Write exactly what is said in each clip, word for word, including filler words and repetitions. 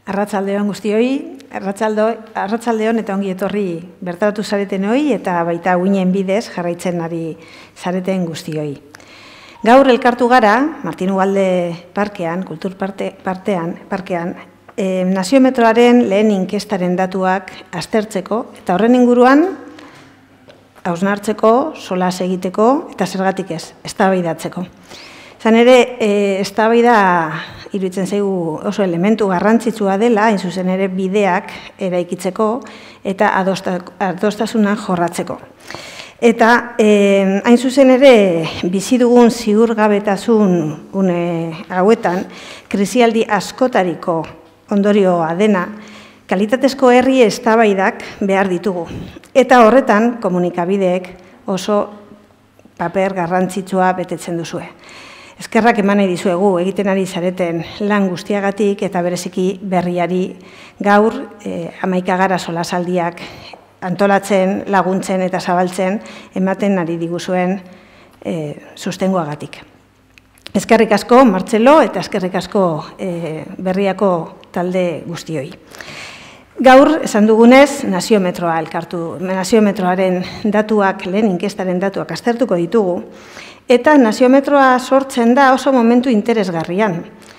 Arratsaldeon guztioi, arratsaldeon eta ongi etorri bertaratu zareten hoi eta baita uinen bidez jarraitzen ari zareten guztioi. Gaur elkartu gara, Martin Ugalde parkean, kultur parte, partean, parkean, eh, naziometroaren lehen inkestaren datuak aztertzeko eta horren inguruan hausnartzeko, solas egiteko eta zergatik ez, eztabaidatzeko. Zan ere, e, eztabaida iruditzen zaigu oso elementu garrantzitsua dela, hain zuzen ere bideak eraikitzeko eta adostasunak jorratzeko. Eta e, hain zuzen ere bizi dugun ziurgabetasun une hauetan, krisialdi askotariko ondorioa dena, kalitatezko herri eztabaidak behar ditugu. Eta horretan komunikabideek oso paper garrantzitsua betetzen duzue. Eskerrak eman nahi dizuegu egiten ari zareten lan guztiagatik eta bereziki berriari gaur eh, hamaika gara solasaldiak antolatzen, laguntzen eta zabaltzen ematen ari diguzuen eh, sustengoagatik. Eskerrik asko Martxelo eta eskerrik asko eh, berriako talde guztioi. Gaur, esan dugunez, naziometroa elkartu, naziometroaren datuak, lehen inkestaren datuak aztertuko ditugu, eta naziometroa sortzen da oso momentu interesgarrian.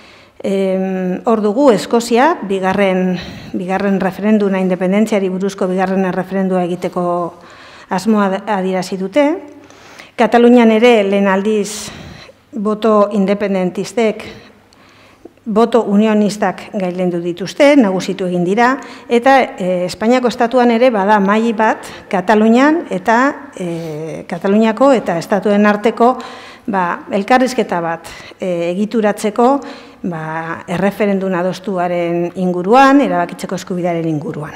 Hor dugu, Eskozia, bigarren, bigarren referenduna, independentziari buruzko bigarren referendua egiteko asmoa adierazi dute. Katalunian ere, lehen aldiz, boto independentistek, boto unionistak gailendu dituzte, nagusitu egin dira, eta e, Espainiako estatuan ere bada maili bat Katalunian eta e, Kataluniako eta estatuen arteko ba, elkarrizketa bat e, egituratzeko ba, erreferendun adostuaren inguruan, erabakitzeko eskubidearen inguruan.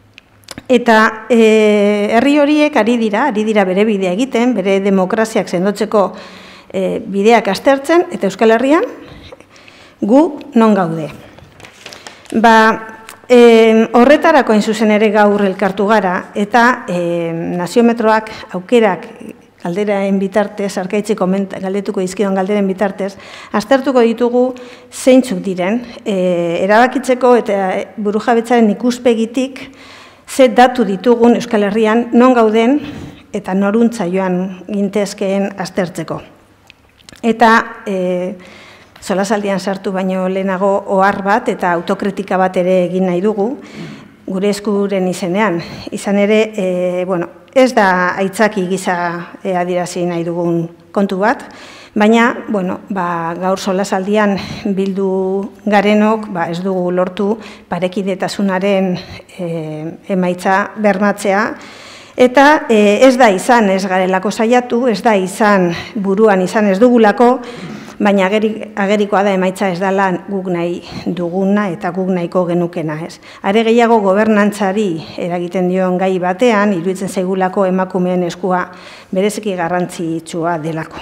Eta e, herri horiek ari dira, ari dira bere bidea egiten, bere demokraziak sendotzeko e, bideak aztertzen, eta Euskal Herrian gu non gaude. Ba, e, horretarako hain zuzen ere gaur elkartu gara, eta e, naziometroak aukerak galderaen bitartez, arkaitzi galdetuko izkion galderen bitartez, aztertuko ditugu zeintzuk diren, e, erabakitzeko eta burujabetzaren ikuspegitik ze datu ditugun Euskal Herrian non gauden eta noruntza joan gintezkeen aztertzeko. Eta e, solasaldian sartu baino lehenago ohar bat eta autokritika bat ere egin nahi dugu, gure eskuren izenean. Izan ere, e, bueno, ez da aitzaki gisa e, adierazi nahi dugun kontu bat, baina bueno, ba, gaur solasaldian bildu garenok ba, ez dugu lortu parekidetasunaren e, emaitza bermatzea, eta e, ez da izan ez garelako saiatu, ez da izan buruan izan ez dugulako, baina agerikoa da emaitza ez dela guk nahi duguna eta guk nahiko genukena ez. Are gehiago gobernantzari eragiten dion gai batean, iruditzen zaigulako emakumeen eskua bereziki garrantzitsua delako.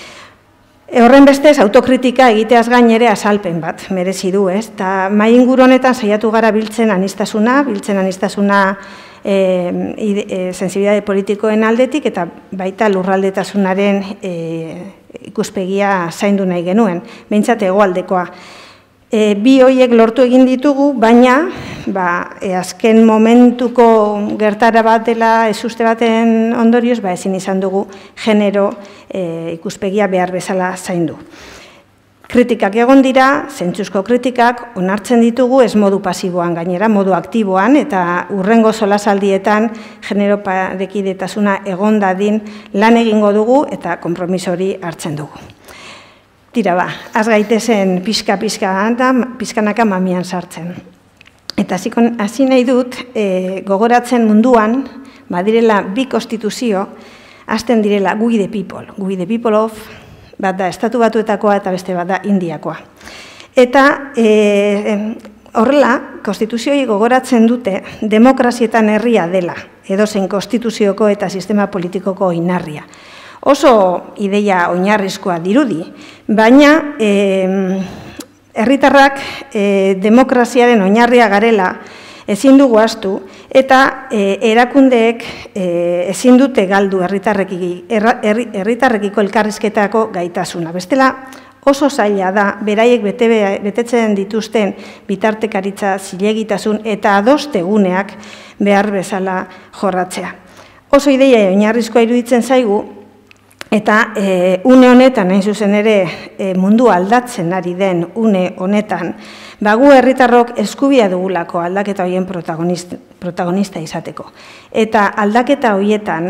Horren bestez, autokritika egiteaz gain ere azalpen bat merezi du, ez? Ta mai inguru honetan saiatu gara biltzen anistasuna, biltzen anistasuna e, e, sensibilitate politikoen aldetik eta baita lurraldetasunaren e, ikuspegia zaindu nahi genuen, behintzat hegoaldekoa. E, bi horiek lortu egin ditugu, baina ba, e, azken momentuko gertara bat dela ezuste baten ondorioz, ba, ezin izan dugu genero e, ikuspegia behar bezala zaindu. Kritikak egon dira, zentzuzko kritikak, onartzen ditugu ez modu pasiboan gainera, modu aktiboan, eta hurrengo solasaldietan genero parekidetasuna egon dadin lan egingo dugu eta konpromiso hori hartzen dugu. Tira ba, az gaitezen pixka-pixka da, pixkanaka mamian sartzen. Eta hasi nahi dut, e, gogoratzen munduan, badirela bi konstituzio, hasten direla we the people, we the people of, bat da estatu batuetakoa eta beste bat da Indiakoa. Eta e, horrela, konstituzioi gogoratzen dute demokrazietan herria dela, edozein konstituzioko eta sistema politikoko oinarria. Oso ideia oinarrizkoa dirudi, baina e, herritarrak e, demokraziaren oinarria garela ezin dugu ahaztu eta e, erakundeek e, ezin dute galdu herritarrekiko elkarrizketako gaitasuna. Bestela, Oso zaila da, beraiek betetzen dituzten bitartekaritza, zilegitasun eta adosteguneak behar bezala jorratzea. Oso ideia oinarrizkoa iruditzen zaigu, eta une honetan, hain zuzen ere, mundu aldatzen ari den une honetan, bagu herritarrok eskubia dugulako aldaketa horien protagonista izateko. Eta aldaketa horietan,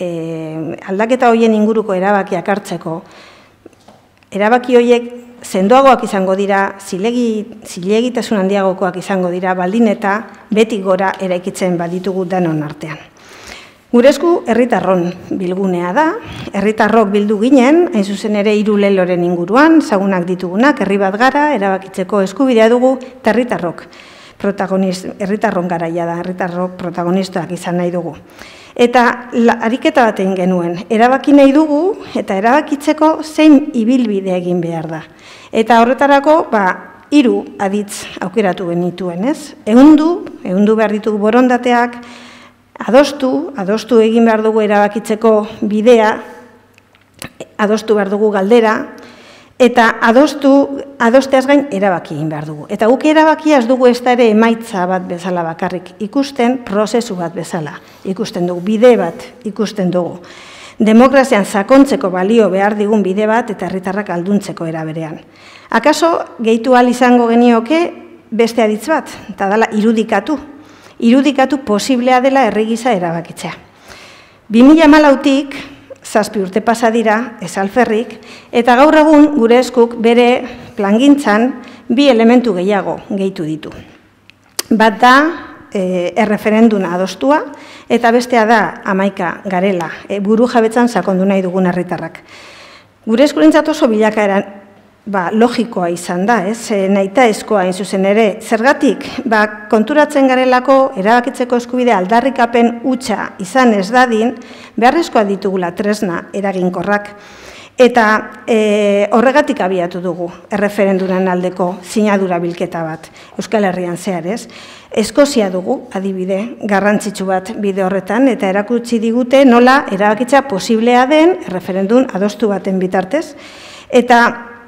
aldaketa horien inguruko erabakiak hartzeko, erabaki horiek sendoagoak izango dira, zilegitasun handiagokoak izango dira, baldin eta beti gora eraikitzen baditugu danon artean. Gure esku herritarron bilgunea da, herritarrok bildu ginen, hain zuzen ere hiru leloren inguruan, zagunak ditugunak, herri bat gara, erabakitzeko eskubidea dugu, eta herritarrok herritarron garaia da, herritarrok protagonistak izan nahi dugu. Eta ariketa bat egin genuen, erabaki nahi dugu eta erabakitzeko zein ibilbide egin behar da. Eta horretarako, hiru aditz aukeratu genituen, ez? Ehundu, ehundu behar ditugu borondateak, adostu, adostu egin behar dugu erabakitzeko bidea, adostu behar dugu galdera, eta adostu, adosteaz gain erabaki egin behar dugu. Eta guk erabakia ez dugu ez da ere emaitza bat bezala bakarrik ikusten, prozesu bat bezala ikusten dugu, bide bat ikusten dugu. Demokrazian sakontzeko balio behar digun bide bat eta herritarrak alduntzeko era berean. Akaso gehitu ahal izango genioke beste aditz bat, eta dela irudikatu. Irudikatu posiblea dela herri gisa erabakitzea. bi mila hamalautik, zazpi urte pasa dira, ez alferrik, eta gaur egun gure eskuk bere plangintzan bi elementu gehiago gehitu ditu. Bat da, erreferenduna adostua, eta bestea da, hamaika garela, buru jabetzan sakondu nahi dugun herritarrak. Gure eskurentzat oso bilakaeran, logikoa izan da, ez, nahita eskoa hain zuzen ere, zergatik, konturatzen garelako erabakitzeko eskubide aldarrikapen hutsa izan ez dadin, beharrezkoa ditugula tresna eraginkorrak, eta horregatik abiatu dugu erreferendunan aldeko sinadura bilketa bat, Euskal Herrian zehar ez, Eskozia dugu, adibide, garrantzitsu bat bide horretan, eta erakutsi digute nola erabakitza posiblea den erreferendun adostu baten bitartez, eta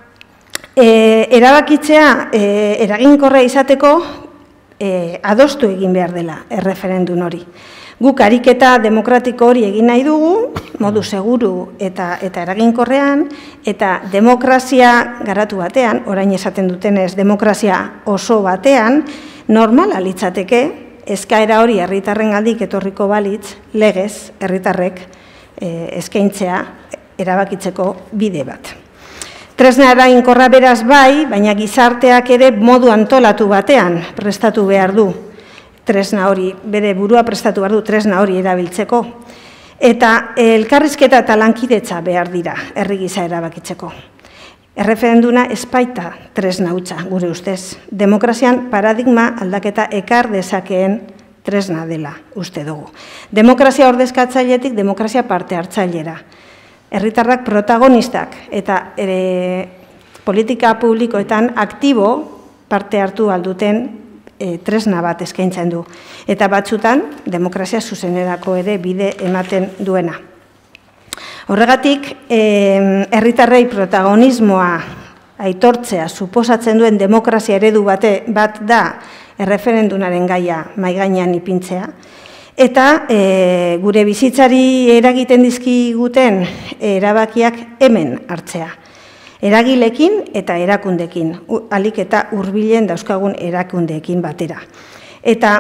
erabakitzea eraginkorra izateko adostu egin behar dela erreferendun hori. Guk ariketa demokratiko hori egin nahi dugu, modu seguru eta eraginkorrean, eta demokrazia garatu batean, orain esaten dutenez demokrazia oso batean, normala litzateke, eskaera hori herritarrengandik etorriko balitz, legez herritarrek eskaintzea erabakitzeko bide bat. Tresna eraginkorra beraz bai, baina gizarteak ere modu antolatu batean prestatu behar du tresna hori, bere burua prestatu behar du tresna hori erabiltzeko. Eta elkarrizketa eta lankidetza behar dira herri gisa erabakitzeko. Erreferenduna espaita tresna hutsa, gure ustez. Demokrazian paradigma aldaketa ekar dezakeen tresna dela, uste dugu. Demokrazia ordezkatzailetik demokrazia parte hartzailera. Herritarrak protagonistak eta politika publikoetan aktibo parte hartu alduten tresna bat eskaintzen du. Eta batzutan, demokrazia zuzenerako ere bide ematen duena. Horregatik, herritarrei protagonismoa aitortzea suposatzen duen demokrazia eredu bat da erreferendunaren gaia maigainean ipintzea, eta gure bizitzari eragiten dizkiguten erabakiak hemen hartzea. Eragilekin eta erakundekin, alik eta hurbilen dauzkagun erakundeekin batera. Eta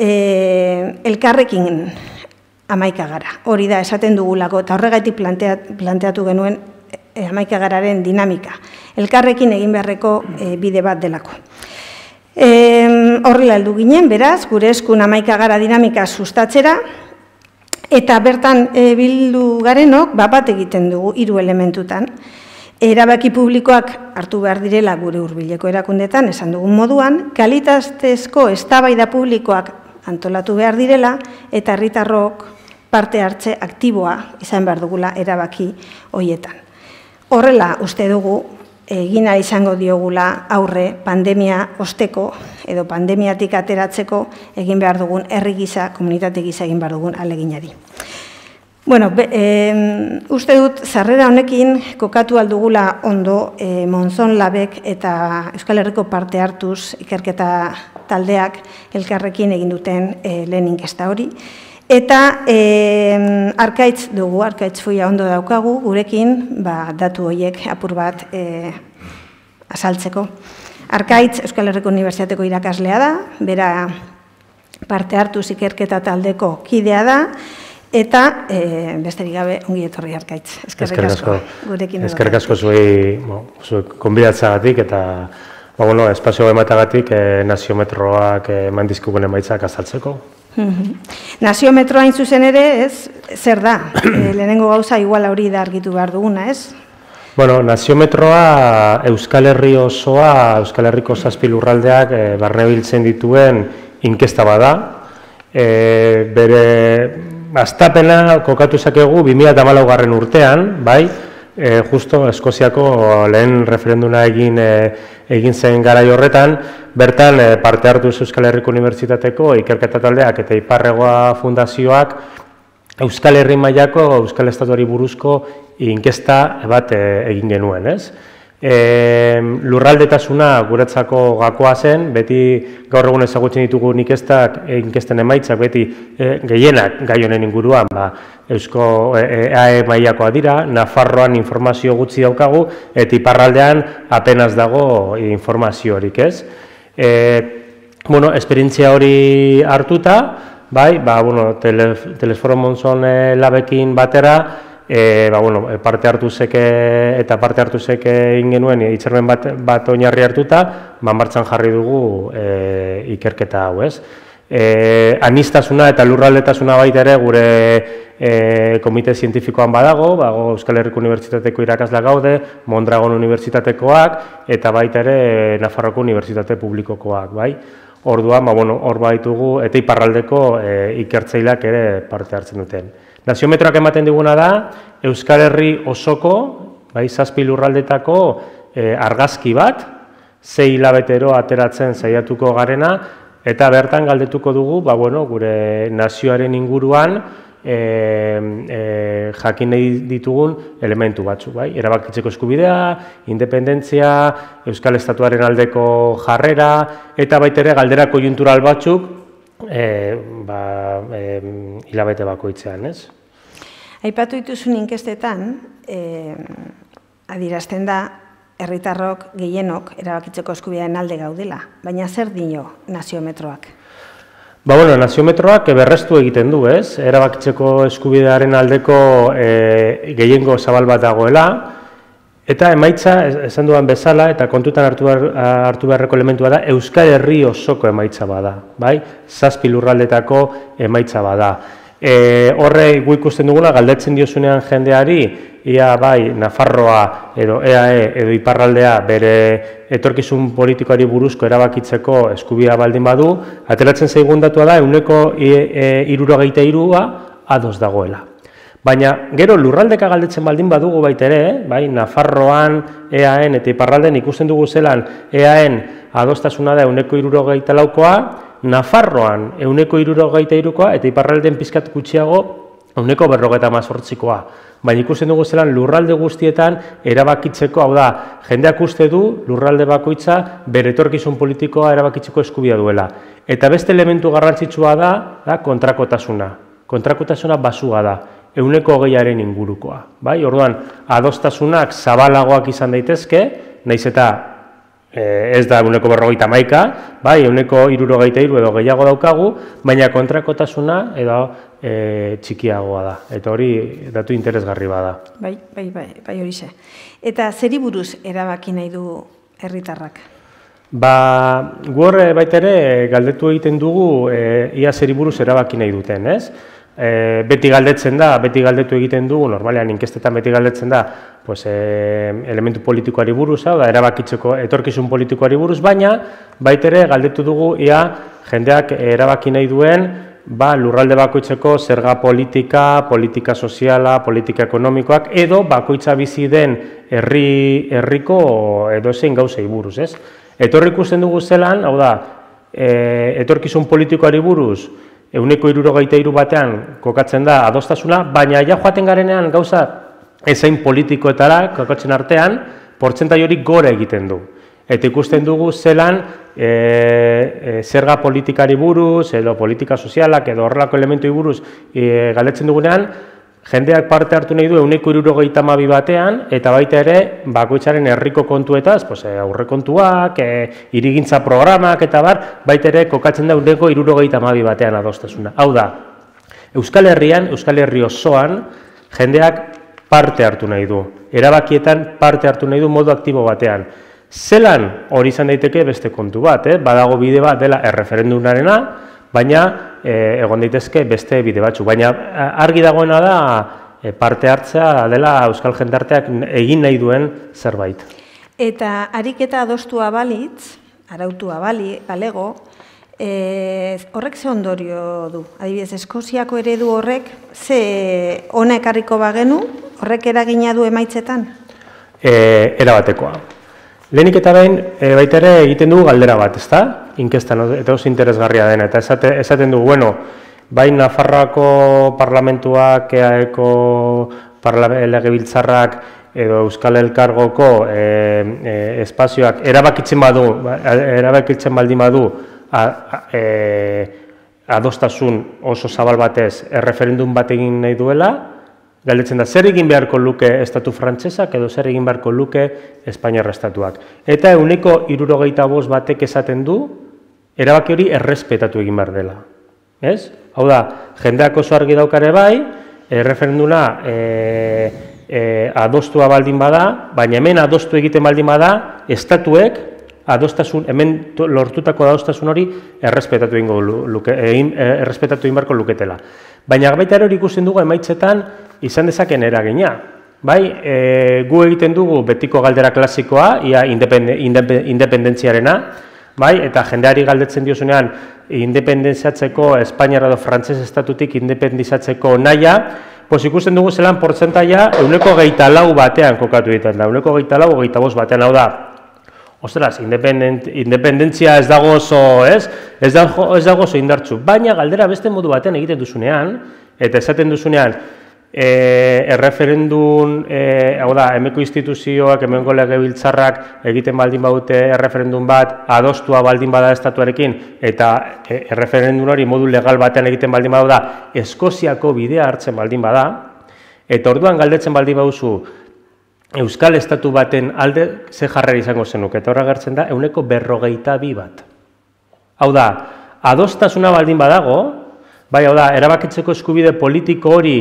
elkarrekin hamaika gara, hori da esaten dugulako, eta horregatik planteatu genuen hamaika gararen dinamika. Elkarrekin egin beharreko bide bat delako. Horrela heldu ginen, beraz, gure eskun hamaika gara dinamika sustatzera, eta bertan bildu garenok bat egiten dugu hiru elementutan. Erabaki publikoak hartu behar direla gure hurbileko erakundetan, esan dugun moduan, kalitatezko eztabaida publikoak antolatu behar direla, eta herritarrok parte hartze aktiboa izan behar dugula erabaki horietan. Horrela, uste dugu, egina izango diogula aurre pandemia osteko edo pandemiatik ateratzeko egin behar dugun herri gisa, komunitate gisa egin behar dugun aleginari. Bueno, be, e, uste dut, zarrera honekin kokatu aldugula ondo e, Monzon Labek eta Euskal Herriko parte hartuz ikerketa taldeak elkarrekin egin duten e, lehen inkesta hori. Eta e, arkaitz dugu, arkaitz fuia ondo daukagu, gurekin ba, datu horiek apur bat e, azaltzeko. Arkaitz Euskal Herriko Unibertsitateko irakaslea da, bera parte hartuz ikerketa taldeko kidea da, eta e, besterik gabe ongi etorri Arkaitz. Eskerrik asko. Gurekin eskerrik asko zuei, zuei konbidatzagatik eta ba, bueno, espazio ematagatik e, naziometroak eman dizkigun emaitzak azaltzeko. Naziometroa hain zuzen ere, ez, zer da? E, lehenengo gauza igual hori da argitu behar duguna, ez? Bueno, naziometroa Euskal Herri osoa, Euskal Herriko zazpi lurraldeak e, barnebiltzen dituen inkesta bada. E, bere Aztapena kokatu zakegu bi mila hamalaugarren urtean, bai, e, justo Eskoziako lehen referenduna egin, e, egin zen garai horretan, bertan e, parte hartu Euskal Herriko Unibertsitateko ikerketa taldeak eta Iparregoa Fundazioak Euskal Herri mailako Euskal Estatuari buruzko inkesta bat e, egin genuen, ez? E, lurraldetasuna guretzako gakoa zen, beti gaur egun ezagutzen ditugu inkestak, inkesten emaitzak beti e, gehienak gai honen inguruan, ba, Eusko E A E mailakoa dira, Nafarroan informazio gutxi daukagu, eta iparraldean apenas dago informaziorik, ez? E, bueno, esperientzia hori hartuta, bai, ba, bueno, tele, Telesforo Monzon e, Labekin batera, E, ba, bueno, parte hartu zeke eta parte hartu zeke egin genuen hitzarmen bat, bat oinarri hartuta, ba, martxan jarri dugu e, ikerketa hau, ez? E, anistasuna eta lurraldetasuna baita ere gure e, komite zientifikoan badago, bago Euskal Herriko Unibertsitateko irakasleak gaude, Mondragon Unibertsitatekoak eta baita ere Nafarroko Unibertsitate Publikokoak, bai? Orduan, ba, bueno, hor baitugu eta iparraldeko e, ikertzaileak ere parte hartzen duten. Naziometroak ematen diguna da, Euskal Herri osoko, bai, zazpi lurraldetako e, argazki bat, sei hilabetero ateratzen saiatuko garena, eta bertan galdetuko dugu, ba, bueno, gure nazioaren inguruan e, e, jakin nahi ditugun elementu batzu, bai? Erabakitzeko eskubidea, independentzia, Euskal Estatuaren aldeko jarrera, eta baita ere galdera koiuntural batzuk, E, ba, e, hilabete bakoitzean, ez? Aipatu dituzun inkestetan, e, adierazten da, herritarrok gehienok erabakitzeko eskubidearen alde gaudela, baina zer dio naziometroak? Ba, bueno, naziometroak berrestu egiten du, ez? Erabakitzeko eskubidearen aldeko e, gehiengo zabal bat dagoela, eta emaitza, esan duan bezala, eta kontutan hartu, behar, hartu beharreko elementua da, Euskal Herri osoko emaitza bada, bai? Zazpi lurraldetako emaitza bada. E, horre gu ikusten duguna, galdetzen diozunean jendeari, ia bai, Nafarroa edo E A E edo iparraldea bere etorkizun politikoari buruzko erabakitzeko eskubidea baldin badu, ateratzen zaigun datua da, ehuneko hirurogeita hirua ados dagoela. Baina, gero, lurraldeka galdetzen baldin badugu baita ere, bai, Nafarroan, E A En eta iparralden ikusten dugu zelan E A En adostasuna da ehuneko hirurogeita laukoa, Nafarroan ehuneko hirurogeita hirukoa eta iparralden pizkat gutxiago ehuneko berrogeita hemezortzikoa. Baina ikusten dugu zelan lurralde guztietan erabakitzeko, hau da, jendeak uste du lurralde bakoitza bere etorkizun politikoa erabakitzeko eskubidea duela. Eta beste elementu garrantzitsua da, da kontrakotasuna. Kontrakotasuna basua da. Ehuneko hogeiaren ingurukoa. Bai? Orduan, adostasunak zabalagoak izan daitezke, naiz eta e, ez da ehuneko berrogeita hamaika, bai, ehuneko hirurogeita hiru edo gehiago daukagu, baina kontrakotasuna edo e, txikiagoa da. Eta hori datu interesgarri bada. Bai, bai, bai, bai horixe. Eta zeri buruz erabaki nahi du herritarrak? Ba, gu horre baita ere galdetu egiten dugu e, ia zeri buruz erabaki nahi duten, ez? E, beti galdetzen da, beti galdetu egiten dugu, normalean inkestetan beti galdetzen da, pues, e, elementu politikoari buruz, da, erabakitzeko etorkizun politikoari buruz, baina baitere galdetu dugu ia jendeak erabaki nahi duen, ba, lurralde bakoitzeko zerga politika, politika soziala, politika ekonomikoak, edo bakoitza bizi den herri herriko edo zein gauzei buruz, ez? Etorri ikusten dugu zelan, hau da, e, etorkizun politikoari buruz, ehuneko hirurogeita hiru batean kokatzen da adostasuna, baina ja joaten garenean gauza ezain politikoetara kokatzen artean, portzentai hori gora egiten du. Eta ikusten dugu zelan e, e, zerga politikari buruz, edo politika sozialak, edo horrelako elementoi buruz e, galdetzen dugunean, jendeak parte hartu nahi du ehuneko hirurogeita hamabi batean, eta baita ere bakoitzaren herriko kontuetaz, pues, aurrekontuak, e, hirigintza programak eta bar, baita ere kokatzen da ehuneko hirurogeita hamabi batean adostasuna. Hau da, Euskal Herrian, Euskal Herri osoan, jendeak parte hartu nahi du. Erabakietan parte hartu nahi du modu aktibo batean. Zelan hori izan daiteke beste kontu bat, eh? Badago bide bat dela erreferendumarena, baina eh, egon daitezke beste bide batzu. Baina argi dagoena da eh, parte hartzea dela euskal jendarteak egin nahi duen zerbait. Eta ariketa adostua balitz, arautua bali, balego, eh, horrek ze ondorio du? Adibidez, Eskoziako eredu horrek ze ona ekarriko bagenu, horrek eragina du emaitzetan? E, erabatekoa. Lehenik eta behin, e, baita ere egiten dugu galdera bat, ezta? Inkestan, eta oso interesgarria dena, eta esate, esaten dugu, bueno, bai Nafarroako parlamentuak, E A Eko legebiltzarrak, edo Euskal Elkargoko e, e, espazioak erabakitzen badu, erabakitzen baldin badu, a, a, e, adostasun oso zabal batez erreferendum bat egin nahi duela, galdetzen da, zer egin beharko luke estatu frantsesak edo zer egin beharko luke Espainiar estatuak. Eta ehuneko hirurogeita bost batek esaten du, erabaki hori errespetatu egin behar dela. Ez? Hau da, jendeak oso argi daukare bai, erreferenduna e, e, adostua baldin bada, baina hemen adostu egiten baldin bada, estatuek adostasun, hemen lortutako adostasun hori errespetatu egingo luke, egin, errespetatu egin beharko luketela. Baina baita ere hori ikusten dugu emaitzetan izan dezaken eragina. Bai, e, gu egiten dugu betiko galdera klasikoa, ia independe, independe, independentziarena, bai, eta jendeari galdetzen diozunean independentziatzeko Espainiara edo frantses estatutik independizatzeko naia, pues ikusten dugu zelan portzentaia ehuneko hogeita lau batean kokatu egiten da, ehuneko hogeita lau, hogeita bost batean, hau da. Ostras, independent, independentzia ez dago oso, ez? Ez dago, ez dago oso indartzu. Baina galdera beste modu batean egiten duzunean, eta esaten duzunean, e, erreferendun, e, hau da, hemeko instituzioak, hemengo legebiltzarrak egiten baldin badute erreferendun bat, adostua baldin bada estatuarekin, eta e, erreferendun hori modu legal batean egiten baldin bada, Eskoziako bidea hartzen baldin bada, eta orduan galdetzen baldin baduzu, Euskal Estatu baten alde ze jarrera izango zenuk, eta horra gertzen da, ehuneko berrogeita bi bat. Hau da, adostasuna baldin badago, bai, hau da, erabakitzeko eskubide politiko hori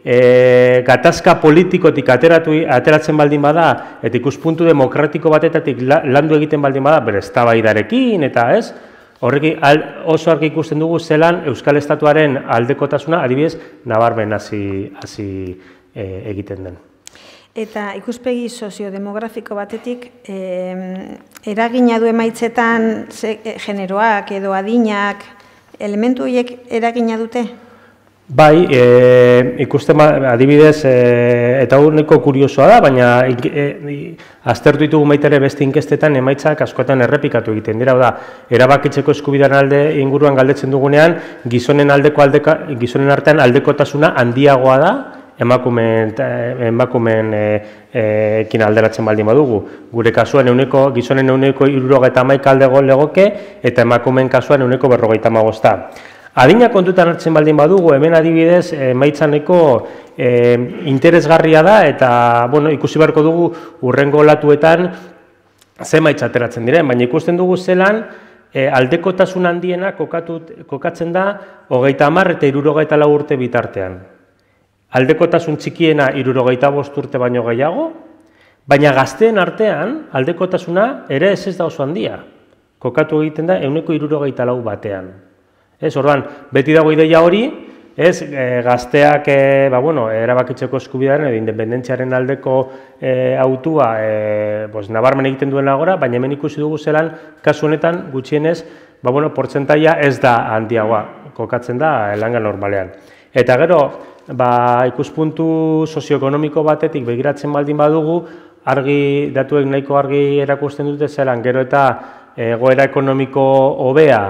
e, gatazka politikotik ateratu, ateratzen baldin bada, eta ikuspuntu demokratiko batetatik landu egiten baldin bada, bere eztabaidarekin, eta ez, horrek oso argi ikusten dugu zelan Euskal Estatuaren aldekotasuna, adibidez, nabarmen hasi hasi e, egiten den. Eta ikuspegi soziodemografiko batetik, eh, eragina du emaitzetan ze, generoak edo adinak, elementu horiek eragina dute? Bai, e, ikusten adibidez, e, eta honeko kuriosoa da, baina e, e, aztertu ditugu baita ere beste inkestetan emaitzak askotan errepikatu egiten dira, da, erabakitzeko eskubidean alde inguruan galdetzen dugunean, gizonen, aldeko aldeka, gizonen artean aldekotasuna handiagoa da, emakumeen, emakumeen e, e, ekin alderatzen baldin badugu. Gure kasuan euneko, gizonen euneko hirurogeita hamaika aldego legoke, eta emakumeen kasuan euneko berrogeita hamabosta. Adina kontutan hartzen baldin badugu, hemen adibidez, emaitzaneko e, interesgarria da, eta bueno, ikusi beharko dugu hurrengo olatuetan zenbait ateratzen diren, baina ikusten dugu zelan, e, aldekotasun handiena kokatu, kokatzen da hogeita hamar eta hirurogeita lau urte bitartean. Aldekotasun txikiena hirurogeita bost urte baino gehiago, baina gazteen artean aldekotasuna ere ez ez da oso handia. Kokatu egiten da ehuneko hirurogeita lau batean. Ez, orduan, beti dago ideia hori, ez, e, gazteak, e, ba, bueno, erabakitzeko eskubidearen edo independentziaren aldeko e, autua e, pues, nabarmen egiten duena gora, baina hemen ikusi dugu zelan, kasu honetan, gutxienez, ba, bueno, portzentaia ez da handiagoa, kokatzen da langa normalean. Eta gero, ba, ikuspuntu sozioekonomiko batetik begiratzen baldin badugu, argi, datuek nahiko argi erakusten dute zelan, gero eta egoera ekonomiko hobea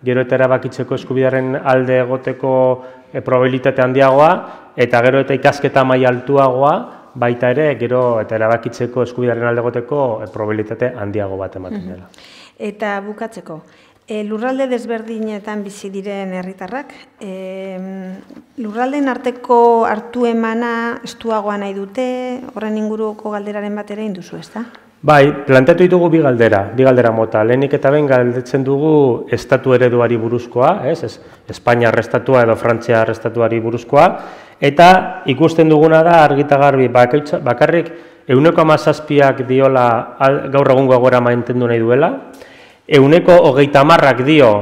gero eta erabakitzeko eskubidearen alde egoteko probabilitate handiagoa, eta gero eta ikasketa maila altuagoa, baita ere, gero eta erabakitzeko eskubidearen alde egoteko probabilitate handiago bat ematen dela. Eta bukatzeko, lurralde desberdinetan bizi diren herritarrak, lurraldeen arteko hartu emana estuagoa nahi dute, horren inguruko galderaren bat ere induzu, ez da? Bai, planteatu ditugu bi galdera, bi galdera mota. Lehenik eta behin galdetzen dugu estatu ereduari buruzkoa, ez? Espainia arrestatua edo Frantzia arrestatuari buruzkoa, eta ikusten duguna da argita garbi bakarrik ehuneko hamazazpiak diola gaur egungo egoera mantendu nahi duela, ehuneko hogeita hamarrak dio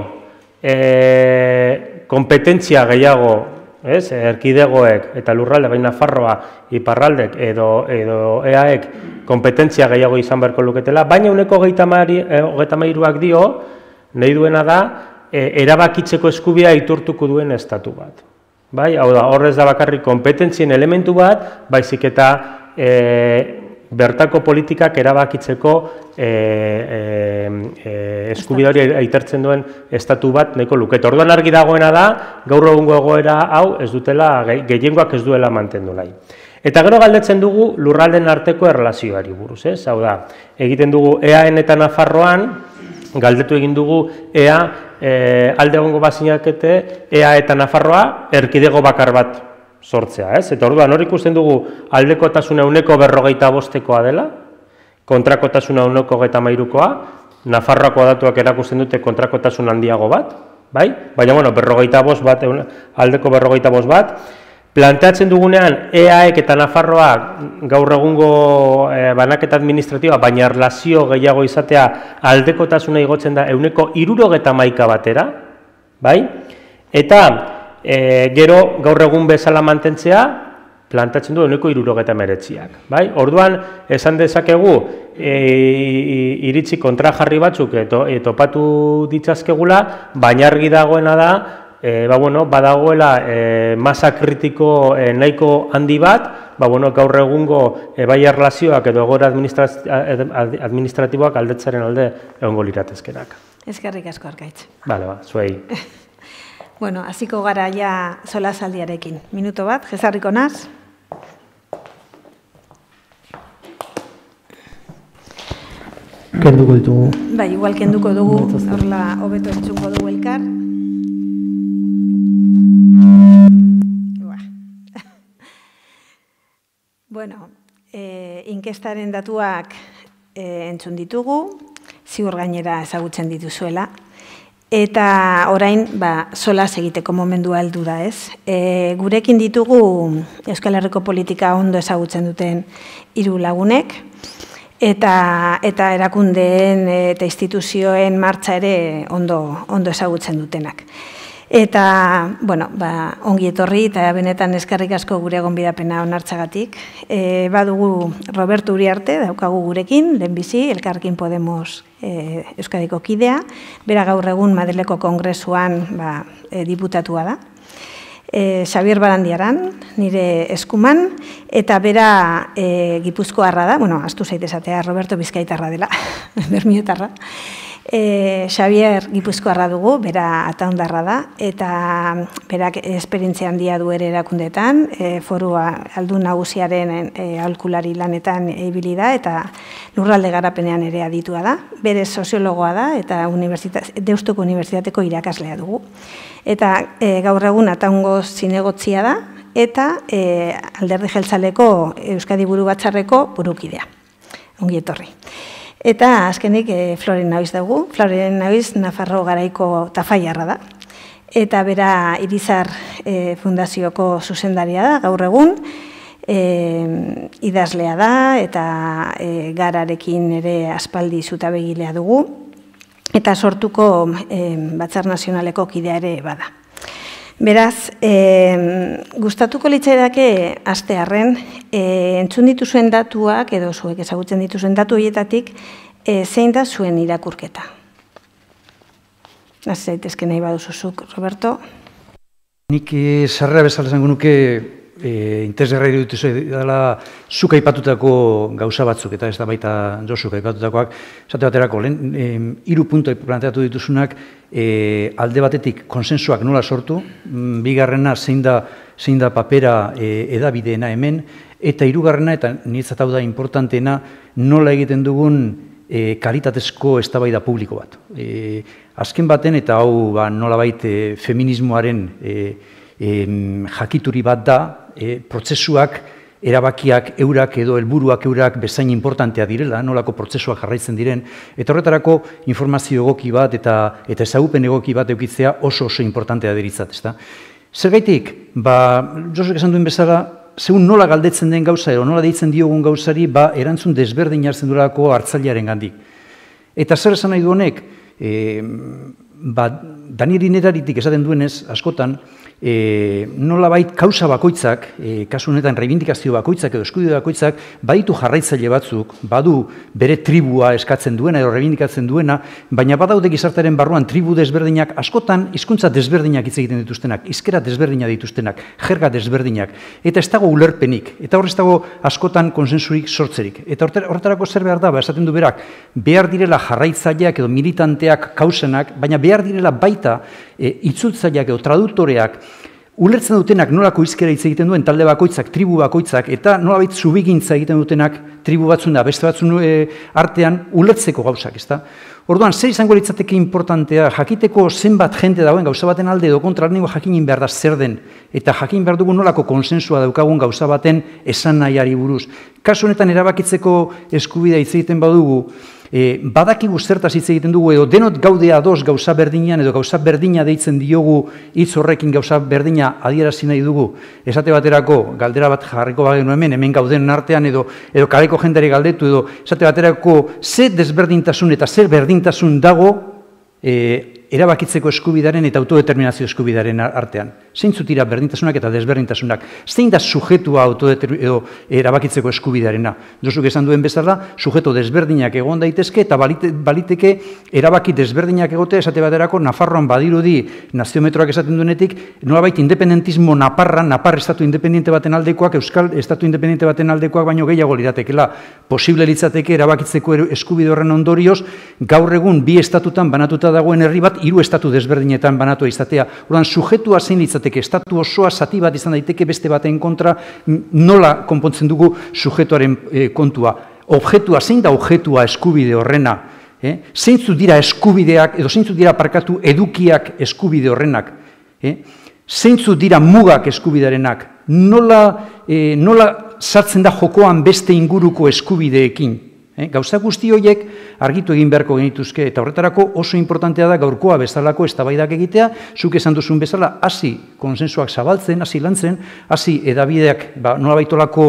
konpetentzia gehiago, erkidegoek eta lurralde, baina Nafarroa, iparraldek edo E A ek kompetentzia gehiago izan beharko luketela, baina ehuneko hogeita hamairuak dio, nahi duena da, erabakitzeko eskubidea aitortuko duen estatu bat. Hau da, horrez da bakarrik kompetentzien elementu bat, baizik eta bertako politikak erabakitzeko eskubide hori aitortzen duen estatu bat nahiko lukete. Orduan argi dagoena da, gaur egungo egoera hau ez dutela, gehiengoak ez duela mantendu nahi. Eta gero galdetzen dugu lurralden arteko erlazioari buruz, ez? Hau da, egiten dugu E A en eta Nafarroan, galdetu egin dugu ea alde egongo bazinakete E A eta Nafarroa erkidego bakar bat sortzea, ez? Eta orduan hor ikusten dugu aldekotasuna ehuneko berrogeita bostekoa dela, kontrakotasuna ehuneko hogeita hamairukoa, Nafarroako datuak erakusten dute kontrakotasun handiago bat, bai? Baina, bueno, berrogeita bost bat, aldeko berrogeita bost bat, planteatzen dugunean E A ek eta Nafarroak gaur egungo banaketa administratiba, baina erlazio gehiago izatea aldekotasuna igotzen da ehuneko hirurogeita hamaika batera, bai? Eta gero gaur egun bezala mantentzea, plantatzen du ehuneko hirurogeita hemeretziak, bai? Orduan, esan dezakegu, iritzi kontrajarri batzuk topatu ditzazkegula, baina argi dagoena da, badagoela masa kritiko nahiko handi bat, gaur egungo bai erlazioak edo egoera administratiboak aldetzaren alde egongo liratezkenak. Eskerrik asko, Arkaitz. Bale, ba, zuei. Bueno, hasiko gara ja solasaldiarekin. Minuto bat, jezarriko naz. Kenduko ditugu. Bai, igual kenduko dugu, horla hobeto entzungo dugu elkar. Bueno, inkestaren datuak entzun ditugu, ziur gainera ezagutzen dituzuela, eta orain solas egiteko momentua heldu da, ez? Gurekin ditugu Euskal Herriko politika ondo ezagutzen duten hiru lagunek, eta erakundeen eta instituzioen martxa ere ondo ezagutzen dutenak. Eta, bueno, ongi etorri eta benetan eskerrik asko gure gonbidapena onartzagatik. Badugu Roberto Uriarte, daukagu gurekin, lehenbizi, Elkarrekin Podemos Euskadiko kidea, bera gaur egun Madrileko Kongresuan diputatua da. Xabier Barandiaran, nire eskuman, eta bera Gipuzkoarra da, bueno, astu zaitezatea Roberto Bizkaitarra dela, bermiotarra. Xabier Gipuzkoarra dugu, bera ataundarra da, eta berak esperientzia handia du ere erakundetan, foru aldun nagusiaren aholkulari lanetan ibili da, eta lurralde garapenean ere aditua da, bere soziologoa da, eta Deustuko Unibertsitateko irakaslea dugu. Eta gaur egun ataungo zinegotzia da, eta Alderdi Jeltzaleko Euskadi Buru Batzarreko burukidea. Ongi etorri. Eta azkenik Floren Nabiz dugu. Floren Nabiz Nafarro garaiko tafaiarra da. Eta bera Irizar Fundazioko zuzendaria da, gaur egun. Idazlea da eta gararekin ere aspaldi zutabegilea dugu. Eta sortuko Batzar Nazionaleko kidea ere bada. Beraz, gustatuko litzaidake astearren, entzun dituzuen datuak, edo zuek ezagutzen dituzuen datu horietatik, zein da zuen irakurketa? Hasi zaitezke nahi baduzuzuk, Roberto? Nik sarrera bezala esango nuke interesgarra iruditu dela zuk aipatutako gauza batzuk, eta ez da baita Josuk aipatutakoak, esate baterako, lehen, hiru puntu planteatu dituzunak, alde batetik konsensuak nola sortu, bigarrena zein da zein da papera edabideena hemen, eta hirugarrena, eta niretzat hau da importanteena, nola egiten dugun kalitatezko eztabaida publiko bat. Azken baten, eta hau nolabait feminismoaren jakituri bat da, prozesuak, erabakiak eurak edo helburuak eurak bezain importantea direla, nolako prozesuak jarraitzen diren, eta horretarako informazio egoki bat eta ezagupen egoki bat eukitzea oso oso importantea deritzat, ezta? Zergaitik, Josuk esan duen bezala, segun nola galdetzen den gauza edo nola deitzen diogun gauzari, ba erantzun desberdin hartzen duelako hartzailearen gandik. Eta zer esan nahi du honek, Daniel Inneraritik esaten duenez, askotan, nolabait kausa bakoitzak, kasu honetan reivindikazio bakoitzak edo eskubide bakoitzak, baditu jarraitzaile batzuk, badu bere tribua eskatzen duena edo reivindikatzen duena, baina badaude gizartearen barruan tribu desberdinak, askotan hizkuntza desberdinak hitz egiten dituztenak, hizkera desberdina dituztenak, jerga desberdinak, eta ez dago ulerpenik, eta hor ez dago askotan konsensurik sortzerik. Eta horretarako zer behar da, esaten du berak, behar direla jarraitzaileak edo militanteak kausenak, baina behar direla baita itzultzaileak edo traduktoreak ulertzen dutenak nolako hizkera hitz egiten duen talde bakoitzak, tribu bakoitzak, eta nolabait zubigintza egiten dutenak tribu batzun da, beste batzun artean ulertzeko gauzak, ezta? Orduan, zer izango litzateke importantea, jakiteko zenbat jente dagoen gauza baten alde edo kontra lehenengo jakinin behar da zer den, eta jakin behar dugu nolako konsensua daukagun gauza baten esan nahiari buruz. Kasu honetan erabakitzeko eskubidea hitz egiten badugu, badakigu zertaz hitz egiten dugu edo denot gaude ados gauza berdinean edo gauza berdina deitzen diogu hitz horrekin gauza berdina adierazi nahi dugu. Esate baterako galdera bat jarriko bagenu hemen, hemen gauden artean edo edo kaleko jendeari galdetu edo esate baterako ze desberdintasun eta zer berdintasun dago erabakitzeko eskubidearen eta autodeterminazio eskubidearen artean. Zeintzuk dira berdintasunak eta desberdintasunak? Zein da sujetua edo erabakitzeko eskubidearena? Josuk esan duen bezala, sujeto desberdinak egon daitezke eta baliteke erabaki desberdinak egotea esate baterako Nafarroan badirudi naziometroak esaten duenetik, nolabait independentismo naparra, napar estatu independiente baten aldekoak, euskal estatu independiente baten aldekoak baino gehiago liratekela. Posible litzateke erabakitzeko eskubide horren ondorioz, gaur egun bi estatutan banatuta dagoen herri bat hiru estatu desberdinetan banatua izatea. Orduan, sujetua zein litzateke, estatu osoa zati bat izan daiteke beste baten kontra, nola konpontzen dugu sujetuaren kontua. Objektua, zein da objektua eskubide horrena? Zeintzu dira eskubideak, edo zeintzu dira parkatu edukiak eskubide horrenak? Zeintzu dira mugak eskubidearenak? Nola sartzen da jokoan beste inguruko eskubideekin? Gauza guzti horiek argitu egin beharko genituzke, eta horretarako oso importantea da gaurkoa bezalako eztabaidak egitea, zuk esan duzun bezala, hasi konsensuak zabaltzen, hasi lantzen, hasi edabideak nolabaitolako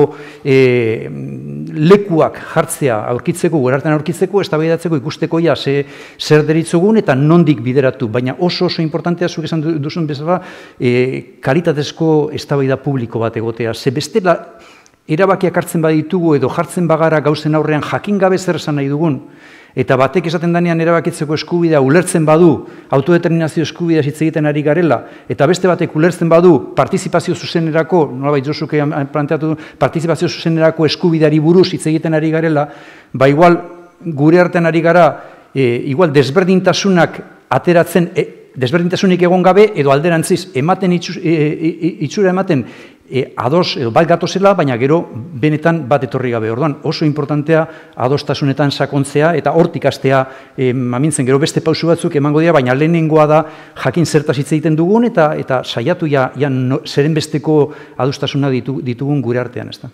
lekuak jartzea aurkitzeko, gerartean aurkitzeko, eztabaidatzeko ikusteko ja zer deritzogun eta nondik bideratu, baina oso oso importantea zuk esan duzun bezala kalitatezko eztabaida publiko bat egotea, ze bestela erabakiak hartzen baditugu edo jartzen bagara gauzen aurrean jakin gabe zer esan nahi dugun, eta batek esaten danean erabakitzeko eskubidea ulertzen badu, autodeterminazio eskubidea hitz egiten ari garela, eta beste batek ulertzen badu partizipazio zuzenerako, nolabait Josuke planteatu, partizipazio zuzenerako eskubideari buruz hitz egiten ari garela, ba igual gure artean ari gara, igual desberdintasunak ateratzen, desberdintasunik egon gabe, edo alderantziz, ematen itxura ematen, ados edo bat gatozela, baina gero benetan bat etorri gabe. Orduan oso importantea adostasunetan sakontzea eta hortik hastea mamintzen gero beste pausu batzuk emango dira, baina lehenengoa da jakin zertaz hitz egiten dugun eta eta saiatu ja zeren besteko adostasuna ditugun gure artean, ezta.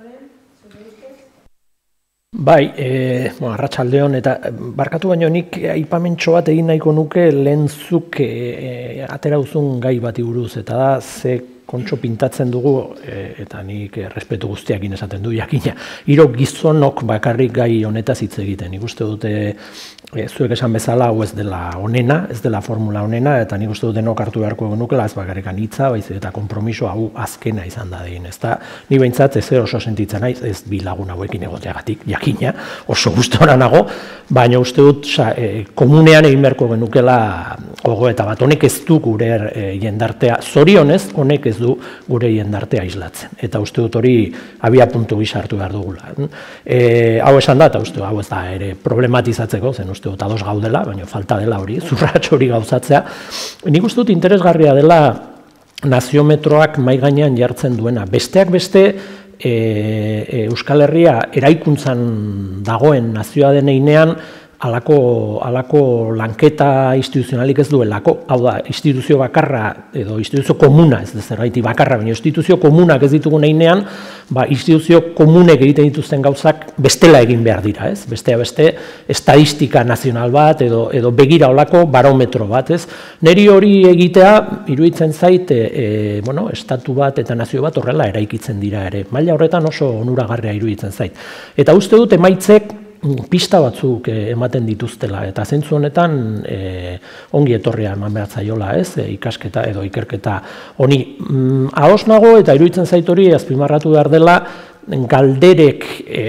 Bai, arratsaldeon eta barkatu baino nik aipamentxo bat egin nahiko nuke lehentzuk atera duzun gai bati buruz, eta da ze kontxo pintatzen dugu, eta nik respetu guztiakin esaten du jakina, hiro gizonok bakarrik gai honetaz hitz egiten. Nik uste dute E, zuek esan bezala hau ez dela onena, ez dela formula onena, eta nik uste dut denok hartu beharko genukela, ez bakarrikan hitza, baizik eta konpromiso hau azkena izan da dein, ezta? Ni behintzat ez oso sentitzen naiz, ez bi lagun hauekin egoteagatik, jakina, oso gustora nago, baina uste dut sa, e, komunean egin beharko genukela gogoeta bat, honek ez du gure e, jendartea, zorionez, honek ez du gure jendartea islatzen, eta uste dut hori abia puntu gisa hartu behar dugula. E, hau esan da, eta uste dut hau ez da ere problematizatzeko, zen uste dut ados gaudela, baina falta dela hori, zurratx hori gauzatzea. Nik uste dut interesgarria dela naziometroak mai gainean jartzen duena. Besteak beste, e, e, Euskal Herria eraikuntzan dagoen nazioa den heinean, Alako, alako lanketa instituzionalik ez duelako, hau da, instituzio bakarra, edo instituzio komuna, ez da zergaiti bakarra, baina instituzio komunak ez ditugun einean, ba, instituzio komunek egiten dituzten gauzak bestela egin behar dira, ez? Bestea beste, estadistika nazional bat, edo, edo begira olako barometro bat, ez? Neri hori egitea, iruditzen zait, e, e, bueno, estatu bat eta nazio bat horrela eraikitzen dira ere. Maila horretan oso onuragarria iruditzen zait. Eta uste dut emaitzek, pista batzuk ematen dituztela, eta zentzu honetan e, ongi etorria eman behar zaiola, ez, e, ikasketa edo ikerketa honi. Mm, ahos nago eta iruditzen zait hori azpimarratu behar dela, galderek e,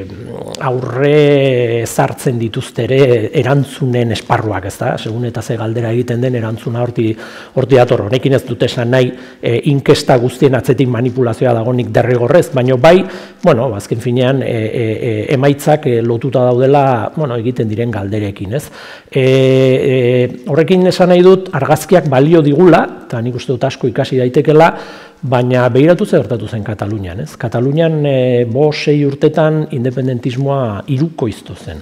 aurre sartzen dituzte ere erantzunen esparruak, ez da? Segun eta ze galdera egiten den erantzuna horti, horti dator. Honekin ez dut esan nahi e, inkesta guztien atzetik manipulazioa dagonik derrigorrez, baina bai, bueno, azken finean e, e, emaitzak e, lotuta daudela, bueno, egiten diren galderekin, ez? E, e, horrekin esan nahi dut argazkiak balio digula, eta nik uste dut asko ikasi daitekela, baina behiratu ze gertatu zen Katalunian, ez? Katalunian e, bo sei urtetan independentismoa hirukoiztu zen.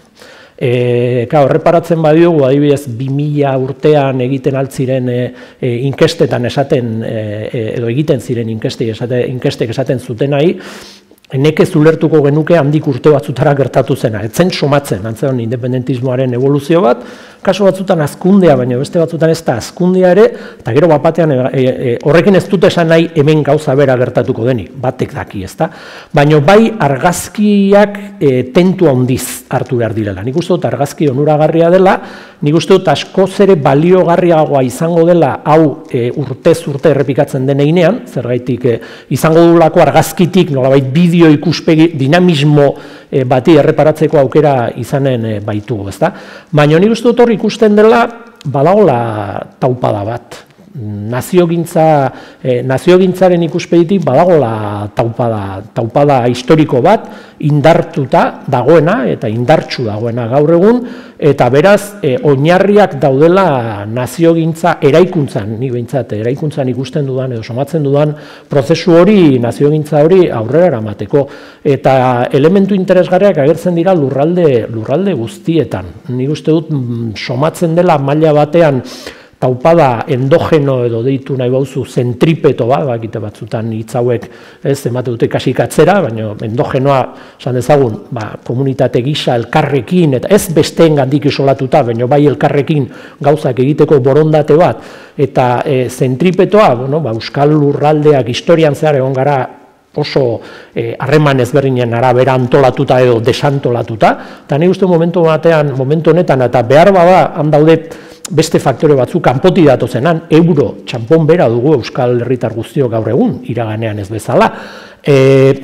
E, ka, horreparatzen badiogu, adibidez, bi mila urtean egiten altziren e, e, inkestetan esaten, e, edo egiten ziren inkestek esaten, inkestek esaten zutenai, nekez ulertuko genuke handik urte batzutara gertatu zena. Etzen somatzen, antzean independentismoaren evoluzio bat, kasu batzutan azkundea, baina beste batzutan ez da azkundea ere, eta gero bapatean e, e, horrekin ez dut esan nahi hemen gauza bera gertatuko deni, batek daki, ez da? Baina bai argazkiak e, tentu handiz hartu behar direla. Nik uste dut argazki onuragarria dela, nik uste dut askoz ere baliogarriagoa izango dela hau e, urtez urte errepikatzen deneinean, zergaitik e, izango dulako argazkitik nolabait bideo ikuspegi dinamismo e, bati erreparatzeko aukera izanen e, baitugu, ezta? Baina nik uste dut hor ikusten dela badagola taupada bat. Naziogintza, e, naziogintzaren ikuspegitik badagola taupada, taupada historiko bat indartuta dagoena eta indartsu dagoena gaur egun, eta beraz e, oinarriak daudela naziogintza eraikuntzan, ni behintzat eraikuntzan ikusten dudan edo somatzen dudan prozesu hori, naziogintza hori aurrera eramateko, eta elementu interesgarriak agertzen dira lurralde, lurralde guztietan. Nik uste dut somatzen dela maila batean taupada endogeno edo deitu nahi bauzu zentripeto bat, bakite batzutan hitz hauek ez emate dute kasikatzera, baina endogenoa, esan dezagun, ba, komunitate gisa elkarrekin, eta ez besteen gandik isolatuta, baina bai elkarrekin gauzak egiteko borondate bat, eta e, zentripetoa, bueno, ba, Euskal Lurraldeak historian zehar egon gara oso harreman e, ezberdinen arabera antolatuta edo desantolatuta, eta nahi uste momentu batean, momentu honetan, eta behar bada, han daude beste faktore batzuk kanpoti datozenan, euro txanpon bera dugu Euskal Herritar guztiok gaur egun, iraganean ez bezala. E,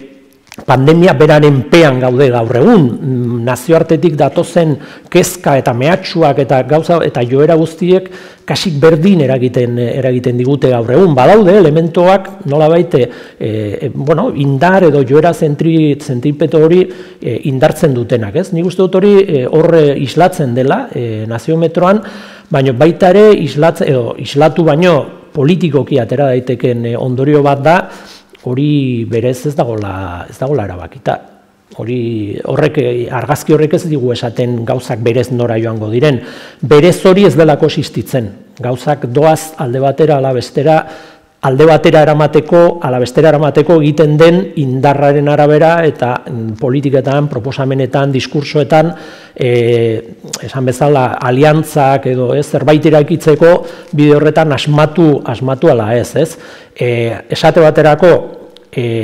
pandemia beraren pean gaude gaur egun, nazioartetik datozen kezka eta mehatxuak eta gauza eta joera guztiek kasik berdin eragiten, eragiten digute gaur egun. Badaude elementoak nolabait e, bueno, indar edo joera zentri, zentripeto hori e, indartzen dutenak. Ez? Nik uste dut hori e, horre islatzen dela e, naziometroan, baina baita ere islatze, edo, islatu baino politikoki atera daiteken ondorio bat da, hori berez ez dagoela, ez dagoela erabakita. Hori horrek, argazki horrek ez digu esaten gauzak berez nora joango diren. Berez hori ez delako existitzen. Gauzak doaz alde batera ala bestera, alde batera eramateko, ala bestera eramateko egiten den indarraren arabera eta politiketan, proposamenetan, diskursoetan, e, esan bezala aliantzak edo ez, zerbait eraikitzeko bide horretan asmatu, asmatu ala ez, ez. E, esate baterako,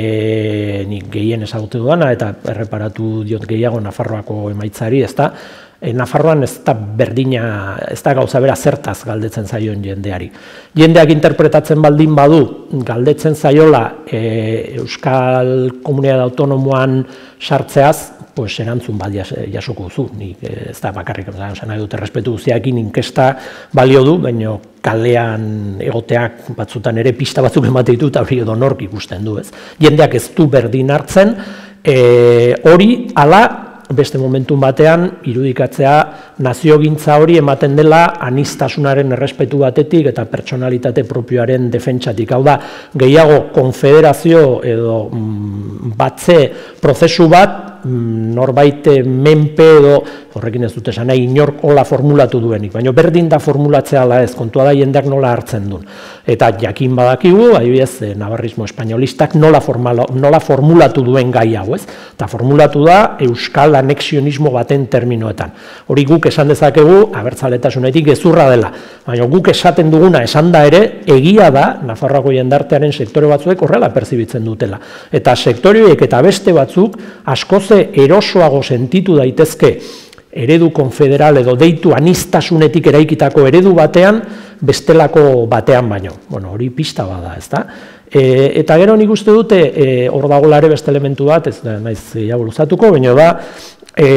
e, nik gehien ezagutu duana eta erreparatu diot gehiago Nafarroako emaitzari, ezta, E, Nafarroan ez da berdina, ez da gauza bera zertaz galdetzen zaion jendeari. Jendeak interpretatzen baldin badu, galdetzen zaiola e, Euskal Komunitate Autonomoan sartzeaz, pues erantzun bat jasoko duzu. Nik ez da bakarrik, esan nahi dute respetu guztiakin inkesta balio du, baina kalean egoteak batzutan ere pista batzuk emate ditu eta hori edo nork ikusten du, ez. Jendeak ez du berdin hartzen, e, hori ala beste momentun batean irudikatzea naziogintza hori ematen dela anistasunaren errespetu batetik eta pertsonalitate propioaren defentsatik. Hau da, gehiago konfederazio edo mm, batze prozesu bat, norbait menpe edo, horrekin ez dut esan nahi, inork hola formulatu duenik, baina berdin da formulatzea ala ez, kontua da jendeak nola hartzen duen. Eta jakin badakigu, adibidez, navarrismo espainolistak nola, formala, nola formulatu duen gai hau, ez? Eta formulatu da euskal anexionismo baten terminoetan. Hori guk esan dezakegu, abertzaletasunetik gezurra dela, baina guk esaten duguna esan da ere, egia da, Nafarroako jendartearen sektore batzuek horrela perzibitzen dutela. Eta sektorioek eta beste batzuk askoz erosoago sentitu daitezke eredu konfederal edo deitu anistasunetik eraikitako eredu batean bestelako batean baino. Bueno, hori pista bada, ezta? E, eta gero nik uste dute, e, hor dagoela ere beste elementu bat, ez da naiz gehiago luzatuko, baina da, e,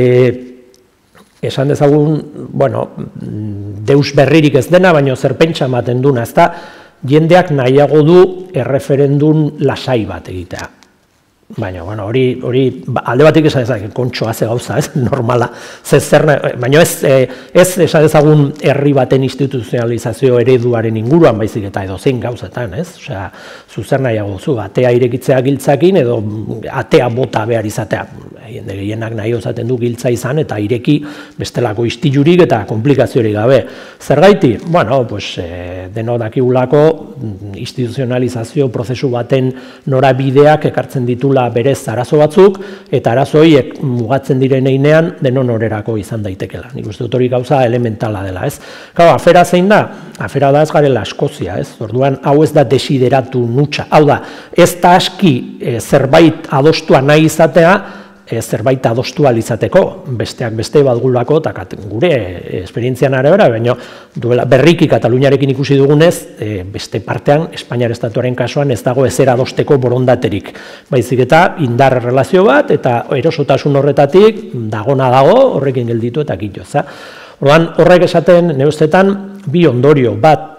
e, esan dezagun, bueno, deus berririk ez dena, baina zer pentsa ematen duna, ezta? Jendeak nahiago du erreferendun lasai bat egitea. Baina, bueno, hori, hori alde batik esan ezak, kontxoa ze gauza, ez, normala, zer, baina ez, ez esan ezagun herri baten instituzionalizazio ereduaren inguruan baizik eta edo zein gauzetan, ez, osea, zuzer nahiago zu, atea irekitzea giltzakin edo atea bota behar izatea, jende gehienak nahi osaten du giltza izan eta ireki bestelako istilurik eta komplikaziorik gabe. Zergaiti? Bueno, pues, eh, deno dakigulako instituzionalizazio prozesu baten norabideak ekartzen ditula berez arazo batzuk, eta arazo horiek mugatzen diren heinean denon orerako izan daitekela. Nik uste dut hori gauza elementala dela, ez? Gau, afera zein da? Afera da ez garela Eskozia, ez? Orduan, hau ez da desideratu nutxa. Hau da, ez da aski e, zerbait adostua nahi izatea, e, zerbait adostua izateko, besteak beste badgulako, eta gure e, esperientzian arabera, baina duela berriki Kataluniarekin ikusi dugunez, e, beste partean, Espainiar estatuaren kasuan ez dago ezer adosteko borondaterik. Baizik eta indar relazio bat, eta erosotasun horretatik, dagona dago, horrekin gelditu eta kito, za? Orduan, horrek esaten, neustetan, bi ondorio, bat,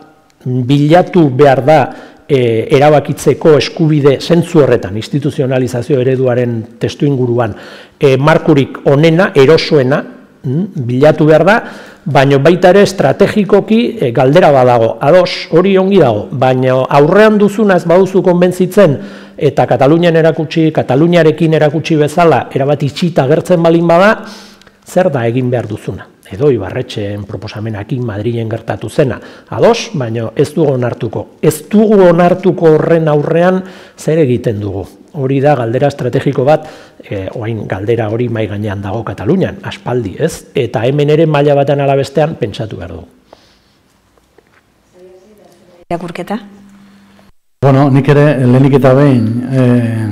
bilatu behar da, E, erabakitzeko eskubide zentzu horretan, instituzionalizazio ereduaren testu inguruan, e, markurik onena, erosoena, mm, bilatu behar da, baina baita ere estrategikoki e, galdera badago, ados, hori ongi dago, baina aurrean duzuna ez baduzu konbentzitzen, eta Katalunian erakutsi, Kataluniarekin erakutsi bezala, erabat itxita gertzen balin bada, zer da egin behar duzuna? Edo Ibarretxeen proposamenakin Madrilen gertatu zena. Ados, baina ez dugu onartuko. Ez dugu onartuko horren aurrean zer egiten dugu. Hori da galdera estrategiko bat, e, oain galdera hori mai gainean dago Katalunian, aspaldi, ez? Eta hemen ere maila batean alabestean pentsatu behar dugu. Irakurketa? Bueno, nik ere lehenik eta behin, e,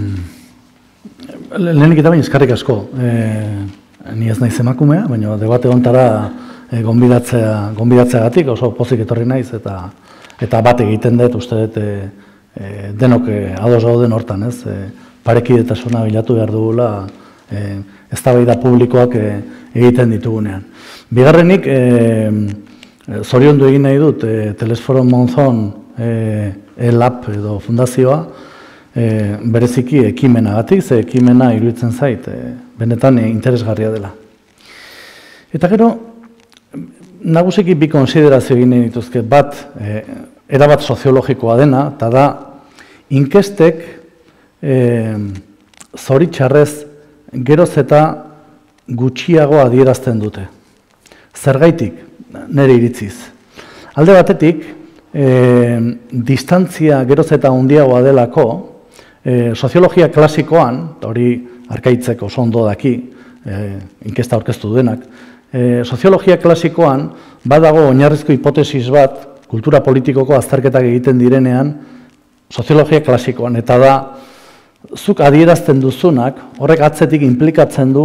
lehenik eta behin eskarrik asko, e, ni ez naiz emakumea, baina debate hontara e, gonbidatzea, gonbidatzeagatik oso pozik etorri naiz eta eta bat egiten dut, uste dut e, e, denok e, ados gauden hortan, ez? E, parekidetasuna bilatu behar dugula e, eztabaida publikoak e, egiten ditugunean. Bigarrenik, e, zoriondu egin nahi dut, e, Telesforo Monzon e, E-Lab edo fundazioa, E, bereziki ekimenagatik, ze ekimena iruditzen zait, e, benetan e, interesgarria dela. Eta gero, nagusiki bi konsiderazio egin dituzke bat, e, erabat soziologikoa dena, eta da, inkestek e, zoritxarrez geroz eta gutxiago adierazten dute. Zergaitik, nire iritziz. Alde batetik, e, distantzia geroz eta handiagoa delako, E, soziologia klasikoan, hori arkaitzeko oso ondo daki, e, inkesta aurkeztu duenak, e, soziologia klasikoan badago oinarrizko hipotesis bat, kultura politikoko azterketak egiten direnean, soziologia klasikoan, eta da, zuk adierazten duzunak, horrek atzetik inplikatzen du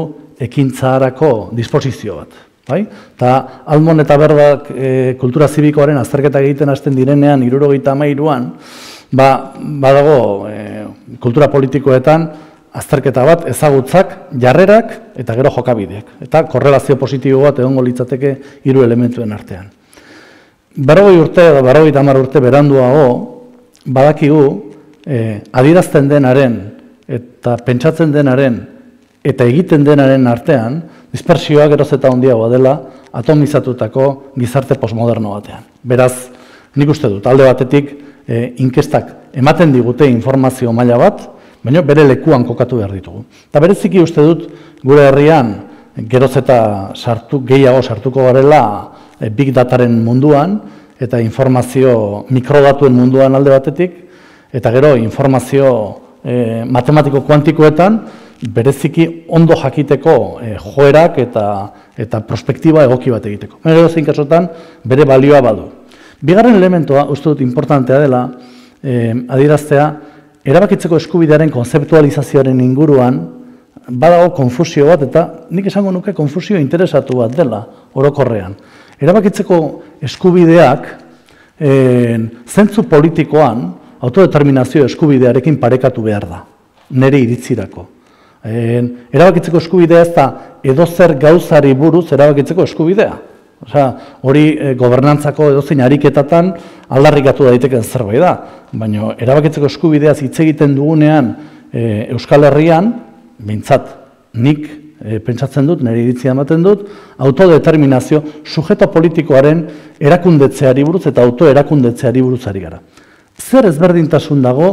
ekintzarako disposizio bat. Bai? Ta Almon eta Berbak e, kultura zibikoaren azterketa egiten hasten direnean hirurogeita hamairuan, ba, badago e, kultura politikoetan azterketa bat ezagutzak, jarrerak eta gero jokabideak. Eta korrelazio positibo bat egongo litzateke hiru elementuen artean. Berrogei urte edo berrogeita hamar urte beranduago, badakigu e, adierazten denaren eta pentsatzen denaren eta egiten denaren artean, dispersioa geroz eta handiagoa dela atomizatutako gizarte postmoderno batean. Beraz, nik uste dut, alde batetik e, inkestak ematen digute informazio maila bat, baina bere lekuan kokatu behar ditugu. Eta bereziki uste dut, gure herrian geroz eta sartu, gehiago sartuko garela e, big dataren munduan, eta informazio mikrodatuen munduan alde batetik, eta gero informazio e, matematiko kuantikoetan, bereziki ondo jakiteko e, joerak eta, eta prospektiba egoki bat egiteko. Gero zein kasotan bere balioa badu. Bigarren elementoa, uste dut importantea dela, e, adieraztea, erabakitzeko eskubidearen konzeptualizazioaren inguruan, badago konfusio bat, eta nik esango nuke konfusio interesatu bat dela, orokorrean. Erabakitzeko eskubideak, e, zentzu politikoan, autodeterminazio eskubidearekin parekatu behar da, nire iritzirako. Erabakitzeko eskubidea ez da edozer gauzari buruz erabakitzeko eskubidea. Osea, hori e, gobernantzako edozein ariketatan aldarrikatu daiteken zerbait da. Baina erabakitzeko eskubideaz hitz egiten dugunean e, Euskal Herrian, behintzat nik e, pentsatzen dut, nire iritzia ematen dut, autodeterminazio sujeto politikoaren erakundetzeari buruz eta autoerakundetzeari buruz ari gara. Zer ezberdintasun dago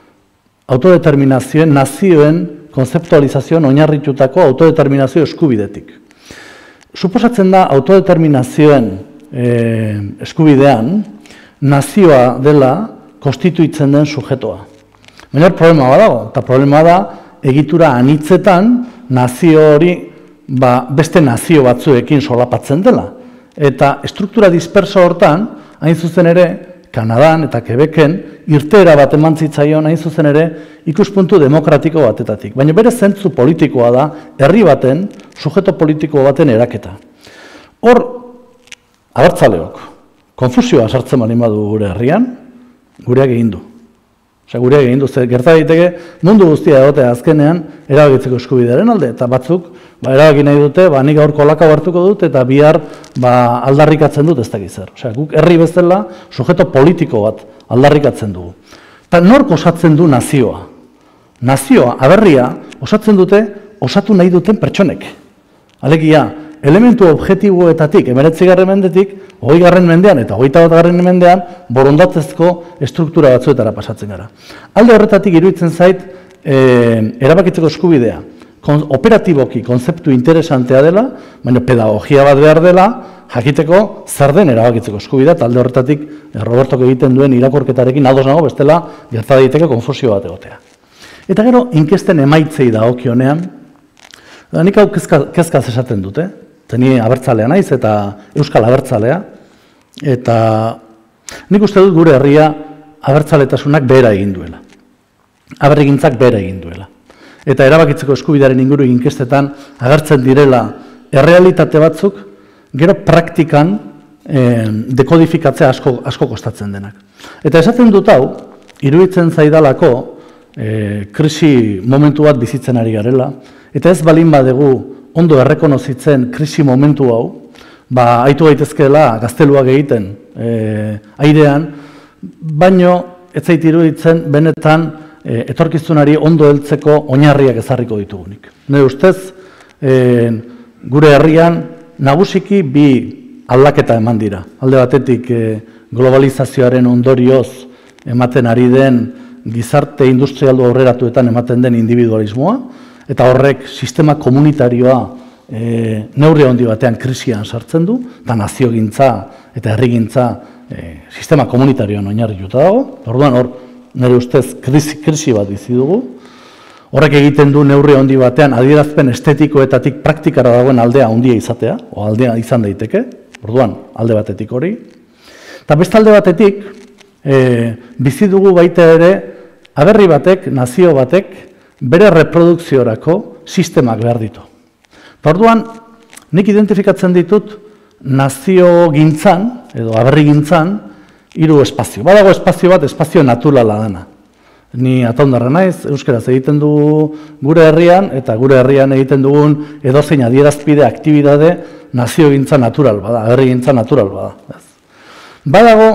autodeterminazioen, nazioen konzeptualizazioan oinarritutako autodeterminazio eskubidetik. Suposatzen da autodeterminazioen e, eskubidean nazioa dela konstituitzen den sujetoa. Baina problema badago, eta problema da egitura anitzetan nazio hori ba, beste nazio batzuekin solapatzen dela. Eta struktura disperso hortan, hain zuzen ere, Kanadan eta Quebecen irteera bat eman zitzaion hain zuzen ere ikuspuntu demokratiko batetatik. Baina bere zentzu politikoa da herri baten, sujeto politiko baten eraketa. Hor, abertzaleok, konfusioa sartzen bali badu gure herrian, gureak egin du. Osea, gureak egin du, gerta daiteke mundu guztia egotea azkenean erabakitzeko eskubidearen alde, eta batzuk ba, erabaki nahi dute, ba, nik aurko laka hartuko dut, eta bihar ba, aldarrikatzen dut ez dakiz zer. Osea, guk herri bezala sujeto politiko bat aldarrikatzen dugu. Eta nork osatzen du nazioa? Nazioa, aberria, osatzen dute, osatu nahi duten pertsonek. Alegia, elementu objektiboetatik, hemeretzigarren mendetik, hogeigarren mendean eta hogeita batgarren mendean, borondatzezko estruktura batzuetara pasatzen gara. Alde horretatik iruditzen zait, e, erabakitzeko eskubidea, kon, operatiboki konzeptu interesantea dela, baina pedagogia bat behar dela, jakiteko zer den erabakitzeko eskubidea, eta alde horretatik Robertok egiten duen irakurketarekin ados nago, bestela gerta daiteke konfusio bat egotea. Eta gero, inkesten emaitzei dagokionean, nik hau kezkaz esaten dute, Teni abertzalea naiz eta euskal abertzalea, eta nik uste dut gure herria abertzaletasunak behera egin duela. Aberrigintzak behera egin duela. Eta erabakitzeko eskubidearen inguru inkestetan agertzen direla errealitate batzuk, gero praktikan eh, dekodifikatzea asko, asko kostatzen denak. Eta esaten dut hau, iruditzen zaidalako eh, krisi momentu bat bizitzen ari garela, eta ez balin badegu ondo errekonozitzen krisi momentu hau, ba, aitu gaitezkeela gazteluak egiten e, airean, baino ez zait iruditzen benetan e, etorkizunari ondo heltzeko oinarriak ezarriko ditugunik. Nire ustez, e, gure herrian nagusiki bi aldaketa eman dira. Alde batetik e, globalizazioaren ondorioz ematen ari den gizarte industrialdu aurreratuetan ematen den individualismoa, eta horrek sistema komunitarioa e, neurri handi batean krisian sartzen du, eta naziogintza eta herrigintza e, sistema komunitarioan oinarrituta dago. Orduan hor, nire ustez krisi, krisi bat bizi dugu. Horrek egiten du neurri handi batean adierazpen estetikoetatik praktikara dagoen aldea handia izatea, o aldea izan daiteke, orduan alde batetik hori. Eta beste alde batetik, e, bizi dugu baita ere, aberri batek, nazio batek, bere reprodukziorako sistemak behar ditu. Eta orduan, nik identifikatzen ditut nazio gintzan, edo aberri gintzan, hiru espazio. Badago espazio bat, espazio naturala dana. Ni ataundarra naiz, euskaraz egiten dugu gure herrian, eta gure herrian egiten dugun edozein adierazpide, aktibidade, nazio gintza natural bada, aberri gintza natural bada. Badago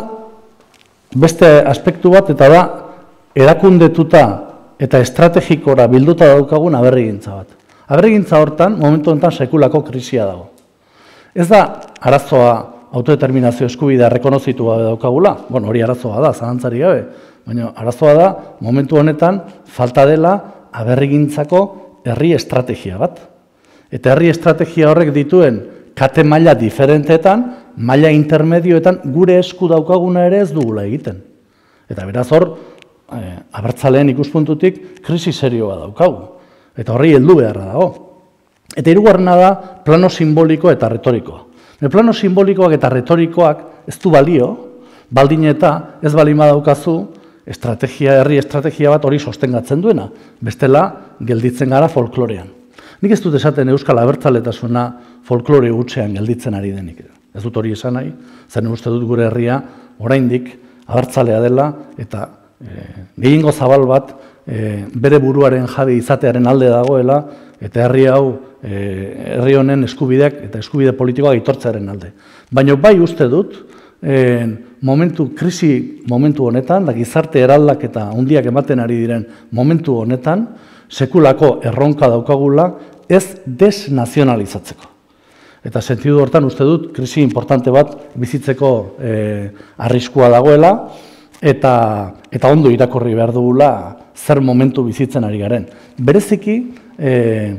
beste aspektu bat, eta da, erakundetuta eta estrategikora bilduta daukagun aberrigintza bat. Aberrigintza hortan, momentu honetan sekulako krisia dago. Ez da arazoa autodeterminazio eskubidea rekonozitu gabe daukagula, bueno, hori arazoa da, zalantzari gabe, baina arazoa da, momentu honetan, falta dela aberrigintzako herri estrategia bat. Eta herri estrategia horrek dituen kate maila diferenteetan, maila intermedioetan gure esku daukaguna ere ez dugula egiten. Eta beraz hor, eh, abertzaleen ikuspuntutik krisi serioa daukagu. Eta horri heldu beharra dago. Eta hirugarrena da plano simboliko eta retorikoa. E, plano simbolikoak eta retorikoak ez du balio, baldin eta ez balin badaukazu estrategia, herri estrategia bat hori sostengatzen duena. Bestela, gelditzen gara folklorean. Nik ez dut esaten euskal abertzaletasuna folklore hutsean gelditzen ari denik. Ez dut hori esan nahi, zen uste dut gure herria oraindik abertzalea dela eta e, gehiengo zabal bat e, bere buruaren jabe izatearen alde dagoela eta herri hau, e, herri honen eskubideak eta eskubide politikoak aitortzearen alde. Baina bai uste dut, e, momentu, krisi momentu honetan, da gizarte eraldaketa handiak ematen ari diren momentu honetan, sekulako erronka daukagula ez desnazionalizatzeko. Eta sentidu hortan uste dut, krisi importante bat bizitzeko e, arriskua dagoela, eta, eta ondo irakurri behar dugula zer momentu bizitzen ari garen. Bereziki, e,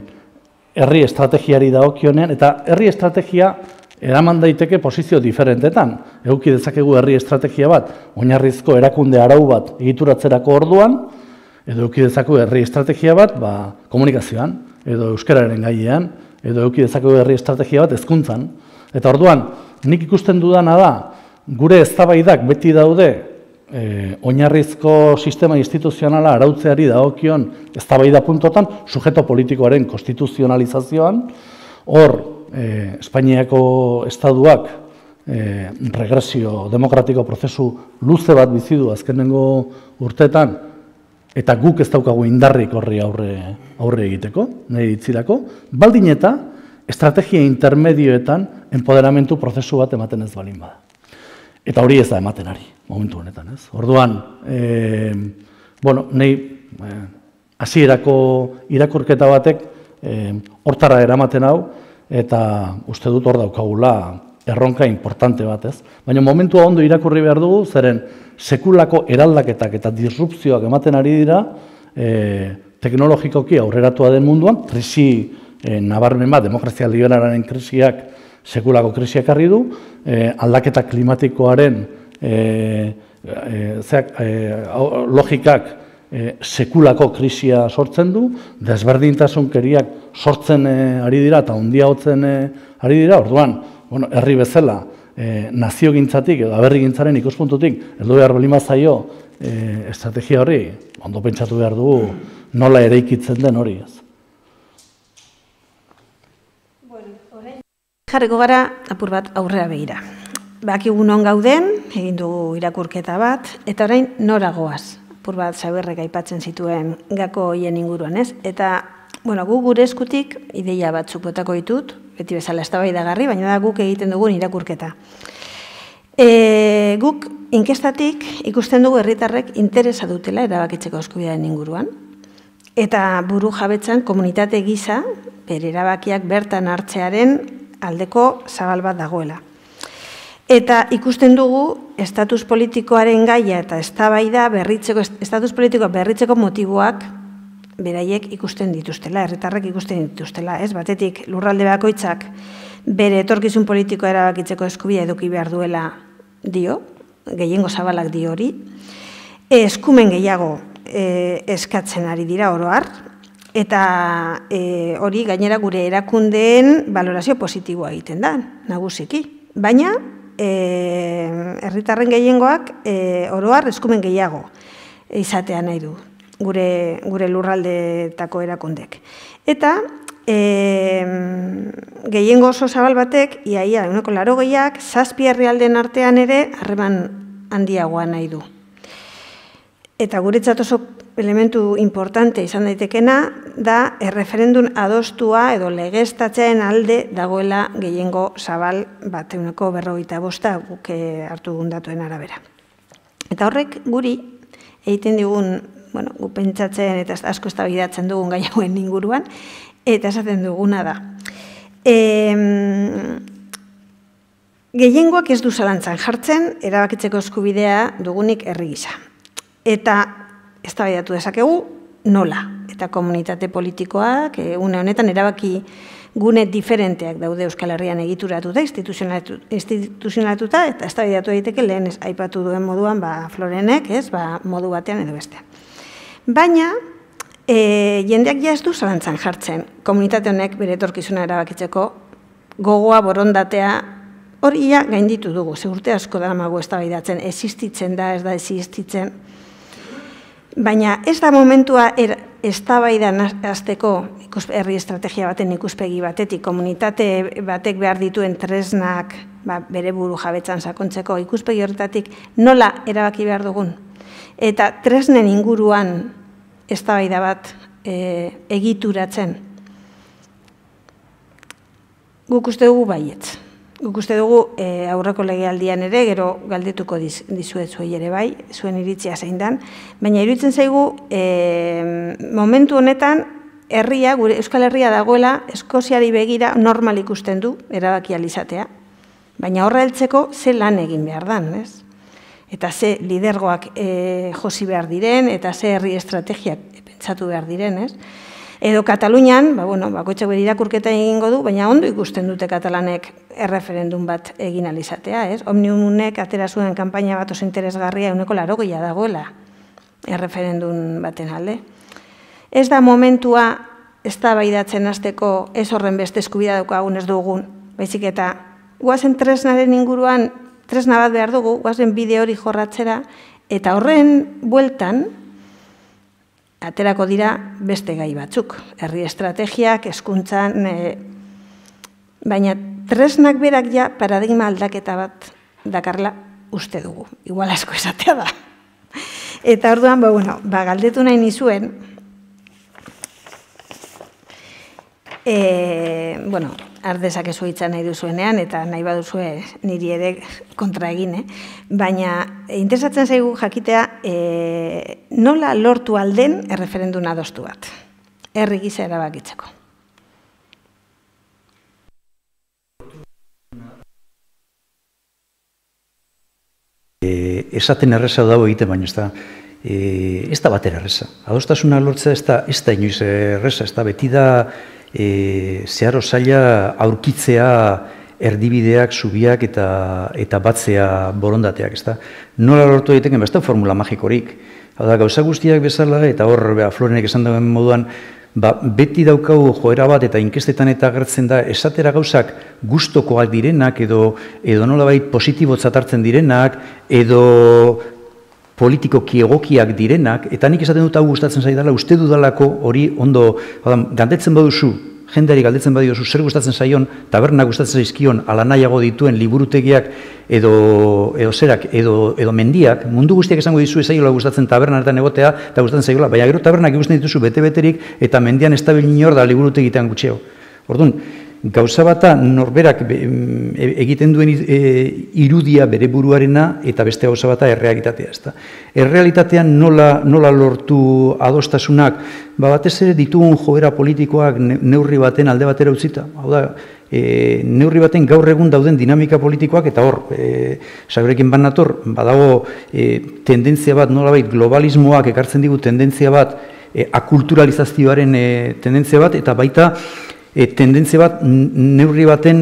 herri estrategiari dagokionean, eta herri estrategia eraman daiteke posizio diferentetan. Eduki dezakegu herri estrategia bat, oinarrizko erakunde arau bat egituratzerako orduan, edo eduki dezakegu herri estrategia bat ba, komunikazioan, edo euskararen gaiean, edo eduki dezakegu herri estrategia bat hezkuntzan. Eta orduan, nik ikusten dudana da, gure eztabaidak beti daude e, oinarrizko sistema instituzionala arautzeari dagokion eztabaida puntotan, sujeto politikoaren konstituzionalizazioan, hor, e, Espainiako estatuak e, regresio demokratiko prozesu luze bat bizi du azkenengo urteetan, eta guk ez daukagu indarrik horri aurre, aurre egiteko, nahi ditzirako, baldin eta estrategia intermedioetan empoderamentu prozesu bat ematen ez balin bada. Eta hori ez da ematen ari, momentu honetan, ez? Orduan, e, bueno, nahi hasierako irakurketa batek e, hortara eramaten hau, eta uste dut hor daukagula erronka importante bat, ez? Baina momentua ondo irakurri behar dugu, zeren sekulako eraldaketak eta disrupzioak ematen ari dira, e, teknologikoki aurreratua den munduan, krisi e, nabarmen bat, demokrazia liberalaren krisiak, sekulako krisiak harri du, e, aldaketa klimatikoaren e, e, zeak, e, logikak e, sekulako krisia sortzen du, desberdintasunkeriak sortzen e, ari dira eta handiagotzen e, ari dira, orduan, bueno, herri bezala, e, naziogintzatik edo aberrigintzaren ikuspuntutik, heldu behar baldin bazaio e, estrategia horri, ondo pentsatu behar dugu nola eraikitzen den hori ez. Jarriko gara apur bat aurrera begira. Bakigu non gauden, egin dugu irakurketa bat, eta orain nora goaz. Apur bat Xaberrek aipatzen zituen gako hoien inguruan, ez? Eta, bueno, gu gure eskutik ideia batzuk botako ditut, beti bezala eztabaidagarri, baina da guk egiten dugun irakurketa. E, guk inkestatik ikusten dugu herritarrek interesa dutela erabakitzeko eskubidearen inguruan, eta buru jabetzan komunitate gisa bere erabakiak bertan hartzearen aldeko zabal bat dagoela. Eta ikusten dugu estatus politikoaren gaia eta eztabaida berritzeko, estatus politikoa berritzeko motiboak beraiek ikusten dituztela, herritarrek ikusten dituztela, ez? Batetik lurralde bakoitzak bere etorkizun politikoa erabakitzeko eskubidea eduki behar duela dio, gehiengo zabalak dio hori, eskumen gehiago e, eskatzen ari dira oro har, eta e, hori gainera gure erakundeen valorazio positiboa egiten da, nagusiki. Baina, e, herritarren gehiengoak e, oro har eskumen gehiago izatea nahi du, gure, gure lurraldeetako erakundek. Eta e, gehiengo oso zabal batek, iaia, eguneko laro gehiak, zazpi herrialdeen artean ere harreman handiagoa nahi du. Eta guretzat oso elementu importante izan daitekena da erreferendun adostua edo legeztatzearen alde dagoela gehiengo zabal bat eguneko berrogeita bosta guk hartu dugun datuen arabera. Eta horrek guri egiten digun, bueno, gu pentsatzen eta asko eztabaidatzen dugun gai hauen inguruan, eta esaten duguna da. E, gehiengoak ez du zalantzan jartzen, erabakitzeko eskubidea dugunik herri gisa. Eta eztabaidatu dezakegu nola. Eta komunitate politikoak, une honetan erabaki gune diferenteak daude Euskal Herrian egituratuta, instituzionalatuta, eta eztabaidatu daiteke lehen aipatu duen moduan, ba, Florenek, ez, ba, modu batean edo bestean. Baina, e, jendeak ja ez du zalantzan jartzen, komunitate honek bere etorkizuna erabakitzeko gogoa, borondatea, hori ja gainditu dugu, ze urte asko daramagu eztabaidatzen, existitzen da, ez da existitzen. Baina ez da momentua eztabaidan hasteko herri estrategia baten ikuspegi batetik, komunitate batek behar dituen tresnak bere buru jabetzan sakontzeko ikuspegi horretatik nola erabaki behar dugun. Eta tresnen inguruan eztabaida bat egituratzen. Guk uste dugu baietz. Guk uste dugu aurreko legealdian ere, gero galdetuko dizuet zuei ere bai, zuen iritzia zein dan, baina iruditzen zaigu momentu honetan herria, gure Euskal Herria dagoela, Eskoziari begira normal ikusten du erabaki alizatea, baina horra heltzeko ze lan egin behar dan, ez? Eta ze lidergoak josi behar diren, eta ze herri estrategiak pentsatu behar diren, ez? Edo Katalunian, bakoitzak bere irakurketa egingo du, baina ondo ikusten dute katalanek erreferendum bat egin alizatea, ez? Omniumunek atera zuen kanpaina bat oso interesgarria eguneko larogeia dagoela erreferendum baten alde. Ez da momentua eztabaidatzen hasteko ez horren beste eskubidea daukagun ez dugun, baizik eta guazen tresnaren inguruan, tresna bat behar dugu, guazen bide hori jorratzera, eta horren bueltan, aterako dira beste gai batzuk. Herri estrategiak, hezkuntzan, baina tresnak berak ja paradigma aldaketa bat dakarla uste dugu. Igual asko esatea da. Eta orduan, ba, galdetu nahi nizuen, bueno, ardezak ezu hitza nahi duzuenean, eta nahi baduzue niri ere kontra egin, baina interesatzen zaigu jakitea nola lortu alden erreferendun adostu bat, herri gisa erabakitzeko. Esaten erreza dago egiten, baina ez da, ez da batera erreza. Adostasuna lortzea ez da inoiz erreza, ez da beti da zeharo zaila aurkitzea erdibideak, zubiak eta batzea borondateak, ez da. Nola lortu egiteken, ez da formula magikorik. Hau da, gauza guztiak bezala, eta hor, Florenek esan dagoen moduan, beti daukagu joera bat eta inkestetan eta agertzen da esatera gauzak gustokoak direnak edo nolabait positibotzat hartzen direnak edo politikoki egokiak direnak, eta nik esaten dut hau gustatzen zaidala, uste dudalako hori ondo, galdetzen baduzu, jendeari galdetzen badiozu, zer gustatzen zaion, tabernak gustatzen zaizkion, ala nahiago dituen liburutegiak edo zerak, edo mendiak, mundu guztiak esango dizu ezaiola gustatzen tabernaretan egotea, eta gustatzen zaiola, baina gero tabernak ikusten dituzu bete-beterik, eta mendian estabil inor da liburutegitean gutxeo. Orduan, gauza bata norberak egiten duen irudia bere buruarena eta beste gauza bata errealitatea. Errealitatean nola lortu adostasunak, batez ere ditugun joera politikoak neurri baten alde batera utzita. Hau da, neurri baten gaur egun dauden dinamika politikoak eta hor, Saberekin bat nator, badago tendentzia bat, nolabait globalismoak ekartzen digu tendentzia bat, akulturalizazioaren tendentzia bat, eta baita tendentzia bat neurri baten,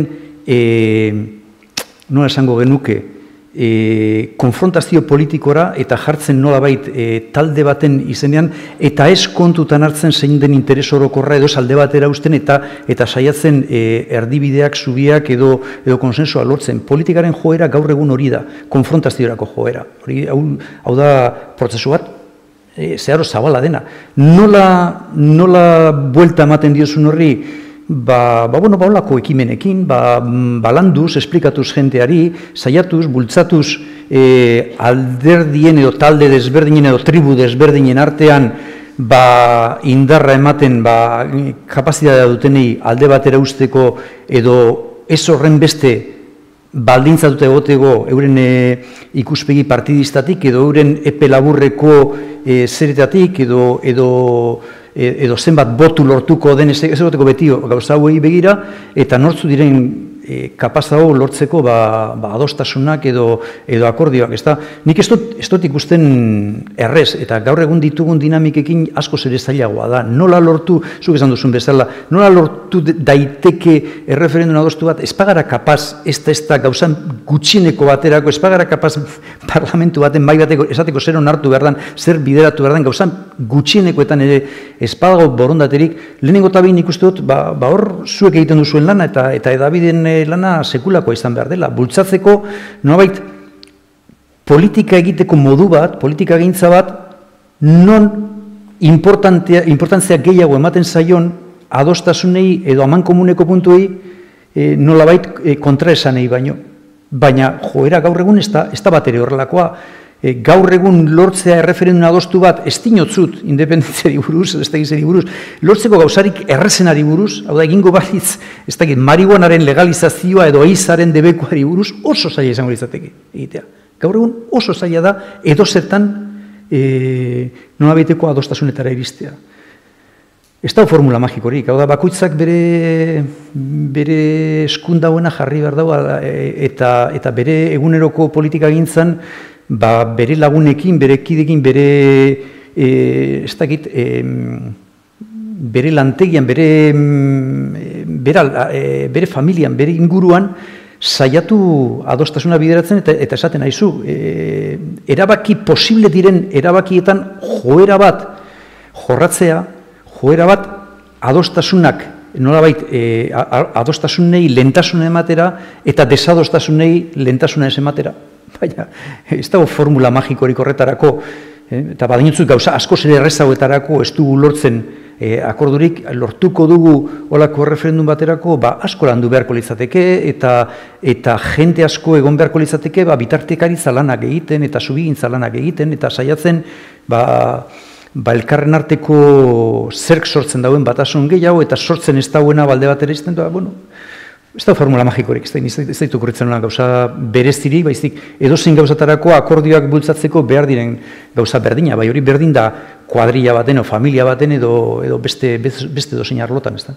nola esango genuke, konfrontazio politikora eta jartzen nolabait talde baten izenean, eta ez kontutan hartzen zein den interes orokorra edo alde batera usten eta saiatzen erdibideak, zubiak edo konsensua lortzen. Politikaren joera gaur egun hori da, konfrontaziorako joera. Hau da prozesu bat, zeharo zabala dena. Nola buelta ematen diozun horri, ba, ba, bueno, ba, olako ekimenekin, ba, balanduz, esplikatuz jenteari, saiatuz, bultzatuz, e, alderdien edo talde desberdinen edo tribu desberdinen artean, ba, indarra ematen, ba, kapazitatea dutenei alde batera usteko edo ez horren beste baldintzatuta egoteko euren e, ikuspegi partidistatik edo euren epe laburreko e, zeretatik edo, edo, e, edo zenbat botu lortuko den ez egoteko beti gauza hauei begira eta nortzu diren e, kapaz dago lortzeko ba, ba, adostasunak edo, edo akordioak. Ez da, nik ez dut, ez dut ikusten errez eta gaur egun ditugun dinamikekin asko ere zailagoa da. Nola lortu, zuk esan duzun bezala, nola lortu daiteke erreferendun adostu bat, ez pagara kapaz, ez da ez da gauzan gutxineko baterako, ez pagara kapaz parlamentu baten, bai bateko, esateko zer onartu behar dan, zer bideratu behar dan, gauzan gutxinekoetan ere ez padago borondaterik, lehenengo eta behin ikustu dut, ba, ba hor zuek egiten duzuen lana eta eta edabideen lana sekulakoa izan behar dela. Bultzatzeko, nolabait, politika egiteko modu bat, politika egintza bat, non importantzia gehiago ematen zaion adostasunei edo amankomuneko puntuei e, nolabait e, kontraesanei baino. Baina joera gaur egun ez da, ez da bat ere horrelakoa. E, gaur egun lortzea erreferendun adostu bat ez dinotzut independentziari buruz, ez da gizeri buruz, lortzeko gauzarik errezenari buruz, hau da egingo baritz, ez da marihuanaren legalizazioa edo eizaren debekuari buruz oso zaila izango litzateke egitea. Gaur egun oso zaila da edo zertan e, nolabiteko adostasunetara iristea. Ez da formula magikorik, hau da bakoitzak bere, bere eskundauena jarri behar dago eta, eta bere eguneroko politika gintzan ba, bere lagunekin, bere kidekin, bere, e, ez dakit, e, bere lantegian, bere, bere, e, bere familian, bere inguruan, saiatu adostasuna bideratzen eta, eta esaten haizu. E, erabaki posible diren erabakietan joera bat jorratzea, joera bat adostasunak, nolabait, e, adostasunei lehentasuna ematera eta desadostasunei lehentasuna ez ematera. Baina, ez dago formula magikorik horretarako, eh, eta badinotzut gauza asko ere errezagoetarako ez dugu lortzen eh, akordurik, lortuko dugu olako referendum baterako, ba, asko landu beharko litzateke, eta, eta jente asko egon beharko litzateke, ba, bitartekaritza lanak egiten, eta subigintza lanak egiten, eta saiatzen, ba, ba, elkarren arteko zerk sortzen dauen batasun gehiago, eta sortzen ez dauena balde bat ere izten, da, bueno, ez da formula magikorik, ez da, ez da itukurritzen hona gauza bereztiri, baizik edozein gauzatarako akordioak bultzatzeko behar diren gauza berdina, bai hori berdin da kuadrilla baten o familia baten edo, edo beste, beste dozein arlotan, ez da.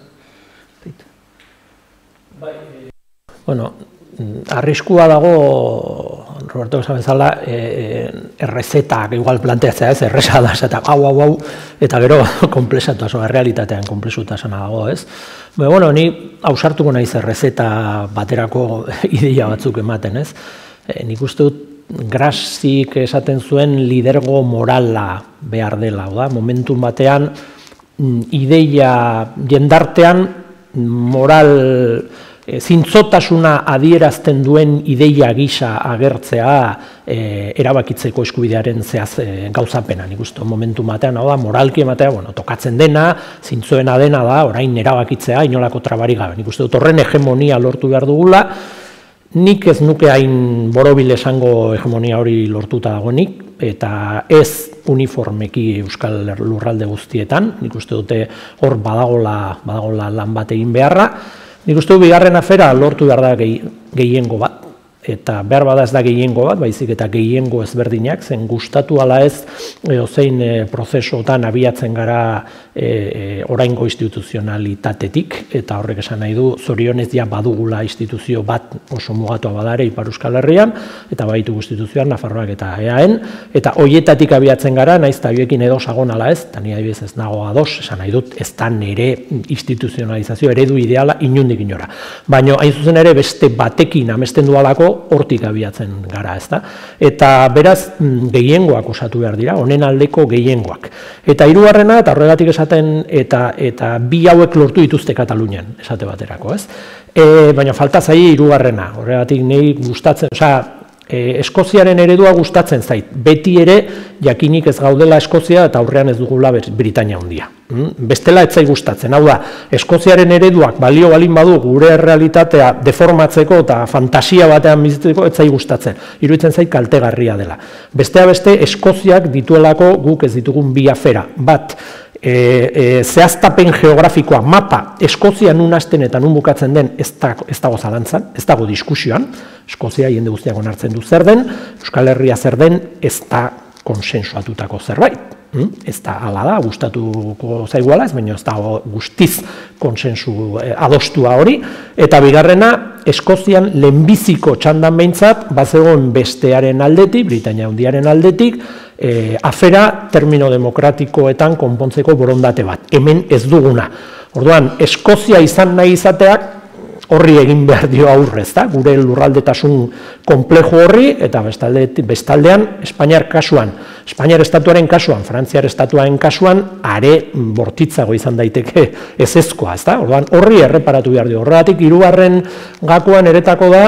Bueno, arriskua dago, Roberto esan bezala, e, errezetak igual planteatzea ez, erresa da, eta hau, hau, hau, eta gero komplexutasun, realitatean komplexutasuna dago, ez? Baina, bueno, ni ausartuko naiz errezeta baterako ideia batzuk ematen, ez? E, nik uste dut Grazik esaten zuen lidergo morala behar dela, da? Momentum batean ideia jendartean moral E, zintzotasuna adierazten duen ideia gisa agertzea e, erabakitzeko eskubidearen zehaz e, gauzapena. Nik uste momentu batean, hau da, moralki ematea, bueno, tokatzen dena, zintzoena dena da, orain erabakitzea, inolako trabarik gabe. Nik uste dut horren hegemonia lortu behar dugula, nik ez nuke hain borobil esango hegemonia hori lortuta dagoenik, eta ez uniformeki Euskal Lurralde guztietan, nik uste dute hor badagola, badagola lan bat egin beharra. Nik uste du bigarren afera lortu behar da gehiengo bat, eta behar bada ez da gehiengo bat, baizik eta gehiengo ezberdinak, zen gustatu ala ez zein e, prozesuotan abiatzen gara e, e, oraingo instituzionalitatetik, eta horrek esan nahi du zorionez ja badugula instituzio bat oso mugatua badare Ipar Euskal Herrian, eta baitu instituzioan Nafarroak eta E A N, eta hoietatik abiatzen gara, naiz eta biekin edo sagon ala ez, eta nire adibidez ez nago ados, esan nahi dut, ez da nire instituzionalizazio eredu ideala inundik inora. Baina hain zuzen ere beste batekin amesten dualako hortik abiatzen gara, ezta? Eta beraz gehiengoak osatu behar dira, honen aldeko gehiengoak. Eta hirugarrena, eta horregatik esaten, eta eta bi hauek lortu dituzte Katalunian, esate baterako, ez? E, baina falta zaie hirugarrena, horregatik nahi gustatzen, osea, Eskoziaren eredua gustatzen zait, beti ere jakinik ez gaudela Eskozia eta aurrean ez dugula Britainia handia. Bestela ez zai gustatzen, hau da, Eskoziaren ereduak balio balin badu gure realitatea deformatzeko eta fantasia batean bizitzeko ez zai gustatzen, iruditzen zait kaltegarria dela. Bestea beste, Eskoziak dituelako guk ez ditugun bi afera, bat, E, e, zehaztapen geografikoa, mapa, Eskozia nun hasten eta nun bukatzen den ez dago, ez dago zalantzan, ez dago diskusioan, Eskozia jende guztiak onartzen du zer den, Euskal Herria zer den, ez da konsensuatutako zerbait. Ez da hala da, gustatuko zaiguala, ez baina ez da guztiz konsensu adostua hori, eta bigarrena, Eskozian lehenbiziko txandan behintzat, bazegoen bestearen aldetik, Britainia Handiaren aldetik, E, afera termino demokratikoetan konpontzeko borondate bat, hemen ez duguna. Orduan, Eskozia izan nahi izateak horri egin behar dio aurrez, da? Gure lurraldetasun konplejo horri, eta bestalde, bestaldean, Espainiar kasuan, Espainiar estatuaren kasuan, Frantziar estatuaren kasuan, are bortitzago izan daiteke ezezkoa, ez da? Orduan, horri erreparatu behar dio. Horregatik, hirugarren gakoan eretako da,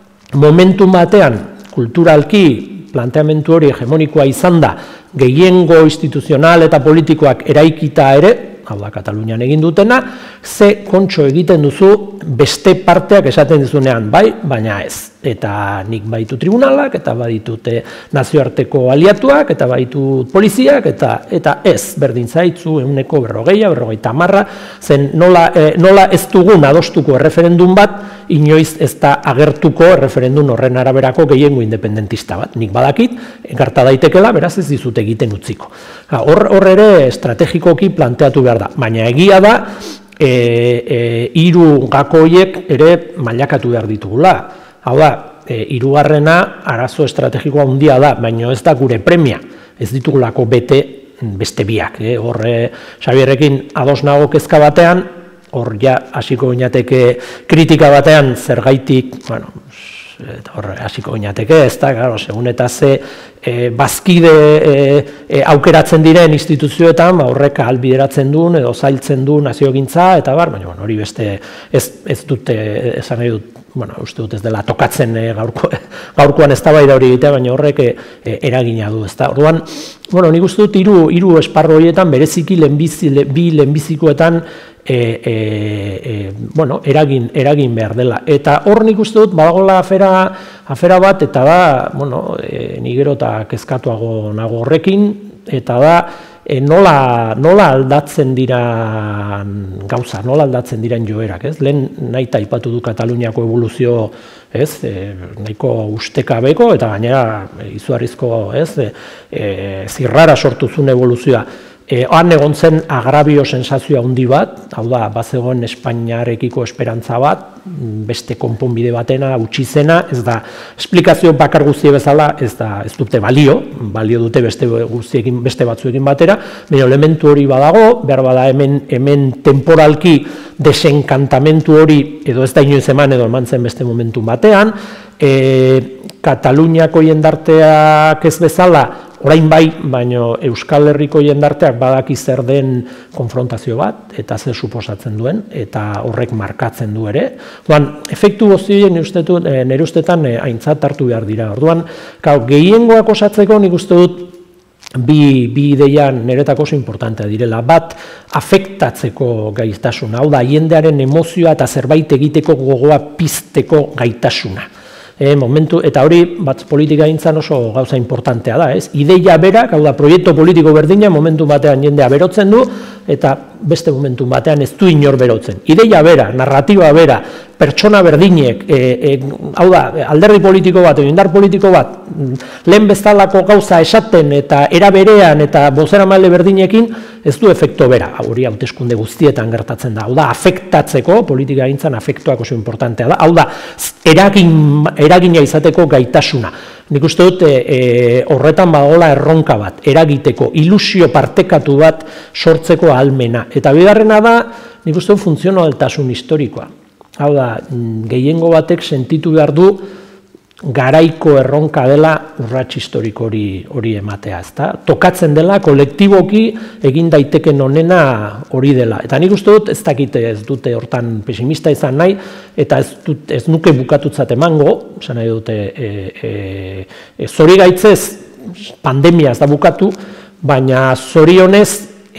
momentu batean, kulturalki, planteamentu hori hegemonikoa izan da, gehiengo instituzional eta politikoak eraikita ere, hau da Katalunian egin dutena, ze kontxo egiten duzu beste parteak esaten dizunean, bai, baina ez. Eta nik baitu tribunalak, eta baditute nazioarteko aliatuak, eta baitut poliziak, eta eta ez, berdin zaitzu, ehuneko berrogeia, berrogeita hamarra, zen nola, e, nola ez dugun adostuko erreferendum bat, inoiz ez da agertuko erreferendum horren araberako gehiengo independentista bat. Nik badakit, gerta daitekela, beraz ez dizut egiten utziko. Hor, hor ere estrategikoki planteatu behar da, baina egia da, e, e, hiru gako horiek ere mailakatu behar ditugula. Hau da, e, hirugarrena arazo estrategikoa handia da, baina ez da gure premia, ez ditugulako bete beste biak. Eh? Hor, e, Xabierrekin ados nago kezka batean, hor ja hasiko inateke kritika batean zergaitik, bueno, eta hor hasiko inateke, ez da, claro, segun eta ze e, bazkide e, e, aukeratzen diren instituzioetan, horrek ahalbideratzen duen edo zailtzen duen naziogintza, eta bar, baina bueno, hori beste ez, ez dute, esan nahi dut, bueno, uste dut ez dela tokatzen e, gaurko, gaurkoan eztabaida hori egitea, baina horrek e, e, eragina du, ezta. Orduan, bueno, nik uste dut hiru hiru esparru horietan bereziki lehenbizi, le, bi lehenbizikoetan e, e, e, bueno, eragin, eragin behar dela. Eta hor nik uste dut badagoela afera, afera bat, eta da, bueno, e, ni gero eta kezkatuago nago horrekin, eta da, E, nola, nola aldatzen dira gauza, nola aldatzen diren joerak, ez? Lehen nahi aipatu du Kataluniako evoluzio, ez? E, nahiko ustekabeko eta gainera izugarrizko, ez? E, e, zirrara sortu zuen evoluzioa. E, han egon zen agrabio sensazioa handi bat, hau da, bazegoen Espainiarekiko esperantza bat, beste konponbide batena, utzi zena, ez da, esplikazio bakar guztie bezala, ez da, ez dute balio, balio dute beste guztiekin, beste batzuekin batera, baina elementu hori badago, behar bada hemen, hemen temporalki desenkantamentu hori, edo ez da inoiz eman, edo eman zen beste momentu batean, e, Kataluniako jendarteak ez bezala, orain bai, baino Euskal Herriko jendarteak badaki zer den konfrontazio bat, eta zer suposatzen duen, eta horrek markatzen du ere. Orduan, efektu guztien nire ustetan aintzat hartu behar dira. Orduan, gehiengoak osatzeko nik uste dut bi, bi ideian niretako oso importantea direla. Bat, afektatzeko gaitasuna, hau da, jendearen emozioa eta zerbait egiteko gogoa pizteko gaitasuna. E, momentu, eta hori bat politika gintzan oso gauza importantea da, ez? Ideia berak, hau da, proiektu politiko berdina momentu batean jendea berotzen du, eta beste momentu batean ez du inor berotzen. Ideia bera, narratiba bera, pertsona berdinek, e, e, hau da, alderdi politiko bat, indar politiko bat, lehen bezalako gauza esaten eta era berean eta bozeramaile berdinekin, ez du efekto bera, hori hauteskunde guztietan gertatzen da. Hau da, afektatzeko, politika gintzan afektuak oso importantea da, hau da, eragin, eragina izateko gaitasuna. Nik uste dut e, e, horretan bagola erronka bat, eragiteko, ilusio partekatu bat sortzeko ahalmena. Eta bigarrena da, nik uste dut funtzionaltasun historikoa. Hau da, gehiengo batek sentitu behar du, garaiko erronka dela urrats historiko hori hori ematea, ezta? Tokatzen dela kolektiboki egin daiteken honena hori dela. Eta nik uste dut ez dakite ez dute hortan pesimista izan nahi eta ez dut ez nuke bukatutzat emango, esan nahi dute e, e, e, zorigaitzez pandemia ez da bukatu, baina zorionez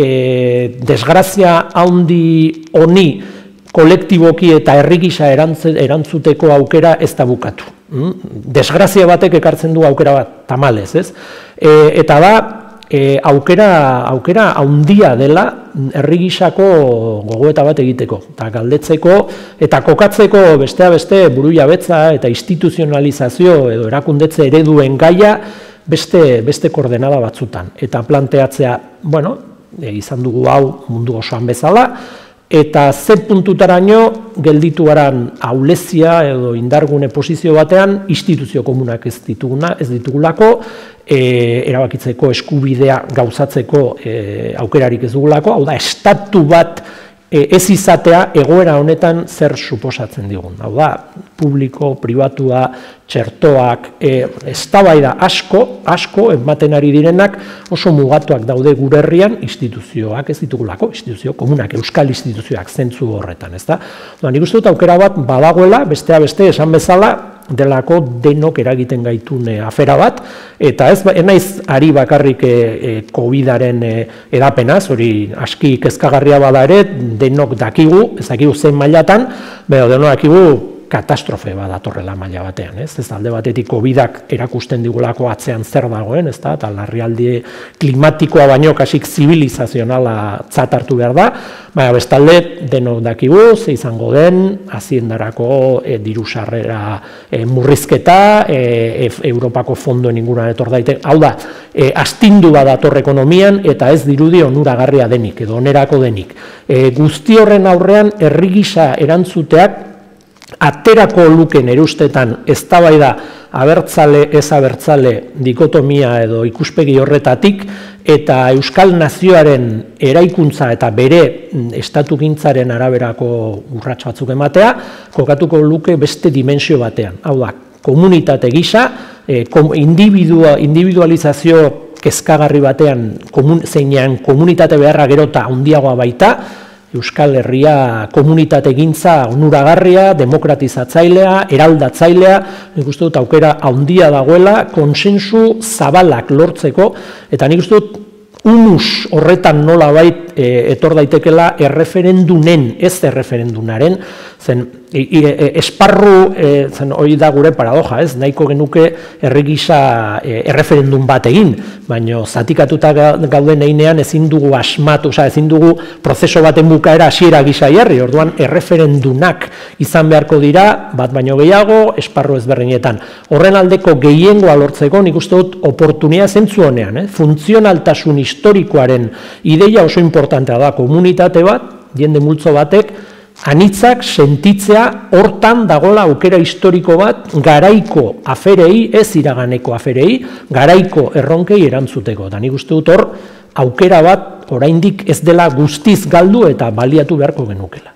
e, desgrazia handi honi kolektiboki eta herri gisa erantzuteko aukera ez da bukatu. Desgrazia batek ekartzen du aukera bat, tamalez, ez? E, eta da, e, aukera, aukera handia dela herri gisako gogoeta bat egiteko, eta galdetzeko, eta kokatzeko bestea beste burujabetza eta instituzionalizazio edo erakundetze ereduen gaia beste, beste koordenada batzutan. Eta planteatzea, bueno, e, izan dugu hau mundu osoan bezala, eta ze puntutaraino gelditu garan ahulezia edo indargune posizio batean instituzio komunak ez dituguna, ez ditugulako, e, erabakitzeko eskubidea gauzatzeko e, aukerarik ez dugulako, hau da, estatu bat e, ez izatea egoera honetan zer suposatzen digun. Hau da, publiko, pribatua, txertoak, e, eztabaida asko, asko ematen ari direnak oso mugatuak daude gure herrian instituzioak ez ditugulako, instituzio komunak, euskal instituzioak zentzu horretan, ezta? Da, nik uste dut aukera bat badagoela, bestea beste esan bezala, delako denok eragiten gaitun e, afera bat, eta ez naiz ari bakarrik e, e, COVIDaren e, edapenaz, hori aski kezkagarria bada ere, denok dakigu, ez dakigu zen mailatan, beho denok dakigu katastrofe bat datorrela maila batean, ez? Ez alde batetik COVIDak erakusten digulako atzean zer dagoen, ez da? Eta larrialdi klimatikoa baino kasik zibilizazionala tzat hartu behar da, baina bestalde denok dakigu, ze izango den, haziendarako e, diru sarrera e, murrizketa, e, e, Europako fondoen inguruan etor daite, hau da, e, astindu bat dator ekonomian, eta ez dirudi onuragarria denik, edo onerako denik. E, guzti horren aurrean, herri gisa erantzuteak, aterako luken erustetan eztabaida abertzale ez abertzale dikotomia edo ikuspegi horretatik eta euskal nazioaren eraikuntza eta bere estatugintzaren araberako urrats batzuk ematea kokatuko luke beste dimensio batean. Hau da, komunitate gisa, eh, kom, individua, individualizazio kezkagarri batean komun, zeinean komunitate beharra gerota handiagoa baita, Euskal Herria komunitate gintza onuragarria, demokratizatzailea, eraldatzailea, nik uste dut aukera handia dagoela, konsensu zabalak lortzeko, eta nik uste dut unus horretan nolabait e, etor daitekela erreferendunen, ez erreferendunaren, zen e, e, esparru, e, zen hori da gure paradoja, ez, nahiko genuke herri gisa e, erreferendun bat egin, baina zatikatuta gauden einean ezin dugu asmatu, oza, ezin dugu prozeso baten bukaera hasiera gisa jarri, orduan erreferendunak izan beharko dira, bat baino gehiago, esparru ezberdinetan. Horren aldeko gehiengoa lortzeko, nik uste dut oportunia zentzu honean, eh? Funtzionaltasun historikoaren ideia oso importantea da, komunitate bat, jende multzo batek, anitzak sentitzea hortan dagola aukera historiko bat garaiko aferei, ez iraganeko aferei, garaiko erronkei erantzuteko. Da nik uste dut hor, aukera bat oraindik ez dela guztiz galdu eta baliatu beharko genukela.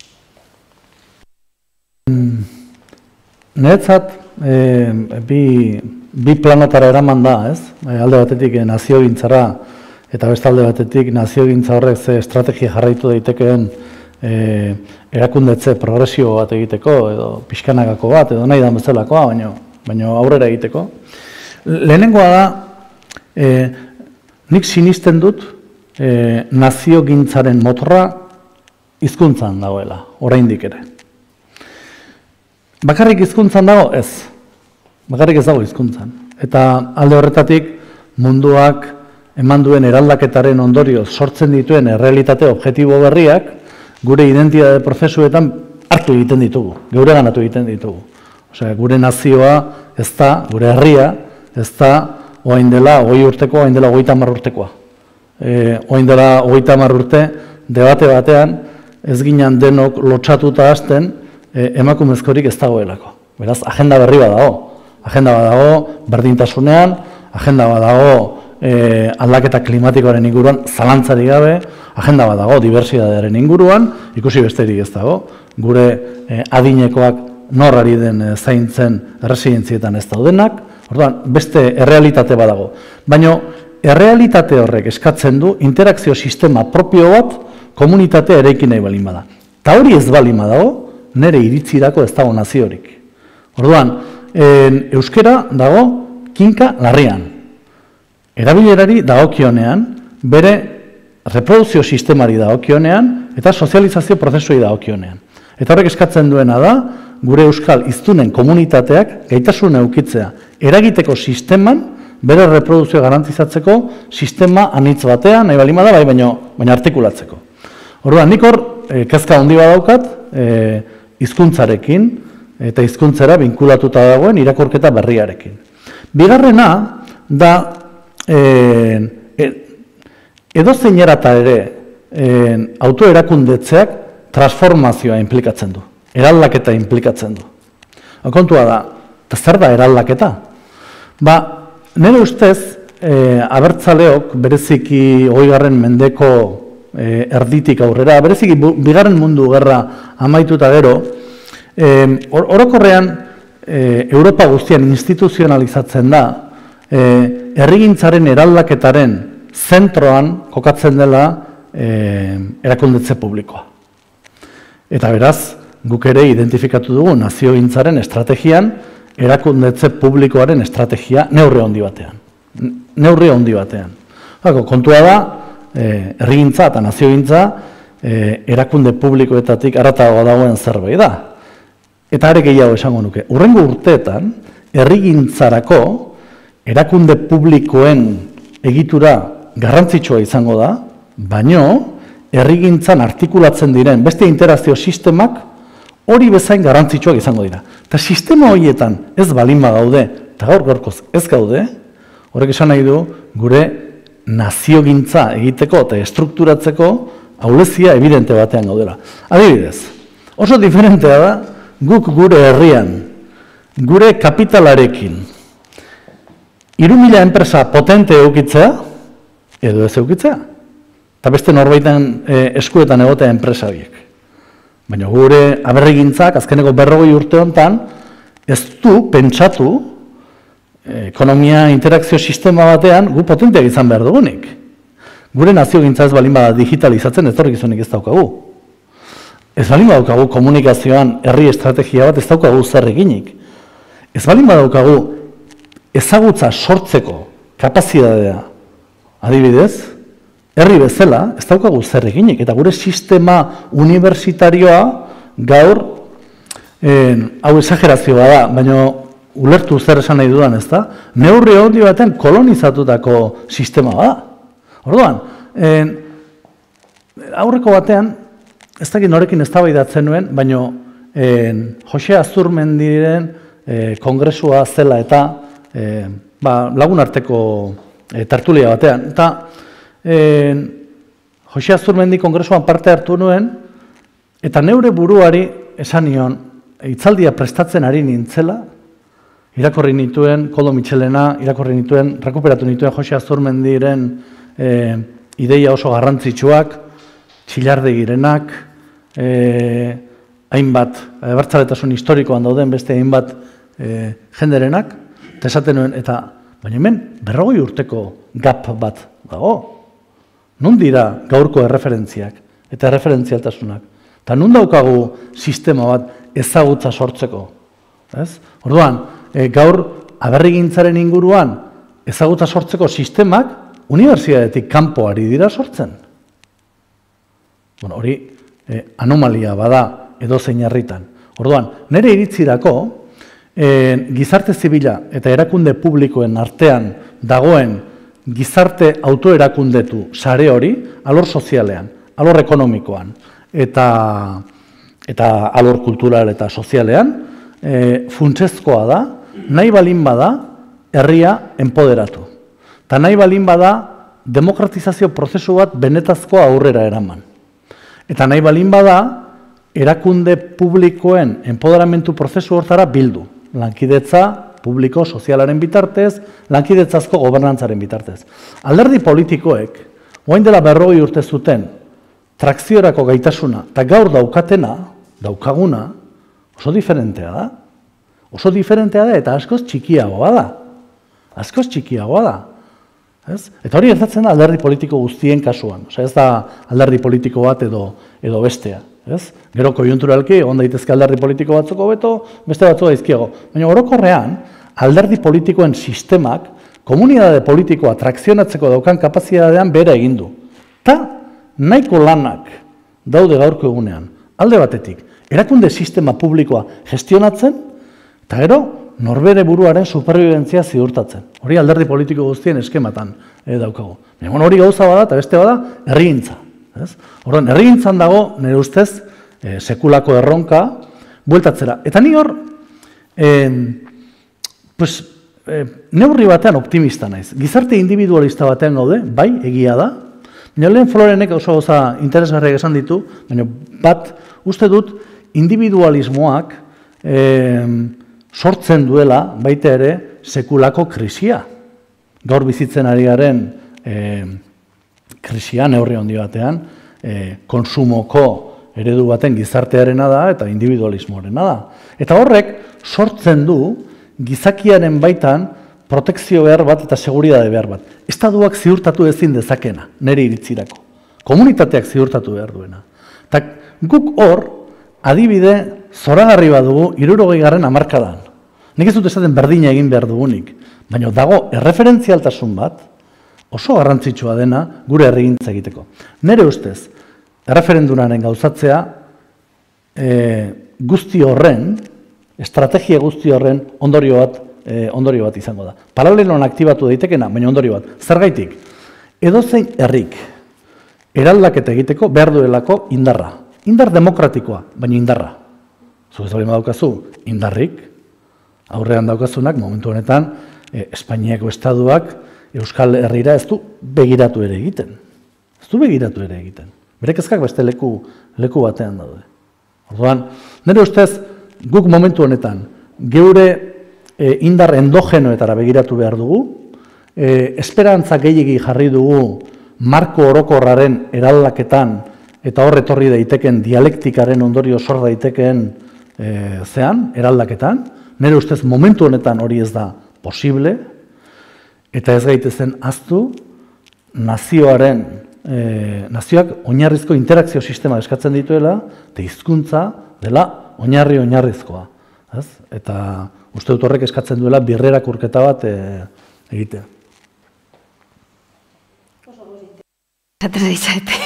Niretzat, e, bi, bi planetara eraman da, ez? E, alde batetik naziogintzara eta beste alde batetik naziogintza horrek ze estrategia jarraitu daitekeen e, erakundetze progresio bat egiteko, edo pixkanakako bat, edo nahi dan bezalakoa, baina, baina aurrera egiteko. Lehenengoa da, e, nik sinisten dut e, naziogintzaren motorra hizkuntzan dagoela, oraindik ere. Bakarrik hizkuntzan dago? Ez. Bakarrik ez dago hizkuntzan. Eta alde horretatik munduak eman duen eraldaketaren ondorioz sortzen dituen errealitate objektibo berriak gure identitate prozesuetan hartu egiten ditugu, geure ganatu egiten ditugu. Osea, gure nazioa ez da, gure herria ez da oain dela hogei urteko, oain dela hogeita hamar urtekoa. E, oain dela hogeita hamar urte, debate batean ez ginen denok lotsatuta hasten e, emakumezkorik ez dagoelako. Beraz, agenda berri bat dago. Agenda bat dago berdintasunean, agenda bat dago e, aldaketa klimatikoaren inguruan, zalantzari gabe, agenda bat dago dibertsitatearen inguruan, ikusi besterik ez dago. Gure e, adinekoak nor ari den zaintzen erresidentzietan ez daudenak, orduan, beste errealitate badago. Baina, errealitate horrek eskatzen du interakzio sistema propio bat komunitatea eraiki nahi balin bada. Ta hori ez balin badago, nire iritzirako ez dago naziorik. Orduan, euskera dago kinka larrian. Erabilerari dagokionean, bere reproduzio sistemari dagokionean, eta sozializazio prozesuei dagokionean. Eta horrek eskatzen duena da, gure euskal hiztunen komunitateak gaitasuna eukitzea eragiteko sisteman, bere reproduzio garantizatzeko sistema anitz batean, nahi balima da, bai, baina, baina artikulatzeko. Orduan, nik hor, e, kezka handi badaukat, e, hizkuntzarekin eta hizkuntzera binkulatuta dagoen irakurketa berriarekin. Bigarrena, da, e, e, edozein erata ere, e, autoerakundetzeak transformazioa implikatzen du, eraldaketa implikatzen du. Kontua da, eta zer da eraldaketa? Ba, nire ustez, e, abertzaleok bereziki hogeigarren mendeko e, erditik aurrera, bereziki bu, bigarren mundu gerra amaituta gero, e, or, orokorrean e, Europa guztian instituzionalizatzen da, e, herrigintzaren eraldaketaren zentroan kokatzen dela e, erakundetze publikoa. Eta beraz, guk ere identifikatu dugu naziogintzaren estrategian, erakundetze publikoaren estrategia neurri handi batean. Neurri handi batean. Hako, kontua da, eh, herrigintza eta naziogintza eh, erakunde publikoetatik haratago dagoen zerbait da. Eta are gehiago esango nuke. Hurrengo urteetan, herrigintzarako erakunde publikoen egitura garrantzitsua izango da, baino, herrigintzan artikulatzen diren beste interakzio sistemak hori bezain garrantzitsuak izango dira. Eta sistema horietan ez balin bagaude, eta gaur gaurkoz ez gaude, horrek esan nahi du gure naziogintza egiteko eta estrukturatzeko ahulezia evidente batean gaudela. Adibidez, oso diferentea da guk gure herrian, gure kapitalarekin, hiru mila enpresa potente eukitzea, edo ez eukitzea, eta beste norbaiten eskuetan egotea enpresa horiek. Baina gure aberrigintzak, azkeneko berrogei urte honetan, ez du pentsatu ekonomia interakzio sistema batean gu potenteak izan behar dugunik. Gure naziogintza ez balin bada digitalizatzen ez torrikizunik ez daukagu. Ez balin badaukagu komunikazioan herri estrategia bat ez daukagu zer eginik. Ez balin badaukagu ezagutza sortzeko kapazitatea adibidez, herri bezala, ez daukagu zer eginik, eta gure sistema unibertsitarioa gaur, eh, hau exagerazioa da, baina ulertu zer esan nahi dudan, ez da? Neurri handi baten kolonizatutako sistema da. Orduan, eh, aurreko batean, ez dakit norekin eztabaidatzen nuen, baina eh, Jose Azurmendiren eh, kongresua zela eta eh, ba, lagun arteko eh, tertulia batean. Eta Eh, Jose Azurmendi kongresuan parte hartu nuen, eta neure buruari esan nion, hitzaldia prestatzen ari nintzela, irakorri nituen Koldo Mitxelena, irakorri nituen, rekuperatu nituen Jose Azurmendiren eh, ideia oso garrantzitsuak, Txillardegirenak, eh, hainbat, abertzaletasun historikoan dauden beste hainbat eh, jenderenak, eta esaten nuen, eta baina hemen berrogei urteko gap bat dago. Nun dira gaurko erreferentziak eta erreferentzialtasunak? Eta nun daukagu sistema bat ezagutza sortzeko? Ez? Orduan, e, gaur aberrigintzaren inguruan ezagutza sortzeko sistemak unibertsitatetik kanpo ari dira sortzen. Bueno, hori e, anomalia bada edozein herritan. Orduan, nire iritzirako e, gizarte zibila eta erakunde publikoen artean dagoen gizarte autoerakundetu sare hori, alor sozialean, alor ekonomikoan, eta, eta alor kultural eta sozialean, e, funtsezkoa da, nahi balin bada, herria enpoderatu. Eta nahi balin bada, demokratizazio prozesu bat benetazkoa aurrera eraman. Eta nahi balin bada, erakunde publikoen enpoderamentu prozesu hortara bildu. Lankidetza publiko, sozialaren bitartez, lankidetzazko gobernantzaren bitartez. Alderdi politikoek, orain dela berrogei urte zuten, trakziorako gaitasuna, eta gaur daukatena, daukaguna, oso diferentea da. Oso diferentea da eta askoz txikiagoa da. Askoz txikiagoa da. Ez? Eta hori gertatzen da alderdi politiko guztien kasuan. Osea, ez da alderdi politiko bat edo, edo bestea. Ez? Gero koiunturalki, egon daitezke alderdi politiko batzuk hobeto, beste batzuk gaizkiago. Baina orokorrean, alderdi politikoen sistemak, komunitate politikoa trakzionatzeko daukan kapazitatean bera egin du. Ta nahiko lanak daude gaurko egunean, alde batetik, erakunde sistema publikoa gestionatzen, eta gero, norbere buruaren superbibentzia ziurtatzen. Hori alderdi politiko guztien eskematan eh, daukagu. Baina hori gauza bada eta beste bada herrigintza. Orduan, herrigintzan dago, nire ustez, eh, sekulako erronka, bueltatzera. Eta ni hor, eh, pues, eh, neurri batean optimista naiz. Gizarte individualista batean gaude, bai, egia da. Baina lehen Florenek oso gauza interesgarriak esan ditu, baina bat, uste dut, individualismoak eh, sortzen duela, baita ere, sekulako krisia. Gaur bizitzen ari garen eh, krisia, neurri handi batean, eh, konsumoko eredu baten gizartearena da eta individualismoarena da. Eta horrek sortzen du gizakiaren baitan protekzio behar bat eta seguridade behar bat. Estatuak ziurtatu ezin dezakena, nire iritzirako. Komunitateak ziurtatu behar duena. Eta guk hor, adibide zoragarri bat dugu hirurogei garren hamarkadan. Nik ez dut esaten berdina egin behar dugunik, baina dago erreferentzialtasun bat oso garrantzitsua dena gure herrigintza egiteko. Nere ustez, erreferendumaren gauzatzea e, guzti horren, estrategia guzti horren ondorio bat, e, ondorio bat izango da. Paraleloan aktibatu daitekena, baina ondorio bat. Zergaitik, edozein herrik eraldaketa egiteko behar duelako indarra. Indar demokratikoa, baina indarra. Zuk ez hori daukazu, indarrik, aurrean daukazunak, momentu honetan, e, Espainiako estaduak Euskal Herrira ez du begiratu ere egiten. Ez du begiratu ere egiten. Bere kezkak beste leku, leku batean daude. Orduan, nire ustez, guk momentu honetan, geure e, indar endogenoetara begiratu behar dugu, e, esperantza gehiegi jarri dugu marko orokorraren eraldaketan eta hor etorri daiteken dialektikaren ondorio sor daiteken e, zean, eraldaketan. Nire ustez momentu honetan hori ez da posible, eta ez gaitezen aztu nazioaren, e, nazioak oinarrizko interakzio sistema eskatzen dituela, eta hizkuntza dela oinarri oinarrizkoa. Ez? Eta uste dut horrek eskatzen duela birrerak urketa bat e, egitea. Zaten ditzate.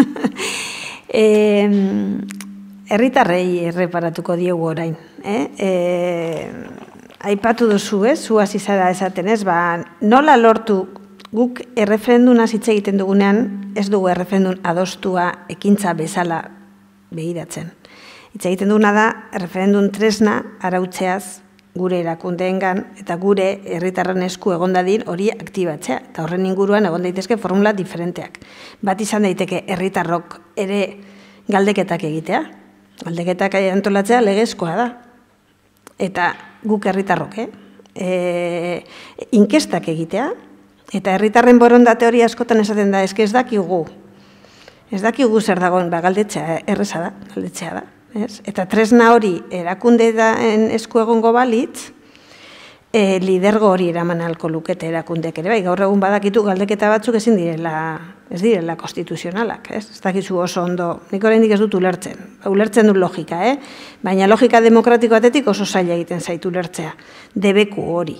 Herritarrei erreparatuko diegu orain. Eh? E, aipatu duzu, ez? Zu hasi zara esaten, ez? Ba, nola lortu guk erreferenduna hitz egiten dugunean, ez dugu erreferendun adostua ekintza bezala begiratzen. Hitz egiten duguna da, erreferendun tresna arautzeaz gure erakundeengan eta gure herritarren esku egon dadin hori aktibatzea. Eta horren inguruan egon daitezke formula diferenteak. Bat izan daiteke herritarrok ere galdeketak egitea. Galdeketak antolatzea legezkoa da. Eta guk herritarrok, eh? E, inkestak egitea, eta herritarren borondate hori askotan esaten da, eske ez dakigu. Ez dakigu zer dagoen, ba, galdetzea erreza da, galdetzea da. Ez? Eta tresna hori erakunde daen esku egongo balitz, e, lidergo hori eraman alko lukete erakundek ere, bai, gaur egun badakitu galdeketa batzuk ezin direla, ez direla konstituzionalak, ez? Ez dakizu oso ondo, nik oraindik ez dut ulertzen, ulertzen dut logika, eh? Baina logika demokratiko batetik oso zaila egiten zaitu ulertzea, debeku hori.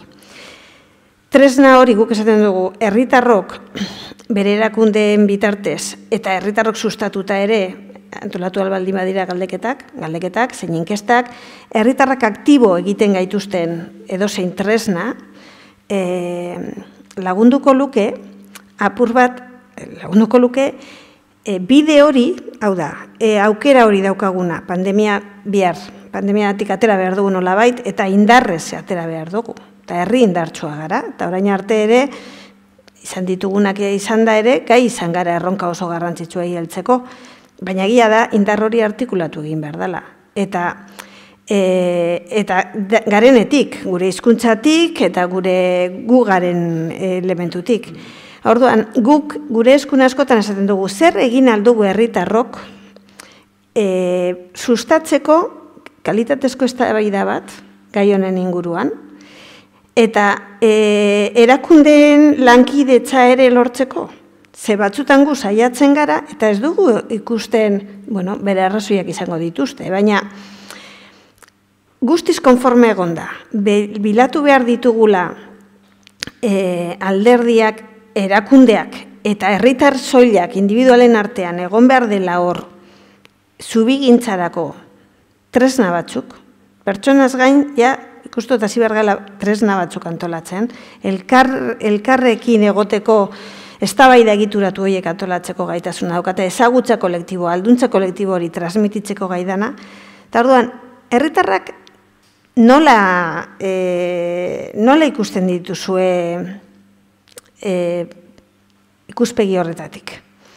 Tresna hori guk esaten dugu, herritarrok bere erakundeen bitartez eta herritarrok sustatuta ere, antolatu albaldin badira galdeketak, galdeketak, zein inkestak, herritarrak aktibo egiten gaituzten edozein tresna, e, lagunduko luke, apur bat, lagunduko luke, e, bide hori, hau da, e, aukera hori daukaguna, pandemia bihar, pandemiatik atera behar dugu nolabait, eta indarrez atera behar dugu, eta herri indartsua gara, eta orain arte ere, izan ditugunak izan da ere, gai izan gara erronka oso garrantzitsua heltzeko, baina egia da, indar hori artikulatu egin behar dela. Eta, e, eta garenetik, gure hizkuntzatik eta gure gu garen elementutik. Orduan, guk gure eskun askotan esaten dugu, zer egin aldugu herritarrok e, sustatzeko kalitatezko eztabaida bat, gai honen inguruan, eta e, erakundeen lankidetza ere lortzeko, ze batzutan gu saiatzen gara, eta ez dugu ikusten, bueno, bere arrazoiak izango dituzte, baina guztiz konforme egon da, bilatu behar ditugula e, alderdiak, erakundeak, eta herritar soilak individualen artean egon behar dela hor, zubigintzarako tresna batzuk, pertsonaz gain, ja, ikustu eta zibergala tresna batzuk antolatzen, elkar, elkarrekin egoteko eztabaida egituratu horiek antolatzeko gaitasuna daukate, ezagutza kolektiboa, alduntza kolektibo hori transmititzeko gaidana, eta orduan, herritarrak nola, e, nola ikusten dituzue e, ikuspegi horretatik?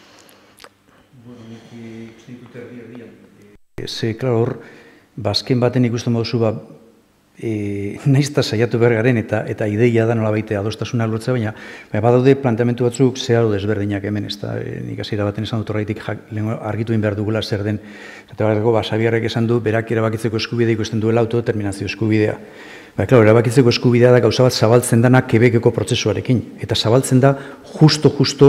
Ze, klaro, hor, bazken baten ikusten moduzu, ba, e, naizta saiatu behar garen eta, eta ideia da nola baite adostasunak lortzea, baina ba, badaude planteamentu batzuk zeharo desberdinak hemen, ez da, e, nik hasiera baten esan dut horretik argitu behar dugula zer den, eta berako, ba, Xabierrek esan du, berak erabakitzeko eskubidea ikusten duela autodeterminazio eskubidea. Ba, klaro, erabakitzeko eskubidea da gauza bat zabaltzen dana Quebeceko prozesuarekin, eta zabaltzen da justo-justo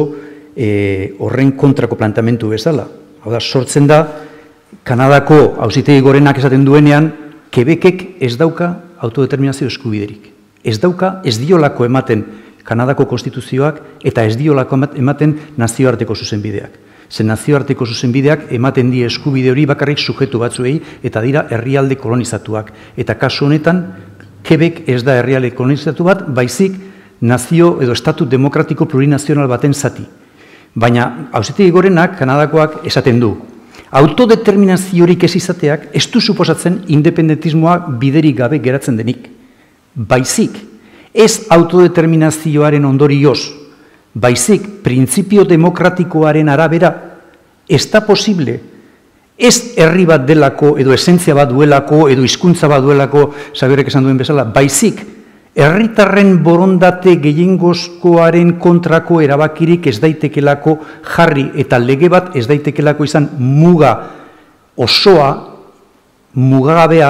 e, horren kontrako planteamentu bezala. Hau da, sortzen da, Kanadako auzitegi gorenak esaten duenean, Quebecek ez dauka autodeterminazio eskubiderik. Ez dauka, ez diolako ematen Kanadako konstituzioak eta ez diolako ematen nazioarteko zuzenbideak. Ze nazioarteko zuzenbideak ematen die eskubide hori bakarrik sujetu batzuei eta dira herrialde kolonizatuak. Eta kasu honetan, Quebec ez da herrialde kolonizatu bat, baizik nazio edo estatu demokratiko plurinazional baten zati. Baina auzitegi gorenak Kanadakoak esaten du. Autodeterminaziorik ez izateak ez du suposatzen independentismoa biderik gabe geratzen denik. Baizik, ez autodeterminazioaren ondorioz, baizik, printzipio demokratikoaren arabera, ez da posible, ez herri bat delako, edo esentzia bat duelako, edo hizkuntza bat duelako, Xabierrek esan duen bezala, baizik, herritarren borondate gehiengozkoaren kontrako erabakirik ez daitekelako jarri eta lege bat ez daitekelako izan muga osoa, mugagabea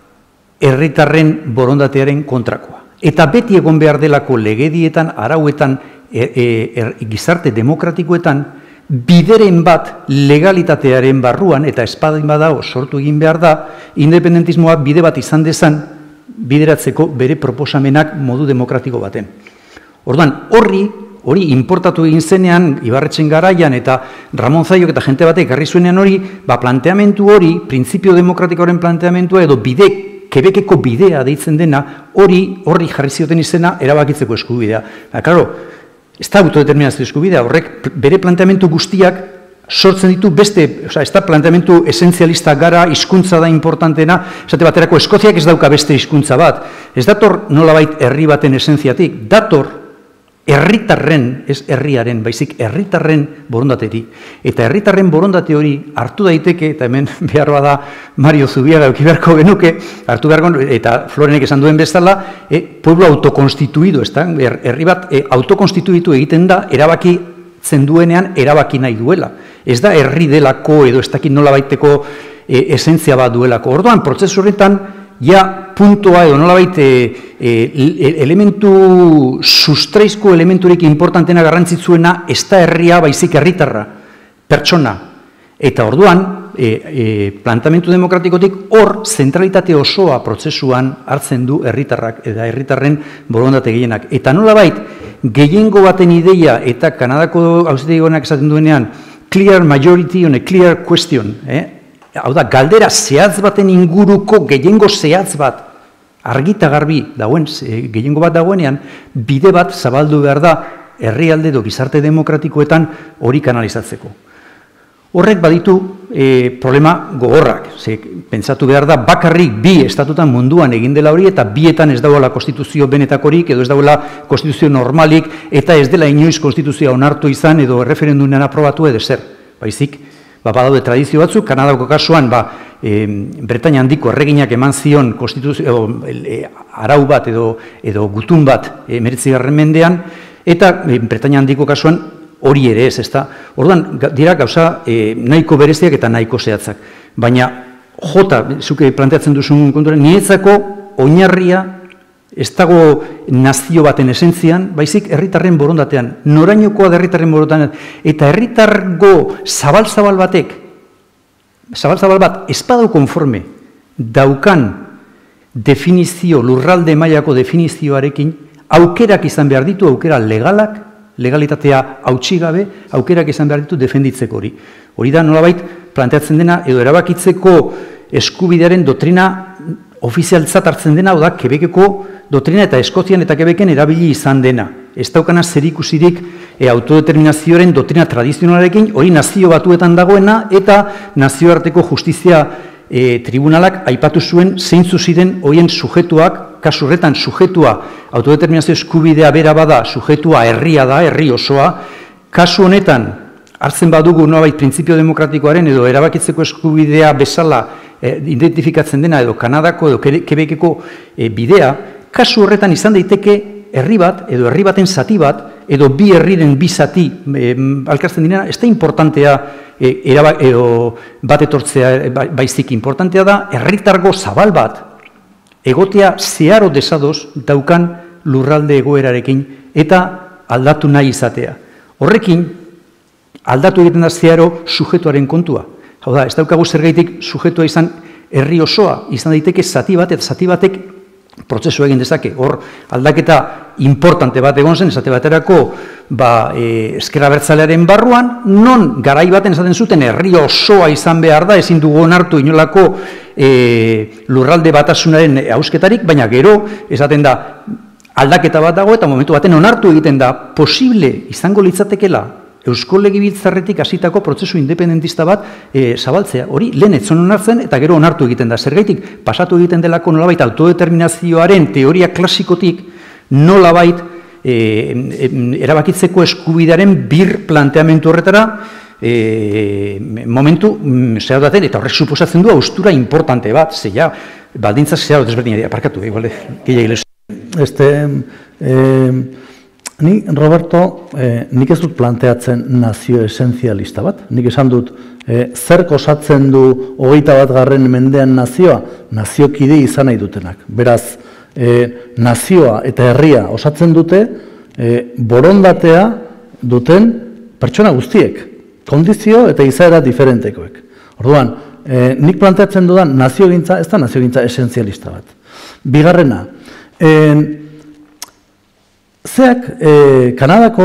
herritarren borondatearen kontrakoa. Eta beti egon behar delako legedietan, arauetan, e, e, er, gizarte demokratikoetan, bideren bat legalitatearen barruan, eta espadin badago sortu egin behar da, independentismoa bide bat izan dezan, bideratzeko bere proposamenak modu demokratiko baten. Orduan, horri, hori importatu egin zenean, Ibarretxen garaian eta Ramon Zaiok eta jente batek garri zuenean hori, ba, planteamentu hori, printzipio demokratikoaren planteamentua edo bide, Quebeceko bidea deitzen dena, hori, horri jarri zioten izena erabakitzeko eskubidea. Ba, klaro, ez da autodeterminazio eskubidea, horrek bere planteamentu guztiak sortzen ditu beste, oza, ez da planteamentu esentzialista gara, hizkuntza da importantena, esate baterako Eskoziak ez dauka beste hizkuntza bat. Ez dator nolabait herri baten esentziatik, dator herritarren, ez herriaren, baizik herritarren borondatetik. Eta herritarren borondate hori hartu daiteke, eta hemen behar bada Mario Zubiaga euki beharko genuke, hartu beharko, eta Florenek esan duen bezala, e, pueblo autokonstituido, ez da, herri bat e, autokonstituitu egiten da, erabaki zenduenean erabaki nahi duela. Ez da herri delako edo ez dakit nola baiteko e, esentzia bat duelako. Orduan, prozesu horretan, ja puntoa edo nola baite e, elementu, sustraizko elementurik importantena garrantzitzuena ez da herria baizik herritarra, pertsona. Eta orduan, e, e, plantamentu demokratikotik hor zentralitate osoa prozesuan hartzen du herritarrak eta herritarren borondate gehienak. Eta nola bait, gehiengo baten ideia eta Kanadako auzitegi gorenak esaten duenean clear majority on a clear question, eh? Hau da, galdera zehatz baten inguruko gehiengo zehatz bat argita garbi dagoen, gehiengo bat dagoenean, bide bat zabaldu behar da herrialde edo gizarte demokratikoetan hori kanalizatzeko. Horrek baditu e, problema gogorrak. Ze, pentsatu behar da bakarrik bi estatutan munduan egin dela hori eta bietan ez dagoela konstituzio benetakorik edo ez dagoela konstituzio normalik eta ez dela inoiz konstituzioa onartu izan edo referendumean aprobatu edo zer. Baizik, ba, badaude tradizio batzuk, Kanadako kasuan, ba, e, Bretainia handiko erreginak eman zion konstituzio, e, arau bat edo, edo gutun bat hemeretzigarren mendean, eta e, Bretainia handiko kasuan hori ere ez, ezta? Orduan, dira gauza e, nahiko bereziak eta nahiko zehatzak. Baina jota, zuke planteatzen duzun kontuaren, niretzako oinarria ez dago nazio baten esentzian, baizik herritarren borondatean, norainokoa da herritarren borondatean, eta herritargo zabal-zabal batek, zabal-zabal bat, espadau konforme, daukan definizio, lurralde mailako definizioarekin, aukerak izan behar ditu, aukera legalak, legalitatea hautsi gabe, aukerak izan behar ditu defenditzeko hori. Hori da nolabait planteatzen dena, edo erabakitzeko eskubidearen doktrina ofizialtzat hartzen dena, oda, Quebeceko doktrina eta Eskozian eta Quebecen erabili izan dena. Ez daukana zerikusirik e, autodeterminazioaren doktrina tradizionalarekin, hori nazio batuetan dagoena, eta nazioarteko justizia e, tribunalak aipatu zuen zeintzu ziren horien sujetuak, kasu horretan sujetua, autodeterminazio eskubidea bera bada, sujetua herria da, herri osoa, kasu honetan, hartzen badugu nolabait printzipio demokratikoaren edo erabakitzeko eskubidea bezala eh, identifikatzen dena edo Kanadako edo Quebeceko eh, bidea, kasu horretan izan daiteke herri bat edo herri baten zati bat edo bi herriren bi zati eh, alkartzen direna, ez da importantea eh, eraba, edo bat etortzea eh, baizik importantea da, herritargo zabal bat egotea zeharo desadoz daukan lurralde egoerarekin eta aldatu nahi izatea. Horrekin, aldatu egiten da zeharo sujetuaren kontua. Hau da, ez daukagu zergaitik sujetua izan herri osoa, izan daiteke zati bat, eta zati batek prozesu egin dezake. Hor, aldaketa importante bat egon zen, esate baterako ba, e, ezker abertzalearen barruan, non garai baten esaten zuten herri osoa izan behar da, ezin dugu onartu inolako e, lurralde batasunaren hausketarik, baina gero esaten da aldaketa bat dago, eta momentu baten onartu egiten da, posible izango litzatekela Eusko Legebiltzarretik hasitako prozesu independentista bat e, zabaltzea. Hori lehen etzon onartzen eta gero onartu egiten da. Zergaitik pasatu egiten delako nolabait autodeterminazioaren teoria klasikotik nolabait e, e, erabakitzeko eskubidearen bir planteamentu horretara e, momentu zehar daten, eta horrek suposatzen du haustura importante bat, zeia, baldintzak zehar desberdin aparkatu, igual, gehiagilez. Este... Eh... Ni, Roberto, eh, nik ez dut planteatzen nazio esenzialista bat. Nik esan dut, eh, zerk osatzen du hogeita bat garren mendean nazioa, naziokide izan nahi dutenak. Beraz, eh, nazioa eta herria osatzen dute, eh, borondatea duten pertsona guztiek, kondizio eta izaera diferentekoek. Orduan, eh, nik planteatzen dudan naziogintza, ez da naziogintza esenzialista bat. Bigarrena, eh, Zeak, eh, Kanadako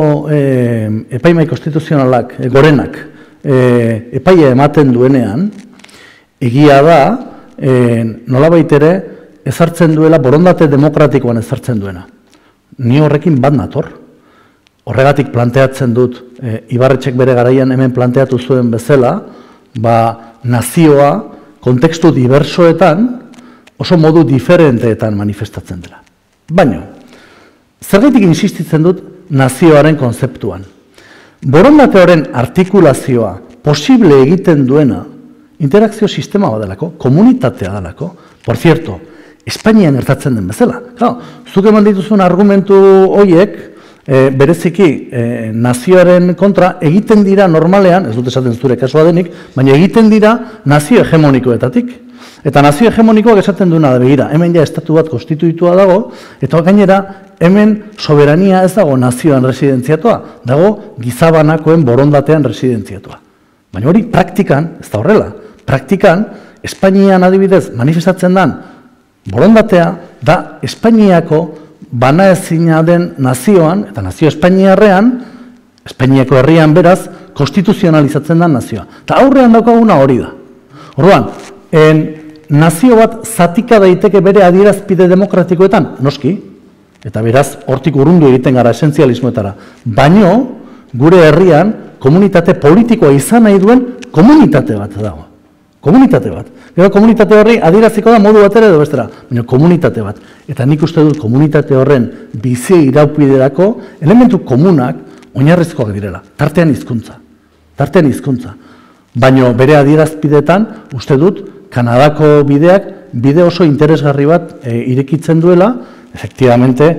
eh, epaimai konstituzionalak, eh, gorenak, eh, epaia ematen duenean, egia da, eh, nolabait ere, ezartzen duela, borondate demokratikoan ezartzen duena. Ni horrekin bat nator. Horregatik planteatzen dut, eh, Ibarretxek bere garaian hemen planteatu zuen bezala, ba, nazioa, kontekstu diversoetan, oso modu diferenteetan manifestatzen dela. Baina, zergaitik insistitzen dut nazioaren konzeptuan. Borondate horren artikulazioa posible egiten duena interakzio sistema bat delako, komunitatea delako. Por cierto, Espainian gertatzen den bezala. Claro, zuk eman dituzun argumentu horiek, e, bereziki e, nazioaren kontra egiten dira normalean, ez dut esaten zure kasua denik, baina egiten dira nazio hegemonikoetatik. Eta nazio hegemonikoak esaten duena da begira, hemen ja estatu bat konstituitua dago, eta gainera hemen soberania ez dago nazioan residentziatua, dago gizabanakoen borondatean residentziatua. Baina hori praktikan, ez da horrela, praktikan Espainian adibidez manifestatzen den borondatea da Espainiako banaezina den nazioan, eta nazio Espainiarrean, Espainiako herrian beraz, konstituzionalizatzen den nazioa. Eta aurrean daukaguna hori da. Orduan, en, nazio bat zatika daiteke bere adierazpide demokratikoetan, noski, eta beraz hortik urrundu egiten gara esentzialismoetara. Baino, gure herrian, komunitate politikoa izan nahi duen komunitate bat dago. Komunitate bat. Gero komunitate horri adieraziko da modu batera edo bestera, baina komunitate bat. Eta nik uste dut komunitate horren bizi iraupiderako elementu komunak oinarrizkoak direla, tartean hizkuntza. Tartean hizkuntza. Baina bere adierazpidetan uste dut Kanadako bideak bide oso interesgarri bat e, irekitzen duela, efektibamente,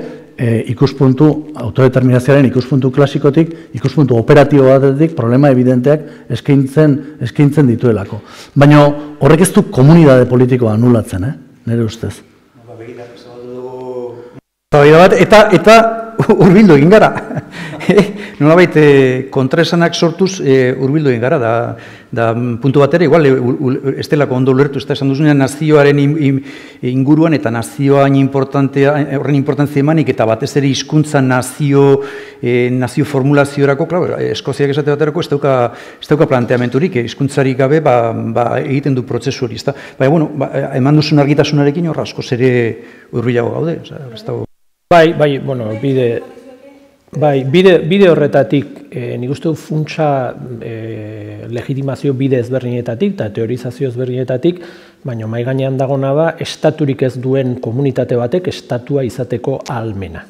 e, ikuspuntu, autodeterminazioaren ikuspuntu klasikotik, ikuspuntu operatibo batetik, problema evidenteak eskaintzen, eskaintzen dituelako. Baina horrek ez du komunitate politikoa anulatzen, eh? Nire ustez. Eta, eta urbildu egin gara. Nolabait kontraesanak sortuz urbildu egin gara, da, da puntu batera, igual, ez delako ondo ulertu, ez da esan duzunean nazioaren inguruan eta nazioan horren importantzia emanik, eta batez ere hizkuntza nazio, nazio formulaziorako, klar, Eskoziak esate baterako ez dauka, ez dauka planteamenturik, hizkuntzarik gabe ba, ba, egiten du prozesu hori, ez da. Baina, bueno, ba, eman duzun argitasunarekin horra askoz ere urbilago gaude, ez da. Bai, bai, bueno, bide, bai, bide, bide horretatik, e, nik uste du funtsa e, legitimazio bide ezberdinetatik eta teorizazio ezberdinetatik, baina mai gainean dagona da, estaturik ez duen komunitate batek estatua izateko ahalmena.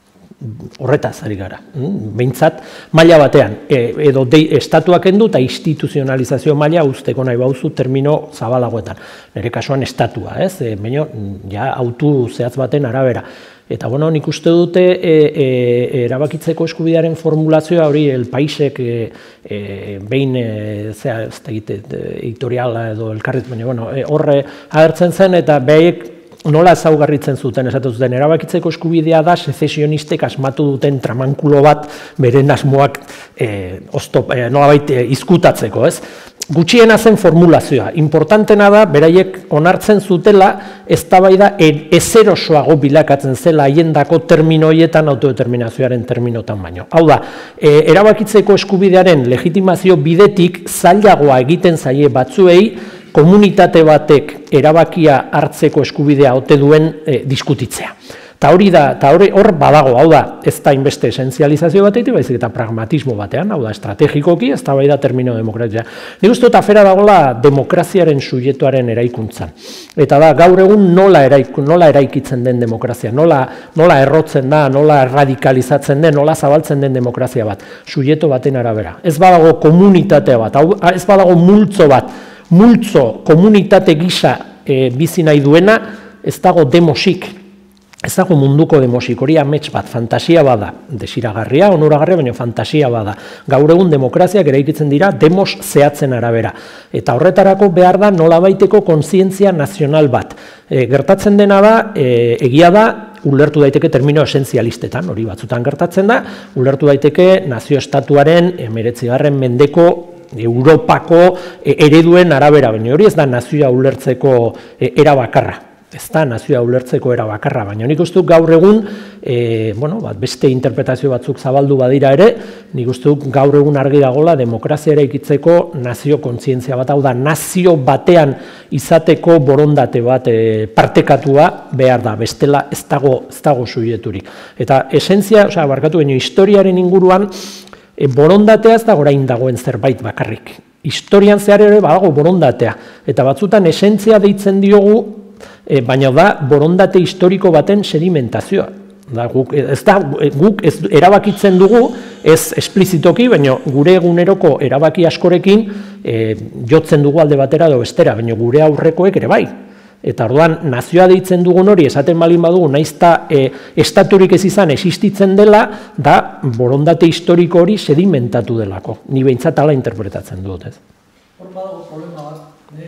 Horretaz ari gara. Behintzat, maila batean, e, edo de, estatuak kendu eta instituzionalizazio maila usteko nahi bauzu termino zabalagoetan. Nire kasuan estatua, ez? E, baina, ja, autu zehatz baten arabera. Eta, bueno, nik uste dute e, e, erabakitzeko eskubidearen formulazioa hori el paisek e, e, behin, e, zera, ez da egite, editoriala edo elkarriz, baina, bueno, e, horre agertzen zen eta behaiek nola ezaugarritzen zuten, esatu zuten, erabakitzeko eskubidea da secesionistek asmatu duten tramankulo bat beren asmoak e, oztop, e, nolabait e, izkutatzeko, ez? Gutxiena zen formulazioa. Importantena da, beraiek onartzen zutela, eztabaida ezerosoago bilakatzen zela haiendako termino horietan autodeterminazioaren terminotan baino. Hau da, e, erabakitzeko eskubidearen legitimazio bidetik zailagoa egiten zaie batzuei, komunitate batek erabakia hartzeko eskubidea ote duen e, diskutitzea. Ta hori da, ta hori hor badago, hau da, ez da inbeste esenzializazio batetik, baizik eta pragmatismo batean, hau da, estrategikoki, ez da bai da termino demokrazia. Nik uste dut afera dagoela demokraziaren subjektuaren eraikuntzan. Eta da, gaur egun nola, eraik, nola eraikitzen den demokrazia, nola, nola errotzen da, nola erradikalizatzen den, nola zabaltzen den demokrazia bat, subjektu baten arabera. Ez badago komunitate bat, hau, ez badago multzo bat, multzo komunitate gisa e, bizi nahi duena, ez dago demosik. Ez dago munduko demosik, hori amets bat, fantasia bada, desiragarria, onuragarria, baina fantasia bada. Gaur egun demokraziak eraikitzen dira demos zehatzen arabera. Eta horretarako behar da nolabaiteko kontzientzia nazional bat. E, gertatzen dena da, e, egia da, ulertu daiteke termino esenzialistetan, hori batzutan gertatzen da, ulertu daiteke nazio estatuaren emeretzigarren mendeko Europako ereduen arabera, baina hori ez da nazioa ulertzeko era bakarra. Ez da nazioa ulertzeko era bakarra, baina nik uste dut gaur egun, e, bueno, bat beste interpretazio batzuk zabaldu badira ere, nik uste dut gaur egun argi dagoela demokrazia eraikitzeko nazio kontzientzia bat, hau da nazio batean izateko borondate bat e, partekatua behar da, bestela ez dago, ez dago subjekturik. Eta esentzia, osea, barkatu baino, historiaren inguruan, E, borondatea ez da orain dagoen zerbait bakarrik. Historian zehar ere badago borondatea. Eta batzutan esentzia deitzen diogu, e, baina da borondate historiko baten sedimentazioa. Da, guk, ez da, guk ez, erabakitzen dugu, ez esplizitoki, baina gure eguneroko erabaki askorekin e, jotzen dugu alde batera edo bestera, baina gure aurrekoek ere bai. Eta orduan, nazioa deitzen dugun hori, esaten balin badugu, naizta e, estaturik ez izan existitzen dela, da borondate historiko hori sedimentatu delako. Ni behintzat ala interpretatzen dut, ez. Hor badago problema bat.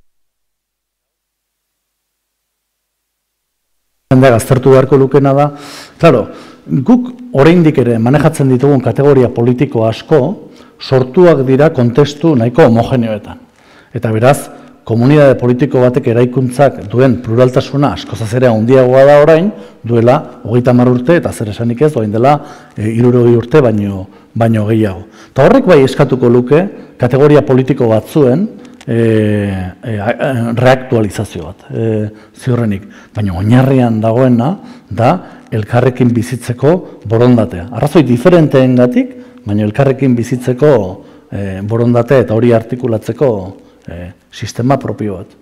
Jendea gaztertu beharko lukena da, claro, guk oraindik ere manejatzen ditugun kategoria politiko asko, sortuak dira kontestu nahiko homogeneoetan. Eta beraz, komunitate politiko batek eraikuntzak duen pluraltasuna askozaz ere handiagoa da orain, duela hogeita hamar urte, eta zer esanik ez, orain dela e, hirurogei urte baino, baino gehiago. Eta horrek bai eskatuko luke kategoria politiko batzuen e, e, reaktualizazio bat, e, ziurrenik. Baina oinarrian dagoena da elkarrekin bizitzeko borondatea. Arrazoi diferenteengatik, baina elkarrekin bizitzeko e, borondate eta hori artikulatzeko E, sistema propio bat.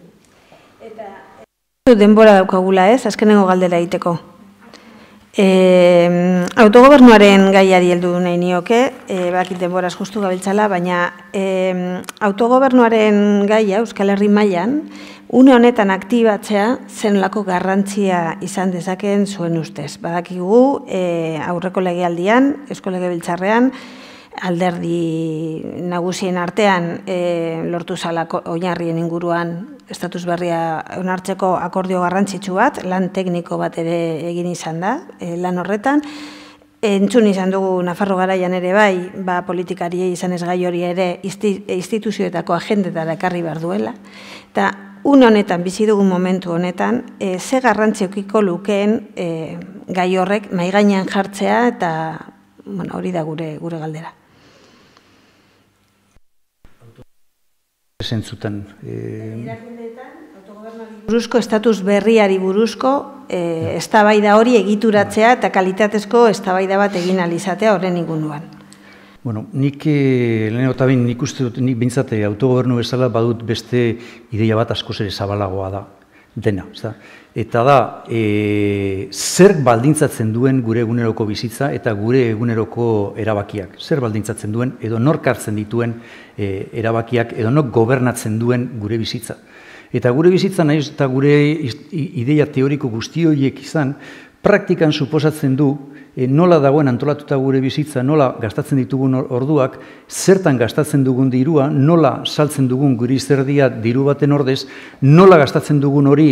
Eta denbora daukagula ez, azkenengo galdera egiteko. E, autogobernuaren gaiari heldu nahi nioke, e, bakit denboraz justu gabiltzala, baina e, autogobernuaren gaia Euskal Herri mailan une honetan aktibatzea zenolako garrantzia izan dezakeen zuen ustez. Badakigu aurreko legealdian, Eusko Legebiltzarrean, alderdi nagusien artean lortu zalako oinarrien inguruan estatus berria onartzeko akordio garrantzitsu bat, lan tekniko bat ere egin izan da, lan horretan. Entzun izan dugu Nafarro garaian ere bai, ba politikariei izan ez gai hori ere instituzioetako agendetara ekarri behar duela. Eta une honetan, bizi dugun momentu honetan, ze garrantzi edukiko lukeen gai horrek mahai gainean jartzea eta hori da gure galdera. Zentzutan. Buruzko, estatus berriari buruzko, eztabaida hori egituratzea eta kalitatezko eztabaida bat egin alizatea horren inguruan. Bueno, nik lehenengo eta behin nik uste dut, nik bintzate autogobernu bezala badut beste ideia bat askoz ere zabalagoa da, dena. Eta da, zer baldintzatzen duen gure eguneroko bizitza eta gure eguneroko erabakiak. Zer baldintzatzen duen edo nork hartzen dituen erabakiak edo nork gobernatzen duen gure bizitza. Eta gure bizitza nahiz eta gure ideia teoriko guzti horiek izan, praktikan suposatzen du nola dagoen antolatuta gure bizitza, nola gastatzen ditugun orduak, zertan gastatzen dugun dirua, nola saltzen dugun gure izerdia diru baten ordez, nola gastatzen dugun hori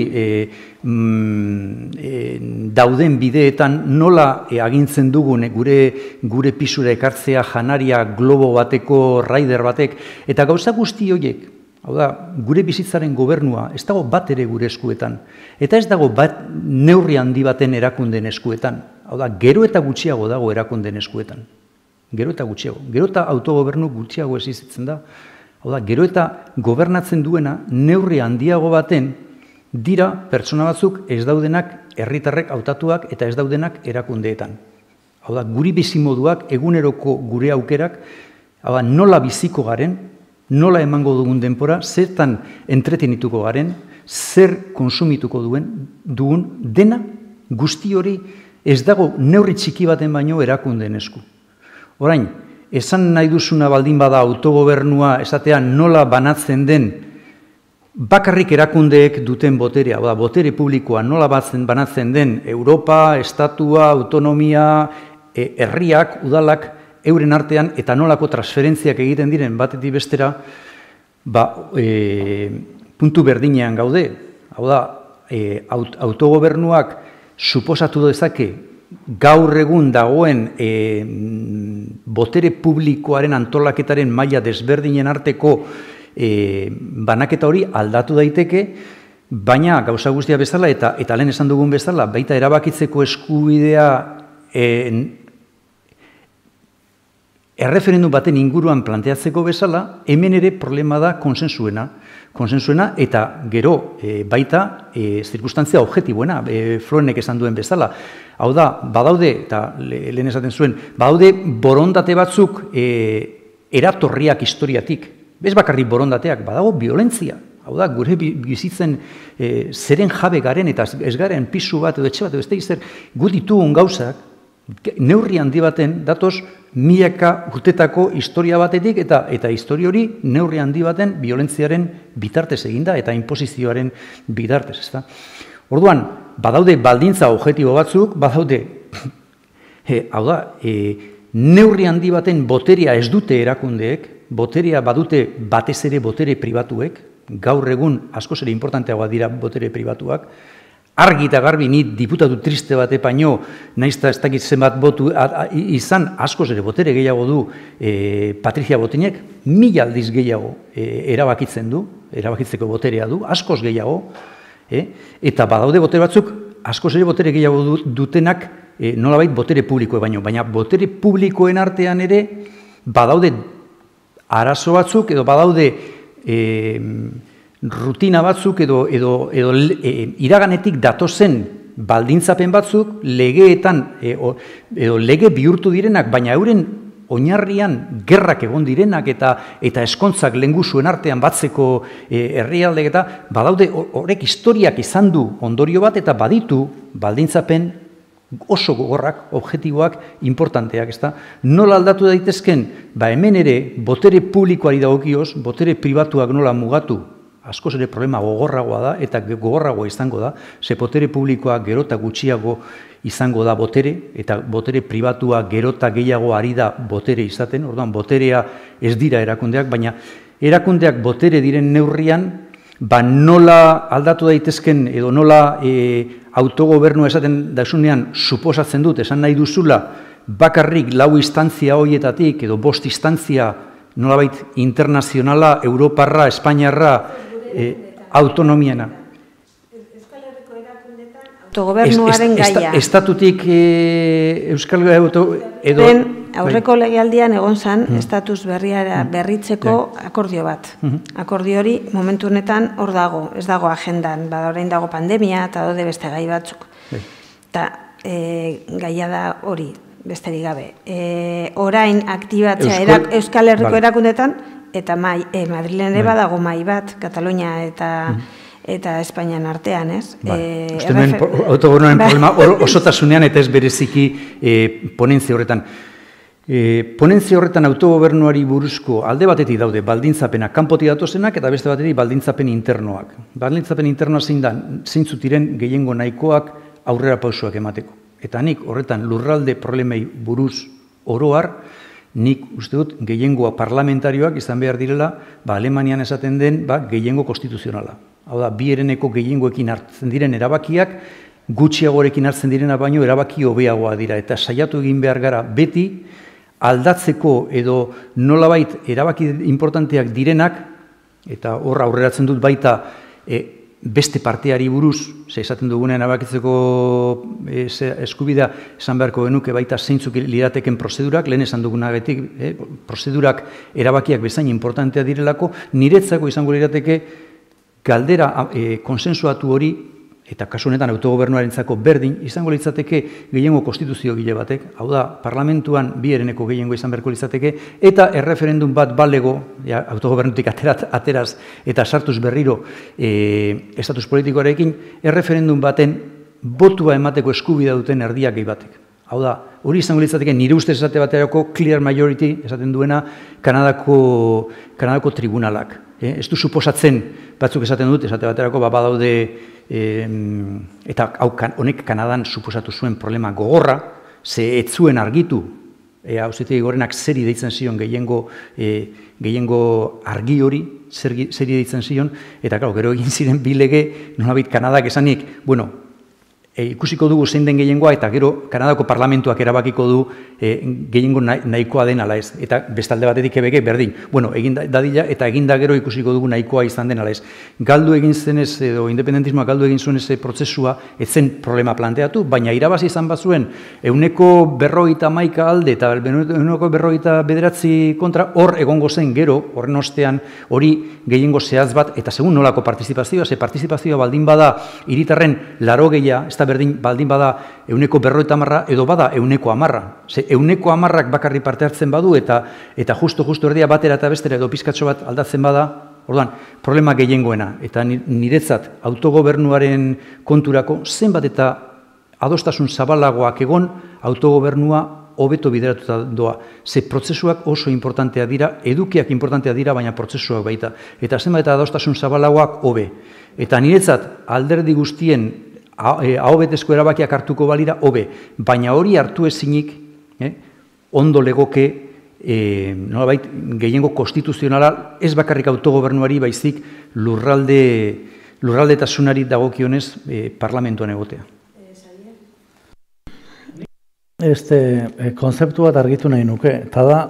dauden bideetan, nola agintzen dugun gure pisura ekartzea janaria globo bateko raider batek, eta gauza guzti horiek, hau da, gure bizitzaren gobernua ez dago bat ere gure eskuetan, eta ez dago bat neurri handi baten erakundeen eskuetan. Hau da, gero eta gutxiago dago erakundeen eskuetan. Gero eta gutxiago. Gero eta autogobernu gutxiago existitzen da. Hau da, gero eta gobernatzen duena neurri handiago baten dira pertsona batzuk ez daudenak herritarrek hautatuak eta ez daudenak erakundeetan. Hau da, guri bizimoduak, eguneroko gure aukerak, hau da, nola biziko garen, nola emango dugun denpora, zertan entretenituko garen, zer konsumituko dugun, dena guzti hori ez dago neurri txiki baten baino erakundeen esku. Orain, esan nahi duzuna baldin bada autogobernua esatean nola banatzen den bakarrik erakundeek duten boterea, botere publikoa nola banatzen den Europa, Estatua, autonomia, herriak, udalak, euren artean eta nolako transferentziak egiten diren batetik bestera, puntu berdinean gaude. Hau da, autogobernuak suposatu dezake gaur egun dagoen botere publikoaren antolaketaren maila desberdinen arteko banaketa hori aldatu daiteke, baina gauza guztia bezala eta lehen esan dugun bezala, baita erabakitzeko eskubidea erreferendum baten inguruan planteatzeko bezala, hemen ere problema da konsensuena. Konsensuena eta gero baita zirkustantzia objektiboena, Florenek esan duen bezala. Hau da, badaude, eta lehen esaten zuen, badaude borondate batzuk eratorriak historiatik. Ez bakarrik borondateak, badago violentzia. Hau da, gure bizitzen zeren jabe garen eta ez garen pisu bat edo etxe bat edo ez zer gu ditugun gauzak, neurri handi baten datoz milaka urtetako historia batetik eta eta historia hori neurri handi baten violentziaren bitartez eginda eta inposizioaren bitartez, ezta? Orduan, badaude baldintza objektibo batzuk, badaude hau da, neurri handi baten boterea ez dute erakundeek, boterea badute batez ere botere pribatuek, gaur egun askoz ere importanteagoa dira botere pribatuak. Argi eta garbi ni diputatu triste bat epaino, naizta ez dakit zenbat botu izan, askoz ere botere gehiago du Patrizia Botinek, mila aldiz gehiago erabakitzen du, erabakitzeko boterea du, askoz gehiago, eta badaude botere batzuk, askoz ere botere gehiago dutenak nolabait botere publikoe baino, baina botere publikoen artean ere badaude arazo batzuk edo badaude rutina batzuk edo iraganetik datozen baldintzapen batzuk legeetan edo lege bihurtu direnak, baina euren oinarrian gerrak egon direnak eta eskontzak lehengusuen artean batzeko herrialdek eta badaude horrek historiak izan du ondorio bat eta baditu baldintzapen oso gogorrak, objektiboak, importanteak, ezta? Nola aldatu daitezken, ba hemen ere botere publikoari dagokioz, botere pribatuak nola mugatu askoz ere problema gogorragoa da, eta gogorragoa izango da, ze botere publikoa gero eta gutxiago izango da botere, eta botere pribatua gero eta gehiago ari da botere izaten, orduan boterea ez dira erakundeak, baina erakundeak botere diren neurrian, ba nola aldatu daitezken edo nola e, autogobernua esaten dasunean suposatzen dut, esan nahi duzula, bakarrik lau instantzia horietatik edo bost instantzia nolabait internazionala, europarra, espainiarra, e, autonomiena. Euskal Herriko erakundetan autogobernuaren gaia. Estatutik e, Euskal Herriko edo... Aurreko legealdian egon zan, estatus berriara berritzeko akordio bat. Akordio hori momentu honetan hor dago, ez dago agendan, bada orain dago pandemia eta daude beste gai batzuk. Eta gaia da hori, besterik gabe. Orain aktibatzea Euskal Herriko erakundetan, eta Madrilen ere badago mai bat, Katalunia eta Espainian artean, ez? Uste nuen autogobernuaren problema osotasunean eta ez bereziki ponentzia horretan. Ponentzia horretan autogobernuari buruzko alde batetik daude baldintzapenak kanpotik datozenak eta beste batetik baldintzapen internoak. Baldintzapen internoa zein da, zeintzuk diren gehiengo nahikoak aurrera pausoak emateko. Eta nik horretan lurralde problemei buruz oroar, nik uste dut gehiengoa parlamentarioak izan behar direla, ba Alemanian esaten den, ba gehiengo konstituzionala. Hau da, bi hereneko gehiengoekin hartzen diren erabakiak, gutxiagorekin hartzen direna baino erabaki hobeagoa dira. Eta saiatu egin behar gara beti, aldatzeko edo nolabait erabaki importanteak direnak, eta horra aurreratzen dut baita beste parteari buruz, ze esaten dugunean erabakitzeko eskubidea esan beharko genuke baita zeintzuk lirateken prozedurak, lehen esan dugunagatik prozedurak erabakiak bezain importantea direlako, niretzako izango lirateke galdera konsensuatu hori, eta kasu honetan autogobernuarentzako berdin, izango litzateke gehiengo konstituzio gile batek, hau da, parlamentuan bi hereneko gehiengo izan beharko litzateke, eta erreferendum bat balego, autogobernutik ateraz eta sartuz berriro estatus politikoarekin, erreferendum baten botua emateko eskubidea duten erdiak gehi batek. Hau da, hori izango litzateke nire ustez esate baterako clear majority, esaten duena, Kanadako tribunalak. Ez du suposatzen, batzuk esaten dut, esate baterako, badaude, eta honek Kanadan suposatu zuen problema gogorra, ze ez zuen argitu, hauzitegi gorenak zeri deitzen zion gehiengo argi hori, zeri deitzen zion, eta gero egin ziren bilege, nolabait Kanadak esanik, bueno, ikusiko dugu zein den gehiengoa, eta gero Kanadako parlamentuak erabakiko du gehiengo nahikoa den ala ez. Eta bestalde batetik ebeke berdin. Bueno, egin dadila eta eginda gero ikusiko dugu nahikoa izan den ala ez. Galdu egin zenez, edo independentismoa galdu egin zuen eze prozesua, ez zen problema planteatu, baina irabazi izan bazuen, euneko berrogeita hamaika alde eta euneko berrogeita bederatzi kontra, hor egongo zen gero, horren ostean hori gehiengo zehaz bat, eta segun nolako partizipazioa, ze partizipazioa baldin bada hiritarren larogeia, ez da berdin baldin bada euneko berrogeita hamarra edo bada euneko hamarra. Ze euneko hamarrak bakarri parte hartzen badu eta eta justo justo erdia batera eta bestera edo pizkatxo bat aldatzen bada, orduan, problema gehiengoena. Eta niretzat autogobernuaren konturako zenbat eta adostasun zabalagoak egon autogobernua hobeto bideratuta doa. Ze prozesuak oso importantea dira, edukiak importantea dira, baina prozesuak baita. Eta zenbat eta adostasun zabalagoak hobe. Eta niretzat alderdi guztien ahobetezko erabakiak hartuko balira, hobe, baina hori hartu ezinik, ondo legoke, nolabait, gehiengo konstituzionala, ez bakarrik autogobernuari, baizik lurraldetasunari dagokionez parlamentuan egotea. Este konzeptu bat argitu nahi nuke, eta da,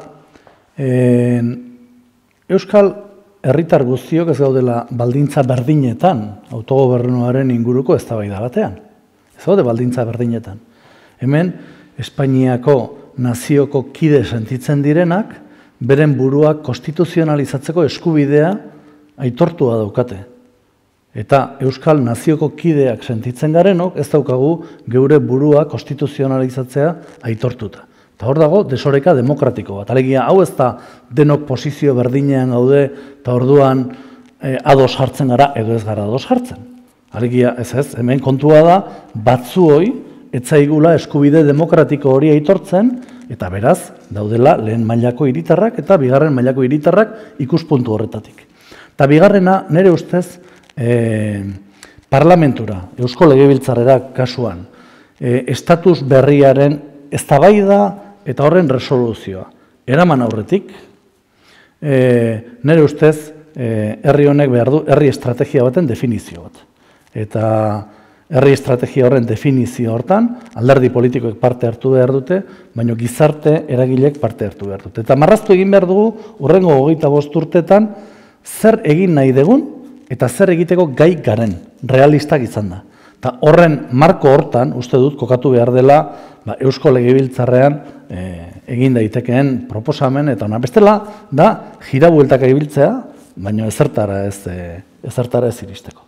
Euskal herritar guztiok ez gaudela baldintza berdinetan autogobernuaren inguruko eztabaida batean. Ez gaude baldintza berdinetan. Hemen, Espainiako nazioko kide sentitzen direnak, beren burua konstituzionalizatzeko eskubidea aitortua daukate. Eta Euskal nazioko kideak sentitzen garenok, ez daukagu geure burua konstituzionalizatzea aitortuta. Eta hor dago, desoreka demokratiko bat. Alegia, hau ez da denok posizio berdinean gaude, eta orduan ados jartzen gara, edo ez gara ados jartzen. Alegia, ez ez, hemen kontua da, batzuoi, etzaigula eskubide demokratiko hori aitortzen, eta beraz, daudela lehen mailako hiritarrak eta bigarren mailako hiritarrak ikuspuntu horretatik. Eta bigarrena, nire ustez, e, parlamentura, Eusko Legebiltzarrera kasuan, e, estatus berriaren eztabaida eta horren resoluzioa. Eraman aurretik, e, nire ustez, e, herri honek behar du, herri estrategia baten definizio bat. Eta herri estrategia horren definizio hortan, alderdi politikoek parte hartu behar dute, baina gizarte eragilek parte hartu behar dute. Eta marraztu egin behar dugu, urrengo hogeita bost urtetan, zer egin nahi dugun, eta zer egiteko gai garen, realistak izan da. Eta horren marko hortan, uste dut, kokatu behar dela, ba, Eusko Legebiltzarrean e, egin daitekeen proposamen, eta ona bestela, da, jirabueltaka ibiltzea, baina ezertara ez, e, ezertara ez iristeko.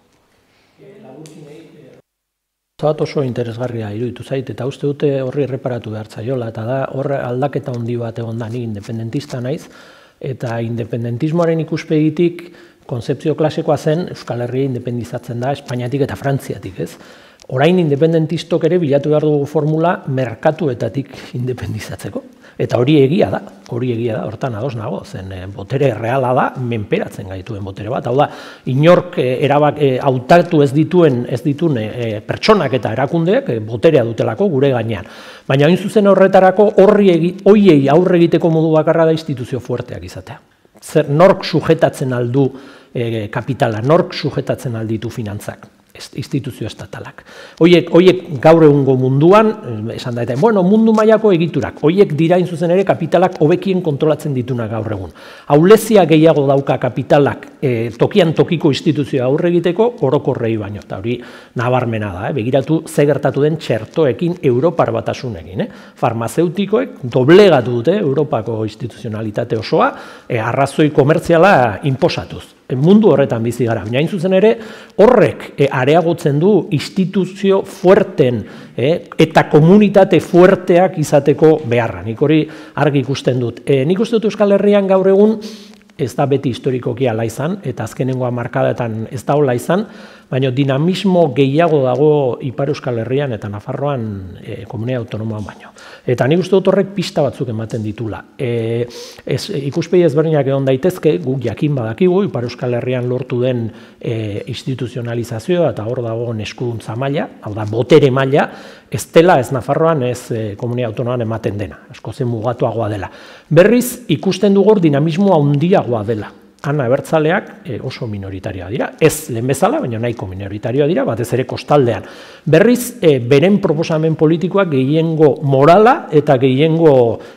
Bat oso interesgarria iruditu zait, eta uste dute horri erreparatu behar zaiola, eta da horre aldaketa handi bat egon da, ni independentista naiz, eta independentismoaren ikuspegitik konzeptzio klasikoa zen Euskal Herria independizatzen da Espainiatik eta Frantziatik, ez? Orain independentistok ere bilatu behar dugu formula merkatuetatik independizatzeko. Eta hori egia da, hori egia da, hortan ados nago, zen botere reala da, menperatzen gaituen botere bat. Hau da, inork erabak hautatu ez dituen ez dituen pertsonak eta erakundeak boterea dutelako gure gainean. Baina hain zuzen horretarako horri hoiei aurre egiteko modu bakarra da instituzio fuerteak izatea. Zer nork sujetatzen aldu e, kapitala, nork sujetatzen alditu finantzak, instituzio estatalak. Hoiek, hoiek gaur egungo munduan, esan da eta, bueno, mundu mailako egiturak, hoiek dira in zuzen ere kapitalak hobekien kontrolatzen dituna gaur egun. Aulezia gehiago dauka kapitalak e, tokian tokiko instituzioa aurre egiteko orokorrei baino, eta hori nabarmena da, eh? Begiratu ze gertatu den txertoekin Europar batasunekin. Eh? Farmazeutikoek doblegatu dute Europako instituzionalitate osoa, e, arrazoi komertziala inposatuz. Mundu horretan bizi gara, baina hain zuzen ere horrek e, areagotzen du instituzio fuerten e, eta komunitate fuerteak izateko beharra. Nik hori argi ikusten dut. E, nik uste dut Euskal Herrian gaur egun ez da beti historikoki ala izan, eta azkenengo hamarkadetan ez da hola izan, baina dinamismo gehiago dago Ipar Euskal Herrian eta Nafarroan e, komunia autonomoan baino. Eta nik uste dut horrek pista batzuk ematen ditula. E, ez, ikuspegi ezberdinak egon daitezke, guk jakin badakigu, Ipar Euskal Herrian lortu den e, instituzionalizazioa eta hor dago eskuduntza maila, hau da, botere maila, ez dela ez Nafarroan ez e, komunia autonomoan ematen dena, asko zen mugatuagoa dela. Berriz, ikusten dugu dinamismo handiagoa dela. Ana abertzaleak e, oso minoritarioa dira, ez lehen bezala, baina nahiko minoritarioa dira, batez ere kostaldean. Berriz, e, beren proposamen politikoak gehiengo morala eta gehiengo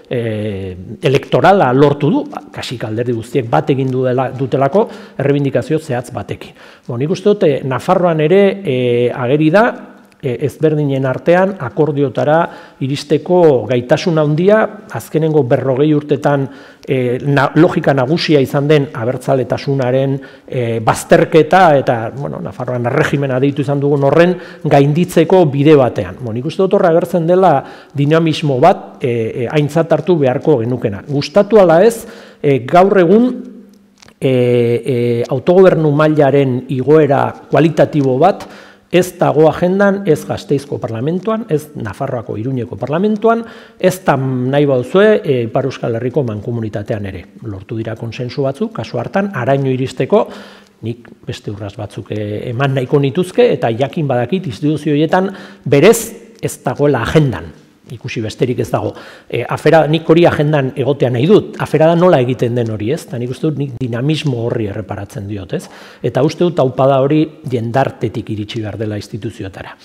e, elektorala lortu du, kasik alderdi guztiek bat egin dela, dutelako errebindikazio zehatz batekin. Bon, nik uste dut, e, Nafarroan ere e, ageri da, ezberdinen artean akordiotara iristeko gaitasun handia, azkenengo berrogei urtetan e, na, logika nagusia izan den abertzaletasunaren e, bazterketa eta bueno, Nafarroan erregimena deitu izan dugun horren gainditzeko bide batean. Bon, nik uste dut horra agertzen dela dinamismo bat e, e, aintzat hartu beharko genukena. Gustatu ala ez, e, gaur egun e, e, autogobernu mailaren igoera kualitatibo bat ez dago agendan, ez Gasteizko parlamentuan, ez Nafarroako Iruñeko parlamentuan, ez da nahi bauzue e, Ipar Euskal Herriko mankomunitatean ere. Lortu dira konsensu batzuk, kasu hartan, araino iristeko, nik beste urraz batzuk e, eman nahiko nituzke, eta jakin badakit instituzio horietan berez ez dagoela agendan. Ikusi besterik ez dago. E, afera, nik hori agendan egotea nahi dut, afera da nola egiten den hori, ez? Eta nik uste dut nik dinamismo horri erreparatzen diot, ez? Eta uste dut taupada hori jendartetik iritsi behar dela instituzioetara.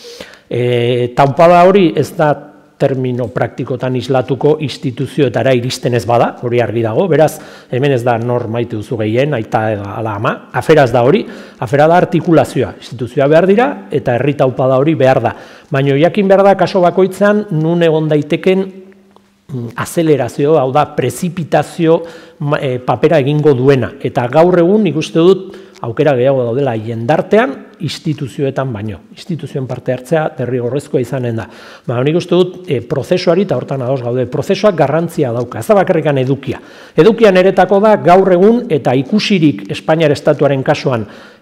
E, taupada hori ez da termino praktikotan islatuko instituzioetara iristen ez bada, hori argi dago, beraz, hemen ez da nor maite duzu gehien, aita ala ama, afera ez da hori, afera da artikulazioa, instituzioa behar dira, eta herri taupada hori behar da. Baina jakin behar da, kaso bakoitzean, nun egon daiteken azelerazio, hau da, prezipitazio e, papera egingo duena. Eta gaur egun, nik uste dut, aukera gehiago daudela jendartean, instituzioetan baino. Instituzioen parte hartzea derrigorrezkoa izanen da. Ba, nik uste dut, e, prozesuari, eta hortan ados gaude, prozesuak garrantzia dauka, ez da bakarrikan edukia. Edukian eretako da gaur egun, eta ikusirik Espainiar estatuaren kasuan,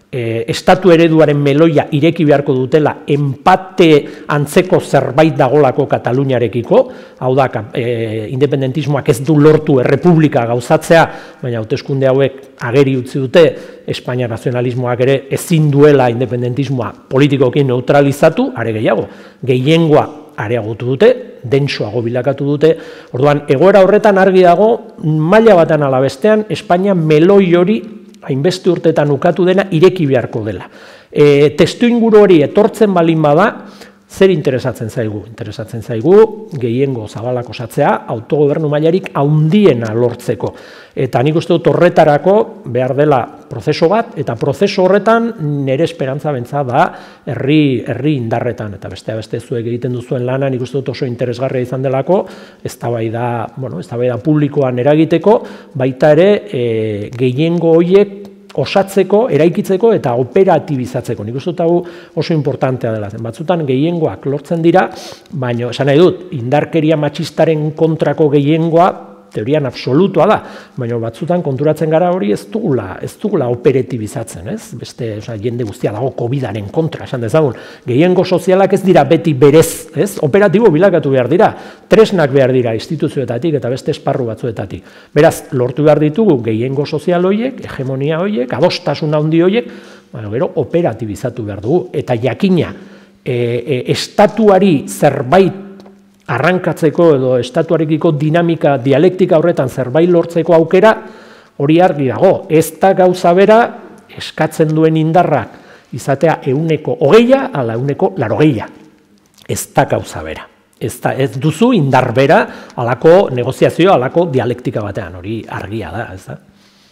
estatu ereduaren meloia ireki beharko dutela, empate antzeko zerbait dagolako Kataluniarekiko, hau da, independentismoak ez du lortu errepublika gauzatzea, baina hauteskunde hauek ageri utzi dute, Espainia nazionalismoak ere ezin duela independentismoa politikoki neutralizatu, are gehiago, gehiengoa areagotu dute, dentsoago bilakatu dute, orduan, egoera horretan argi dago, maila batean ala bestean, Espainia meloi hori hainbeste urteetan ukatu dena ireki beharko dela. E, testu inguru hori etortzen balin bada, zer interesatzen zaigu? Interesatzen zaigu gehiengo zabalak osatzea, autogobernu mailarik haundiena lortzeko. Eta nik uste dut horretarako behar dela prozeso bat, eta prozeso horretan nire esperantza bentza da herri, herri indarretan, eta bestea beste zuek egiten duzuen lana, nik uste dut oso interesgarria izan delako, eztabaida, bueno, eztabaida publikoan eragiteko, baita ere e, gehiengo horiek osatzeko, eraikitzeko eta operatibizatzeko. Nik uste dut hau oso importantea dela. Batzutan gehiengoak lortzen dira, baina esan nahi dut, indarkeria matxistaren kontrako gehiengoa teorian absolutua da, baina batzutan konturatzen gara hori ez dugula, ez dugula operatibizatzen, ez? Beste, oza, jende guztia dago COVIDaren kontra, esan dezagun. Gehiengo sozialak ez dira beti berez, ez? Operatibo bilakatu behar dira, tresnak behar dira instituzioetatik eta beste esparru batzuetatik. Beraz, lortu behar ditugu gehiengo sozial horiek, hegemonia horiek, adostasun handi horiek, baina gero operatibizatu behar dugu. Eta jakina, e, e, estatuari zerbait arrankatzeko edo estatuarekiko dinamika, dialektika horretan zerbait lortzeko aukera, hori argi dago. Ez da gauza bera eskatzen duen indarrak izatea ehuneko hogeia ala ehuneko laurogeia. Ez da gauza bera. Ez, da, ez duzu indar bera halako negoziazio, halako dialektika batean, hori argia da, ez da?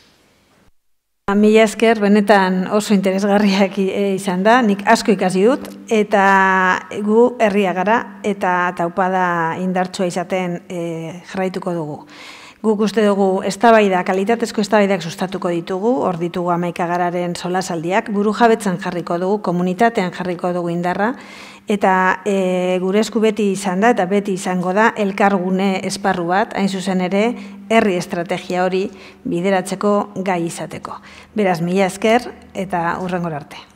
Mila esker, benetan oso interesgarriak izan da, nik asko ikasi dut, eta gu herria gara, eta taupada indartsua izaten e, jarraituko dugu. Guk uste dugu eztabaida, kalitatezko eztabaidak sustatuko ditugu, hor ditugu hamaika gararen solasaldiak, buru jabetzen jarriko dugu, komunitatean jarriko dugu indarra, eta e, gure esku beti izan da, eta beti izango da, elkargune esparru bat, hain zuzen ere, herri estrategia hori bideratzeko gai izateko. Beraz, mila esker, eta hurrengora arte.